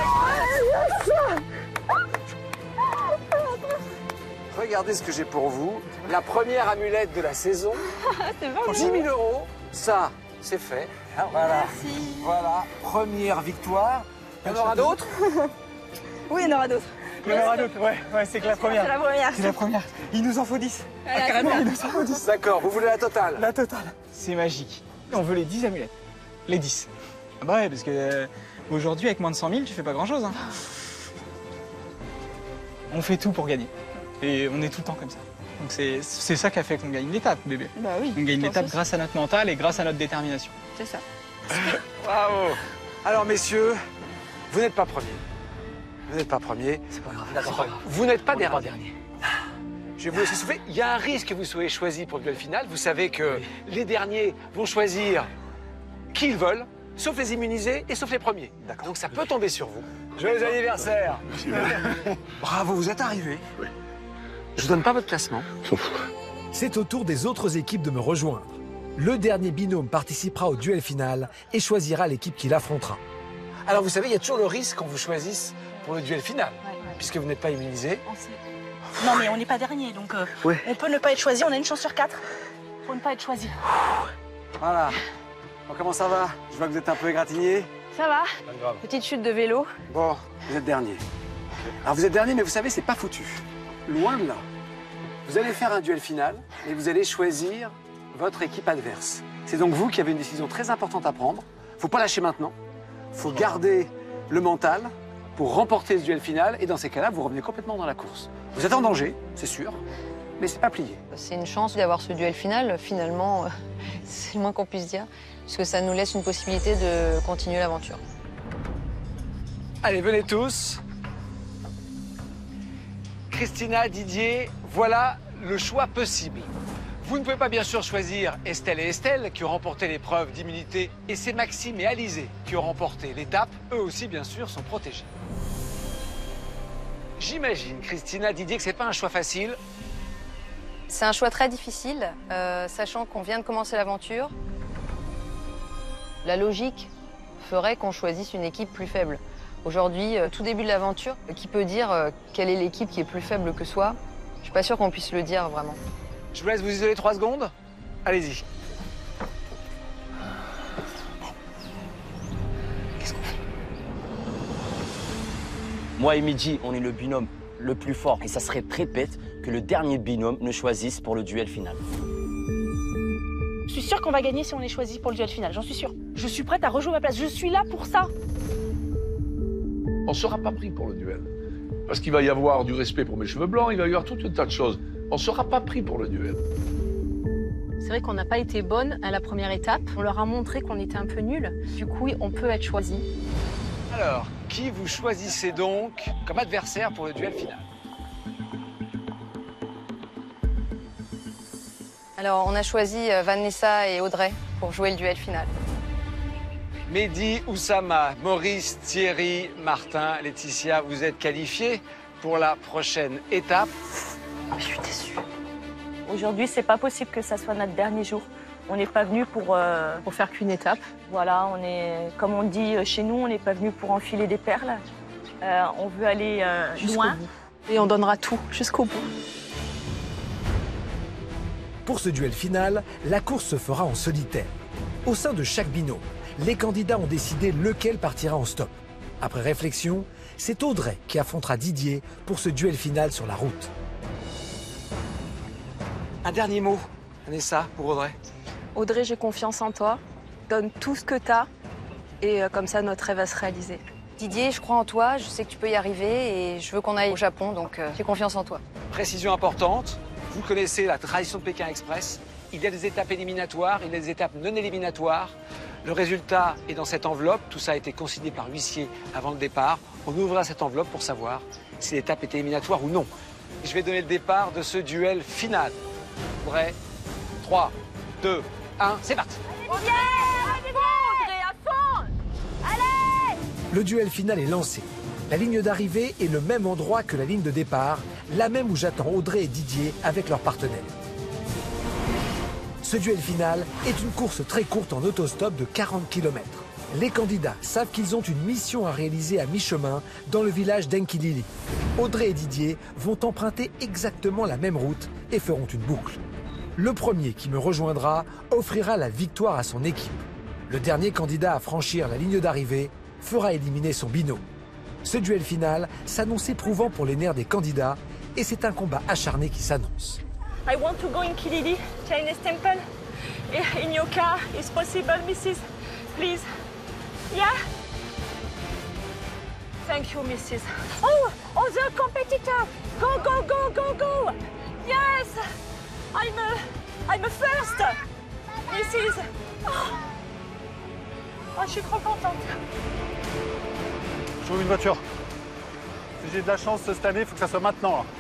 Regardez ce que j'ai pour vous. La première amulette de la saison. C'est bon. 10 000 €. Ça, c'est fait. Ah, voilà. Merci. Voilà, première victoire. Il y en aura d'autres? Oui, il y en aura d'autres. Il y en aura d'autres, ouais, c'est que la première. C'est la première. C'est la première. Il nous en faut 10. Voilà, Carrément, c'est il nous en faut 10. D'accord, vous voulez la totale? La totale. C'est magique. On veut les 10 amulettes. Les 10. Ah bah ouais, parce que aujourd'hui, avec moins de 100 000, tu fais pas grand-chose. Hein. On fait tout pour gagner. Et on est tout le temps comme ça. Donc c'est ça qui a fait qu'on gagne l'étape, bébé. Bah oui. On gagne je l'étape pense grâce à notre mental et grâce à notre détermination. aussi. C'est ça. Bravo. Alors, messieurs, vous n'êtes pas premiers. Vous n'êtes pas premiers. C'est pas grave. Vous n'êtes pas On est pas derniers. Je vais vous laisser souffler. Il y a un risque que vous soyez choisi pour le duel final. Vous savez que les derniers vont choisir qui ils veulent, sauf les immunisés et sauf les premiers. Donc ça peut tomber sur vous. Joyeux anniversaire. Bravo, vous êtes arrivés. Je vous donne pas votre classement. C'est au tour des autres équipes de me rejoindre. Le dernier binôme participera au duel final et choisira l'équipe qui l'affrontera. Alors vous savez, il y a toujours le risque qu'on vous choisisse pour le duel final, puisque vous n'êtes pas immunisé. Non, mais on n'est pas dernier, donc on peut ne pas être choisi. On a une chance sur 4 pour ne pas être choisi. Voilà. Bon, comment ça va? Je vois que vous êtes un peu égratigné. Ça va. Pas grave. Petite chute de vélo. Bon, vous êtes dernier. Alors vous êtes dernier, mais vous savez, c'est pas foutu. Loin de là. Vous allez faire un duel final et vous allez choisir votre équipe adverse. C'est donc vous qui avez une décision très importante à prendre. Faut pas lâcher maintenant. Faut garder le mental pour remporter ce duel final et dans ces cas-là, vous revenez complètement dans la course. Vous êtes en danger, c'est sûr, mais c'est pas plié. C'est une chance d'avoir ce duel final, finalement, c'est le moins qu'on puisse dire, puisque ça nous laisse une possibilité de continuer l'aventure. Allez, venez tous. Christina, Didier, voilà le choix possible. Vous ne pouvez pas bien sûr choisir Estelle et Estelle qui ont remporté l'épreuve d'immunité et c'est Maxime et Alizé qui ont remporté l'étape. Eux aussi, bien sûr, sont protégés. J'imagine, Christina, Didier, que c'est pas un choix facile. C'est un choix très difficile, sachant qu'on vient de commencer l'aventure. La logique ferait qu'on choisisse une équipe plus faible. Aujourd'hui, tout début de l'aventure, qui peut dire quelle est l'équipe qui est plus faible que soi? Je suis pas sûre qu'on puisse le dire vraiment. Je vous laisse vous isoler 3 secondes. Allez-y. Qu'est-ce qu'on fait? Moi et Midji, on est le binôme le plus fort. Et ça serait très bête que le dernier binôme ne choisisse pour le duel final. Je suis sûre qu'on va gagner si on est choisi pour le duel final, j'en suis sûre. Je suis prête à rejouer ma place, je suis là pour ça. On ne sera pas pris pour le duel. Parce qu'il va y avoir du respect pour mes cheveux blancs, il va y avoir tout un tas de choses. On ne sera pas pris pour le duel. C'est vrai qu'on n'a pas été bonne à la première étape. On leur a montré qu'on était un peu nuls. Du coup, on peut être choisi. Alors, qui vous choisissez donc comme adversaire pour le duel final? Alors, on a choisi Vanessa et Audrey pour jouer le duel final. Mehdi, Oussama, Maurice, Thierry, Martin, Laetitia, vous êtes qualifiés pour la prochaine étape. Je suis déçue. Aujourd'hui, c'est pas possible que ça soit notre dernier jour. On n'est pas venu pour faire qu'une étape. Voilà, on est, comme on dit chez nous, on n'est pas venu pour enfiler des perles. On veut aller loin et on donnera tout jusqu'au bout. Pour ce duel final, la course se fera en solitaire. Au sein de chaque binôme, les candidats ont décidé lequel partira en stop. Après réflexion, c'est Audrey qui affrontera Didier pour ce duel final sur la route. Un dernier mot, Vanessa, pour Audrey. Audrey, j'ai confiance en toi. Donne tout ce que t'as Et comme ça, notre rêve va se réaliser. Didier, je crois en toi, je sais que tu peux y arriver et je veux qu'on aille au Japon, donc j'ai confiance en toi. Précision importante, vous connaissez la tradition de Pékin Express. Il y a des étapes éliminatoires, il y a des étapes non éliminatoires. Le résultat est dans cette enveloppe. Tout ça a été consigné par l'huissier avant le départ. On ouvrira cette enveloppe pour savoir si l'étape est éliminatoire ou non. Je vais donner le départ de ce duel final. Prêt ? 3, 2, 1, c'est parti. Le duel final est lancé. La ligne d'arrivée est le même endroit que la ligne de départ, la même où j'attends Audrey et Didier avec leurs partenaires. Ce duel final est une course très courte en autostop de 40 km. Les candidats savent qu'ils ont une mission à réaliser à mi-chemin dans le village d'Enkilili. Audrey et Didier vont emprunter exactement la même route et feront une boucle. Le premier qui me rejoindra offrira la victoire à son équipe. Le dernier candidat à franchir la ligne d'arrivée fera éliminer son binôme. Ce duel final s'annonce éprouvant pour les nerfs des candidats et c'est un combat acharné qui s'annonce. I want to go in Kilili, Chinese temple. In your car, is possible, Mrs. Please. Yeah? Thank you, Mrs. Oh, other competitor. Go, go, go, go, go. Yes. I'm a first. Mrs. Oh, je suis trop contente. Je trouve une voiture. Si j'ai de la chance cette année, il faut que ça soit maintenant. Là.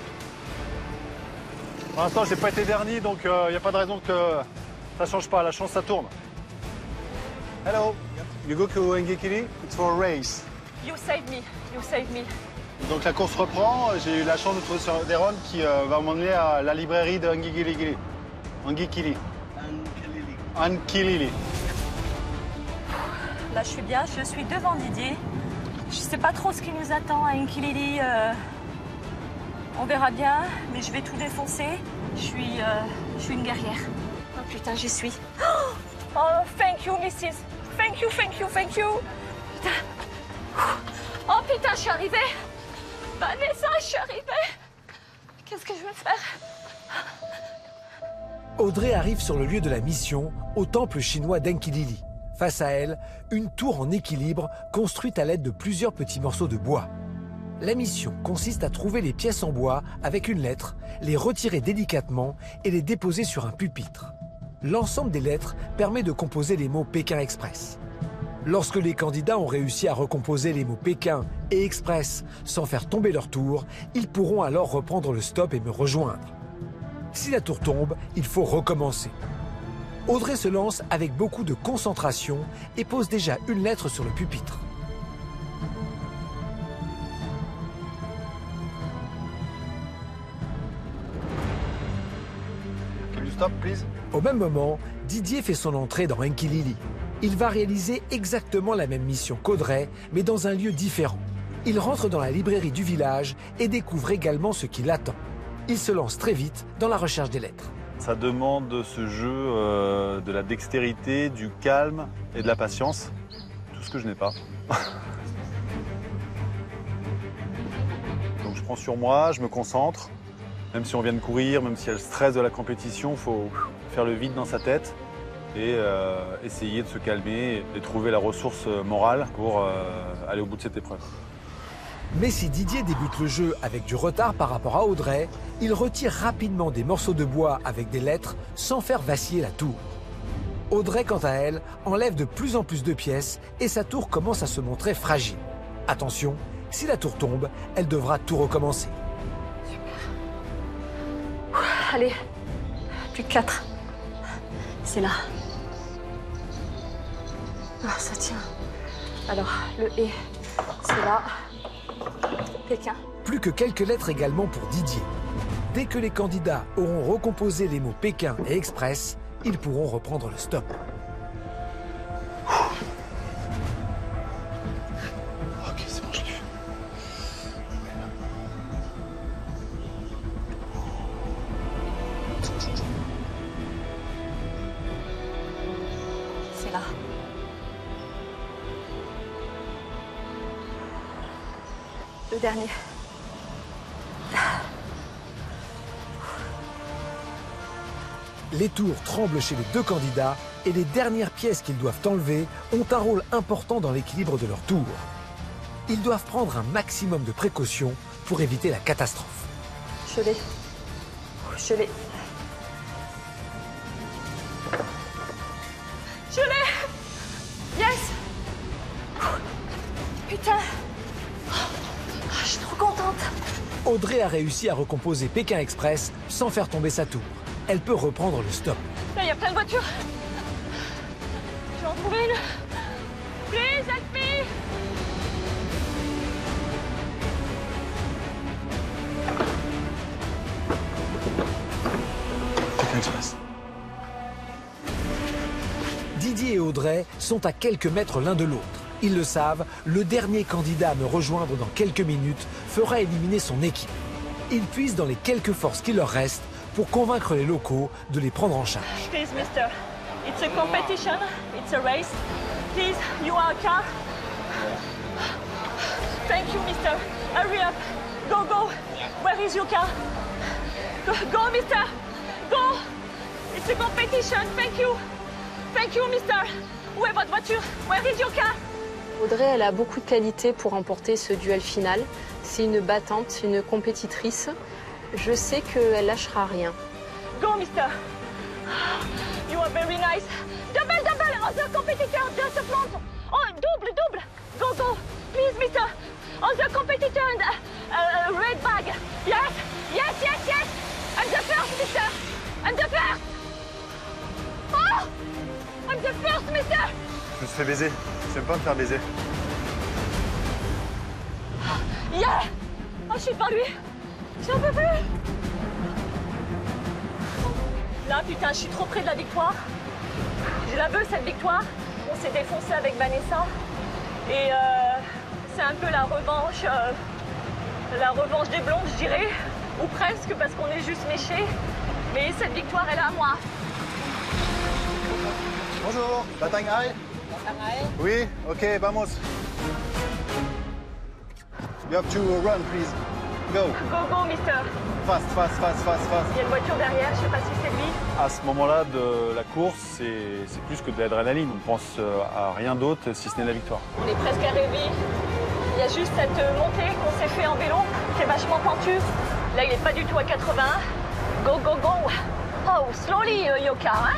Pour l'instant, je n'ai pas été dernier, donc il n'y a pas de raison que ça ne change pas. La chance, ça tourne. Hello. You go to Engekili, it's for a race. You save me. You save me. Donc la course reprend. J'ai eu la chance de trouver sur Deron qui va m'emmener à la librairie de Engekili. Engekili. Enkilili. Là, je suis bien. Je suis devant Didier. Je sais pas trop ce qui nous attend à Enkilili. On verra bien, mais je vais tout défoncer. Je suis une guerrière. Oh putain, j'y suis. Oh, thank you, Mrs. Thank you, thank you, thank you. Putain. Oh putain, je suis arrivée. Vanessa, je suis arrivée. Qu'est-ce que je vais faire? Audrey arrive sur le lieu de la mission, au temple chinois d'Enkilili. Face à elle, une tour en équilibre construite à l'aide de plusieurs petits morceaux de bois. La mission consiste à trouver les pièces en bois avec une lettre, les retirer délicatement et les déposer sur un pupitre. L'ensemble des lettres permet de composer les mots Pékin Express. Lorsque les candidats ont réussi à recomposer les mots Pékin et Express sans faire tomber leur tour, ils pourront alors reprendre le stop et me rejoindre. Si la tour tombe, il faut recommencer. Audrey se lance avec beaucoup de concentration et pose déjà une lettre sur le pupitre. Can you stop, please? Au même moment, Didier fait son entrée dans Enkilili. Il va réaliser exactement la même mission qu'Audrey, mais dans un lieu différent. Il rentre dans la librairie du village et découvre également ce qui l'attend. Il se lance très vite dans la recherche des lettres. Ça demande de ce jeu de la dextérité, du calme et de la patience. Tout ce que je n'ai pas. Donc je prends sur moi, je me concentre. Même si on vient de courir, même s'il y a le stress de la compétition, il faut faire le vide dans sa tête et essayer de se calmer et trouver la ressource morale pour aller au bout de cette épreuve. Mais si Didier débute le jeu avec du retard par rapport à Audrey, il retire rapidement des morceaux de bois avec des lettres sans faire vaciller la tour. Audrey, quant à elle, enlève de plus en plus de pièces et sa tour commence à se montrer fragile. Attention, si la tour tombe, elle devra tout recommencer. Allez, plus que 4. C'est là. Ah, ça tient. Alors, le « et », c'est là. Pékin. Plus que quelques lettres également pour Didier. Dès que les candidats auront recomposé les mots Pékin et Express, ils pourront reprendre le stop. Ok, c'est bon, je l'ai vu. C'est là. Le dernier. Les tours tremblent chez les deux candidats et les dernières pièces qu'ils doivent enlever ont un rôle important dans l'équilibre de leur tour. Ils doivent prendre un maximum de précautions pour éviter la catastrophe. Je l'ai. Je l'ai. Je l'ai! Yes! Putain! Je suis trop contente! Audrey a réussi à recomposer Pékin Express sans faire tomber sa tour. Elle peut reprendre le stop. Là, il y a plein de voitures. Je vais en trouver une. Please, help me! Pékin Express. Didier et Audrey sont à quelques mètres l'un de l'autre. Ils le savent, le dernier candidat à me rejoindre dans quelques minutes fera éliminer son équipe. Ils puisent dans les quelques forces qui leur restent pour convaincre les locaux de les prendre en charge. Please, mister. It's a competition. It's a race. Please, you are a car. Thank you, mister. Hurry up. Go, go. Where is your car? Go, go, mister. Go. It's a competition. Thank you. Thank you, mister. Où est votre voiture? Where is your car? Audrey, elle a beaucoup de qualités pour remporter ce duel final. C'est une battante, une compétitrice. Je sais qu'elle lâchera rien. Go, mister. You are very nice. Double, double. Other competitor, just a front. Oh, double, double. Go, go. Please, mister. Other competitor, red bag. Yes, yes, yes, yes. I'm the first, mister. I'm the first. Oh, I'm the first, mister. Je me suis fait baiser. Je n'aime pas me faire baiser. Yeah. Oh, je suis pas lui. J'en peux plus. Là, putain, je suis trop près de la victoire. Je la veux, cette victoire. On s'est défoncé avec Vanessa. Et c'est un peu la revanche des blondes, je dirais. Ou presque, parce qu'on est juste méchés. Mais cette victoire, elle est à moi. Bonjour, Batang Hai. Oui, ok, vamos. You have to run, please. Go. Go, go, mister. Fast, fast, fast, fast, fast. Il y a une voiture derrière, je sais pas si c'est lui. À ce moment-là de la course, c'est plus que de l'adrénaline. On pense à rien d'autre si ce n'est la victoire. On est presque arrivé. Il y a juste cette montée qu'on s'est fait en vélo, qui est vachement pentue. Là, il est pas du tout à 80. Go, go, go. Oh, slowly, Yoka, hein.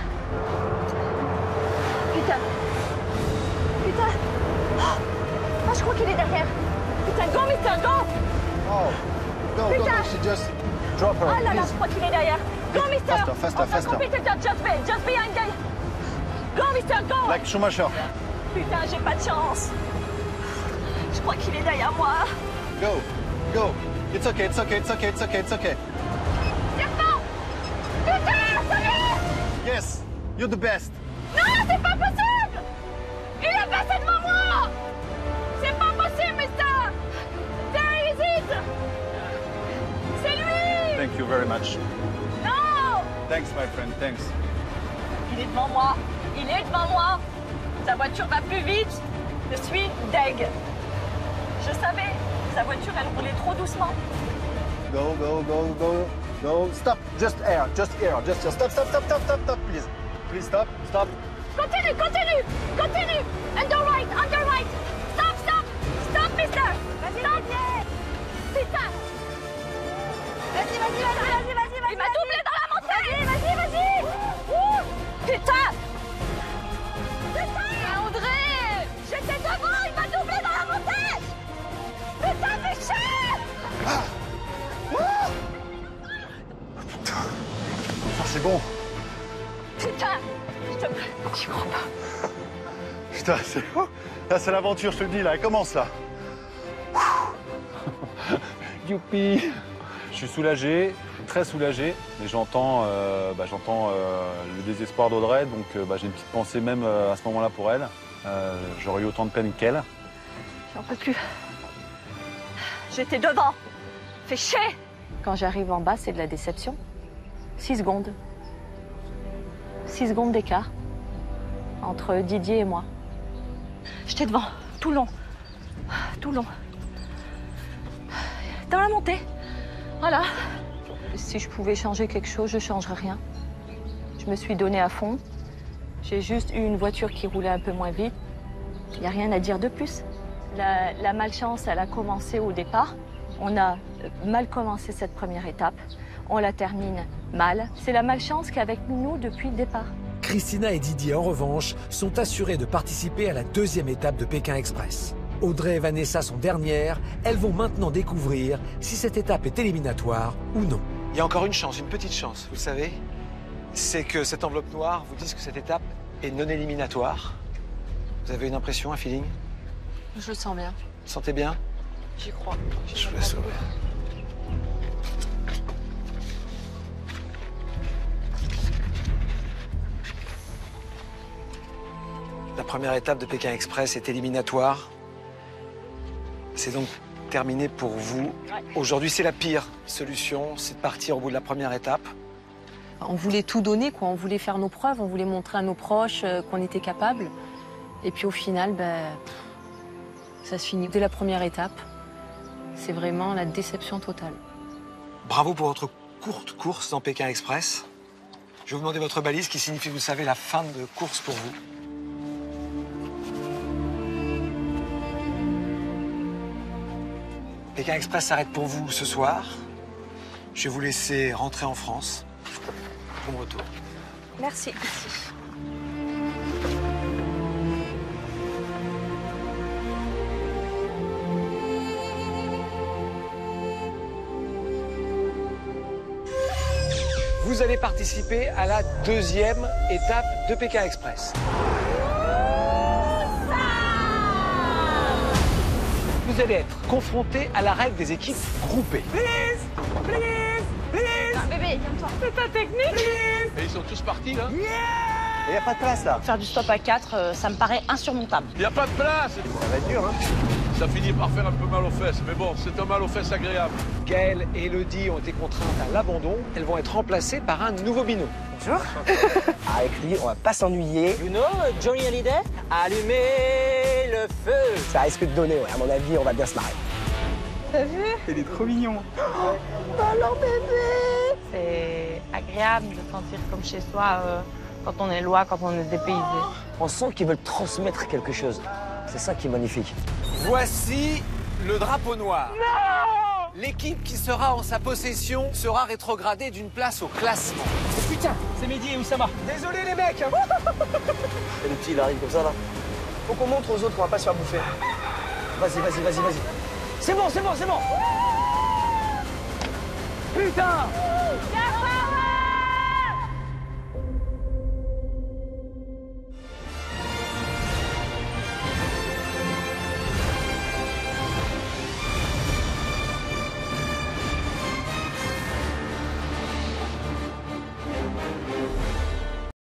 Putain. Putain. Ah, je crois qu'il est derrière. Putain, go, mister, go. Oh, go, Putain. go, she just drop her. Ah là là, please. je crois qu'il est derrière. Go, mister. Faster, faster, faster. Competitor, just behind them. Go, mister, go. Like Schumacher. Putain, j'ai pas de chance. Je crois qu'il est derrière moi. Go, go. It's okay, it's okay, it's okay, it's okay, it's okay. C'est bon. Putain, ça y est. Yes, you're the best. Non, c'est pas possible. Il est passé devant moi. C'est pas possible, mister. There is it. C'est lui. Thank you very much. Non. Thanks, my friend, thanks. Il est devant moi. Il est devant moi. Sa voiture va plus vite. Je suis deg. Je savais. Sa voiture, elle roulait trop doucement. Go, go, go, go, go. Stop, just air, just stop, stop, stop, stop, stop, stop, please. Please stop, stop. Continue, continue, continue. Under right. Stop, stop, stop, mister. Stop. Putain. Vas-y. Il m'a doublé dans la montée. Vas-y. Ouh. Putain. André. J'étais devant, il m'a doublé dans la montée. Putain, fais chier. Ça, c'est bon. Putain, je te plaît, j'y crois pas. Putain, là, c'est l'aventure, je te le dis, là, elle commence, là. Youpi. Je suis soulagé, très soulagé, mais j'entends le désespoir d'Audrey, donc j'ai une petite pensée même à ce moment-là pour elle. J'aurais eu autant de peine qu'elle. J'en peux plus. J'étais devant. Fais chier. Quand j'arrive en bas, c'est de la déception. 6 secondes. 6 secondes d'écart entre Didier et moi. J'étais devant, tout long. Tout long. Dans la montée. Voilà. Si je pouvais changer quelque chose, je ne changerais rien. Je me suis donnée à fond. J'ai juste eu une voiture qui roulait un peu moins vite. Il n'y a rien à dire de plus. La malchance, elle a commencé au départ. On a mal commencé cette première étape. On la termine mal. C'est la malchance qui est avec nous depuis le départ. Christina et Didier, en revanche, sont assurés de participer à la deuxième étape de Pékin Express. Audrey et Vanessa sont dernières. Elles vont maintenant découvrir si cette étape est éliminatoire ou non. Il y a encore une chance, une petite chance, vous le savez. C'est que cette enveloppe noire vous dise que cette étape est non éliminatoire. Vous avez une impression, un feeling? Je le sens bien. Vous le sentez bien? J'y crois. Je vous laisse ouvrir. La première étape de Pékin Express est éliminatoire. C'est donc terminé pour vous. Aujourd'hui, c'est la pire solution, c'est de partir au bout de la première étape. On voulait tout donner, quoi. On voulait faire nos preuves, on voulait montrer à nos proches qu'on était capable. Et puis au final, ça se finit dès la première étape. C'est vraiment la déception totale. Bravo pour votre courte course dans Pékin Express. Je vais vous demander votre balise qui signifie, vous le savez, la fin de course pour vous. Pékin Express s'arrête pour vous ce soir. Je vais vous laisser rentrer en France. Bon retour. Merci. Vous allez participer à la deuxième étape de Pékin Express. Vous allez être confronté à la règle des équipes groupées. Please, please, please. Ah, bébé, calme-toi. C'est ta technique? Et ils sont tous partis, là? Il n'y a pas de place, là. Faire du stop à 4, ça me paraît insurmontable. Il n'y a pas de place! Ça va être dur, hein. Ça finit par faire un peu mal aux fesses, mais bon, c'est un mal aux fesses agréable. Gaëlle et Elodie ont été contraintes à l'abandon. Elles vont être remplacées par un nouveau binôme. Bonjour. Avec lui, on va pas s'ennuyer. You know, Johnny Hallyday, allumez le feu. Ça risque de donner, ouais. À mon avis, on va bien se marrer. T'as vu? Il est trop mignon. Alors bébé! C'est agréable de se sentir comme chez soi quand on est loin, quand on est dépaysé. On sent qu'ils veulent transmettre quelque chose. C'est ça qui est magnifique. Voici le drapeau noir. Non! L'équipe qui sera en sa possession sera rétrogradée d'une place au classement. Oh putain, c'est Mehdi et Oussama. Désolé les mecs. Et le petit, il arrive comme ça, là. Faut qu'on montre aux autres qu'on va pas se faire bouffer. Vas-y, vas-y, vas-y, vas-y. C'est bon, c'est bon, c'est bon. Putain!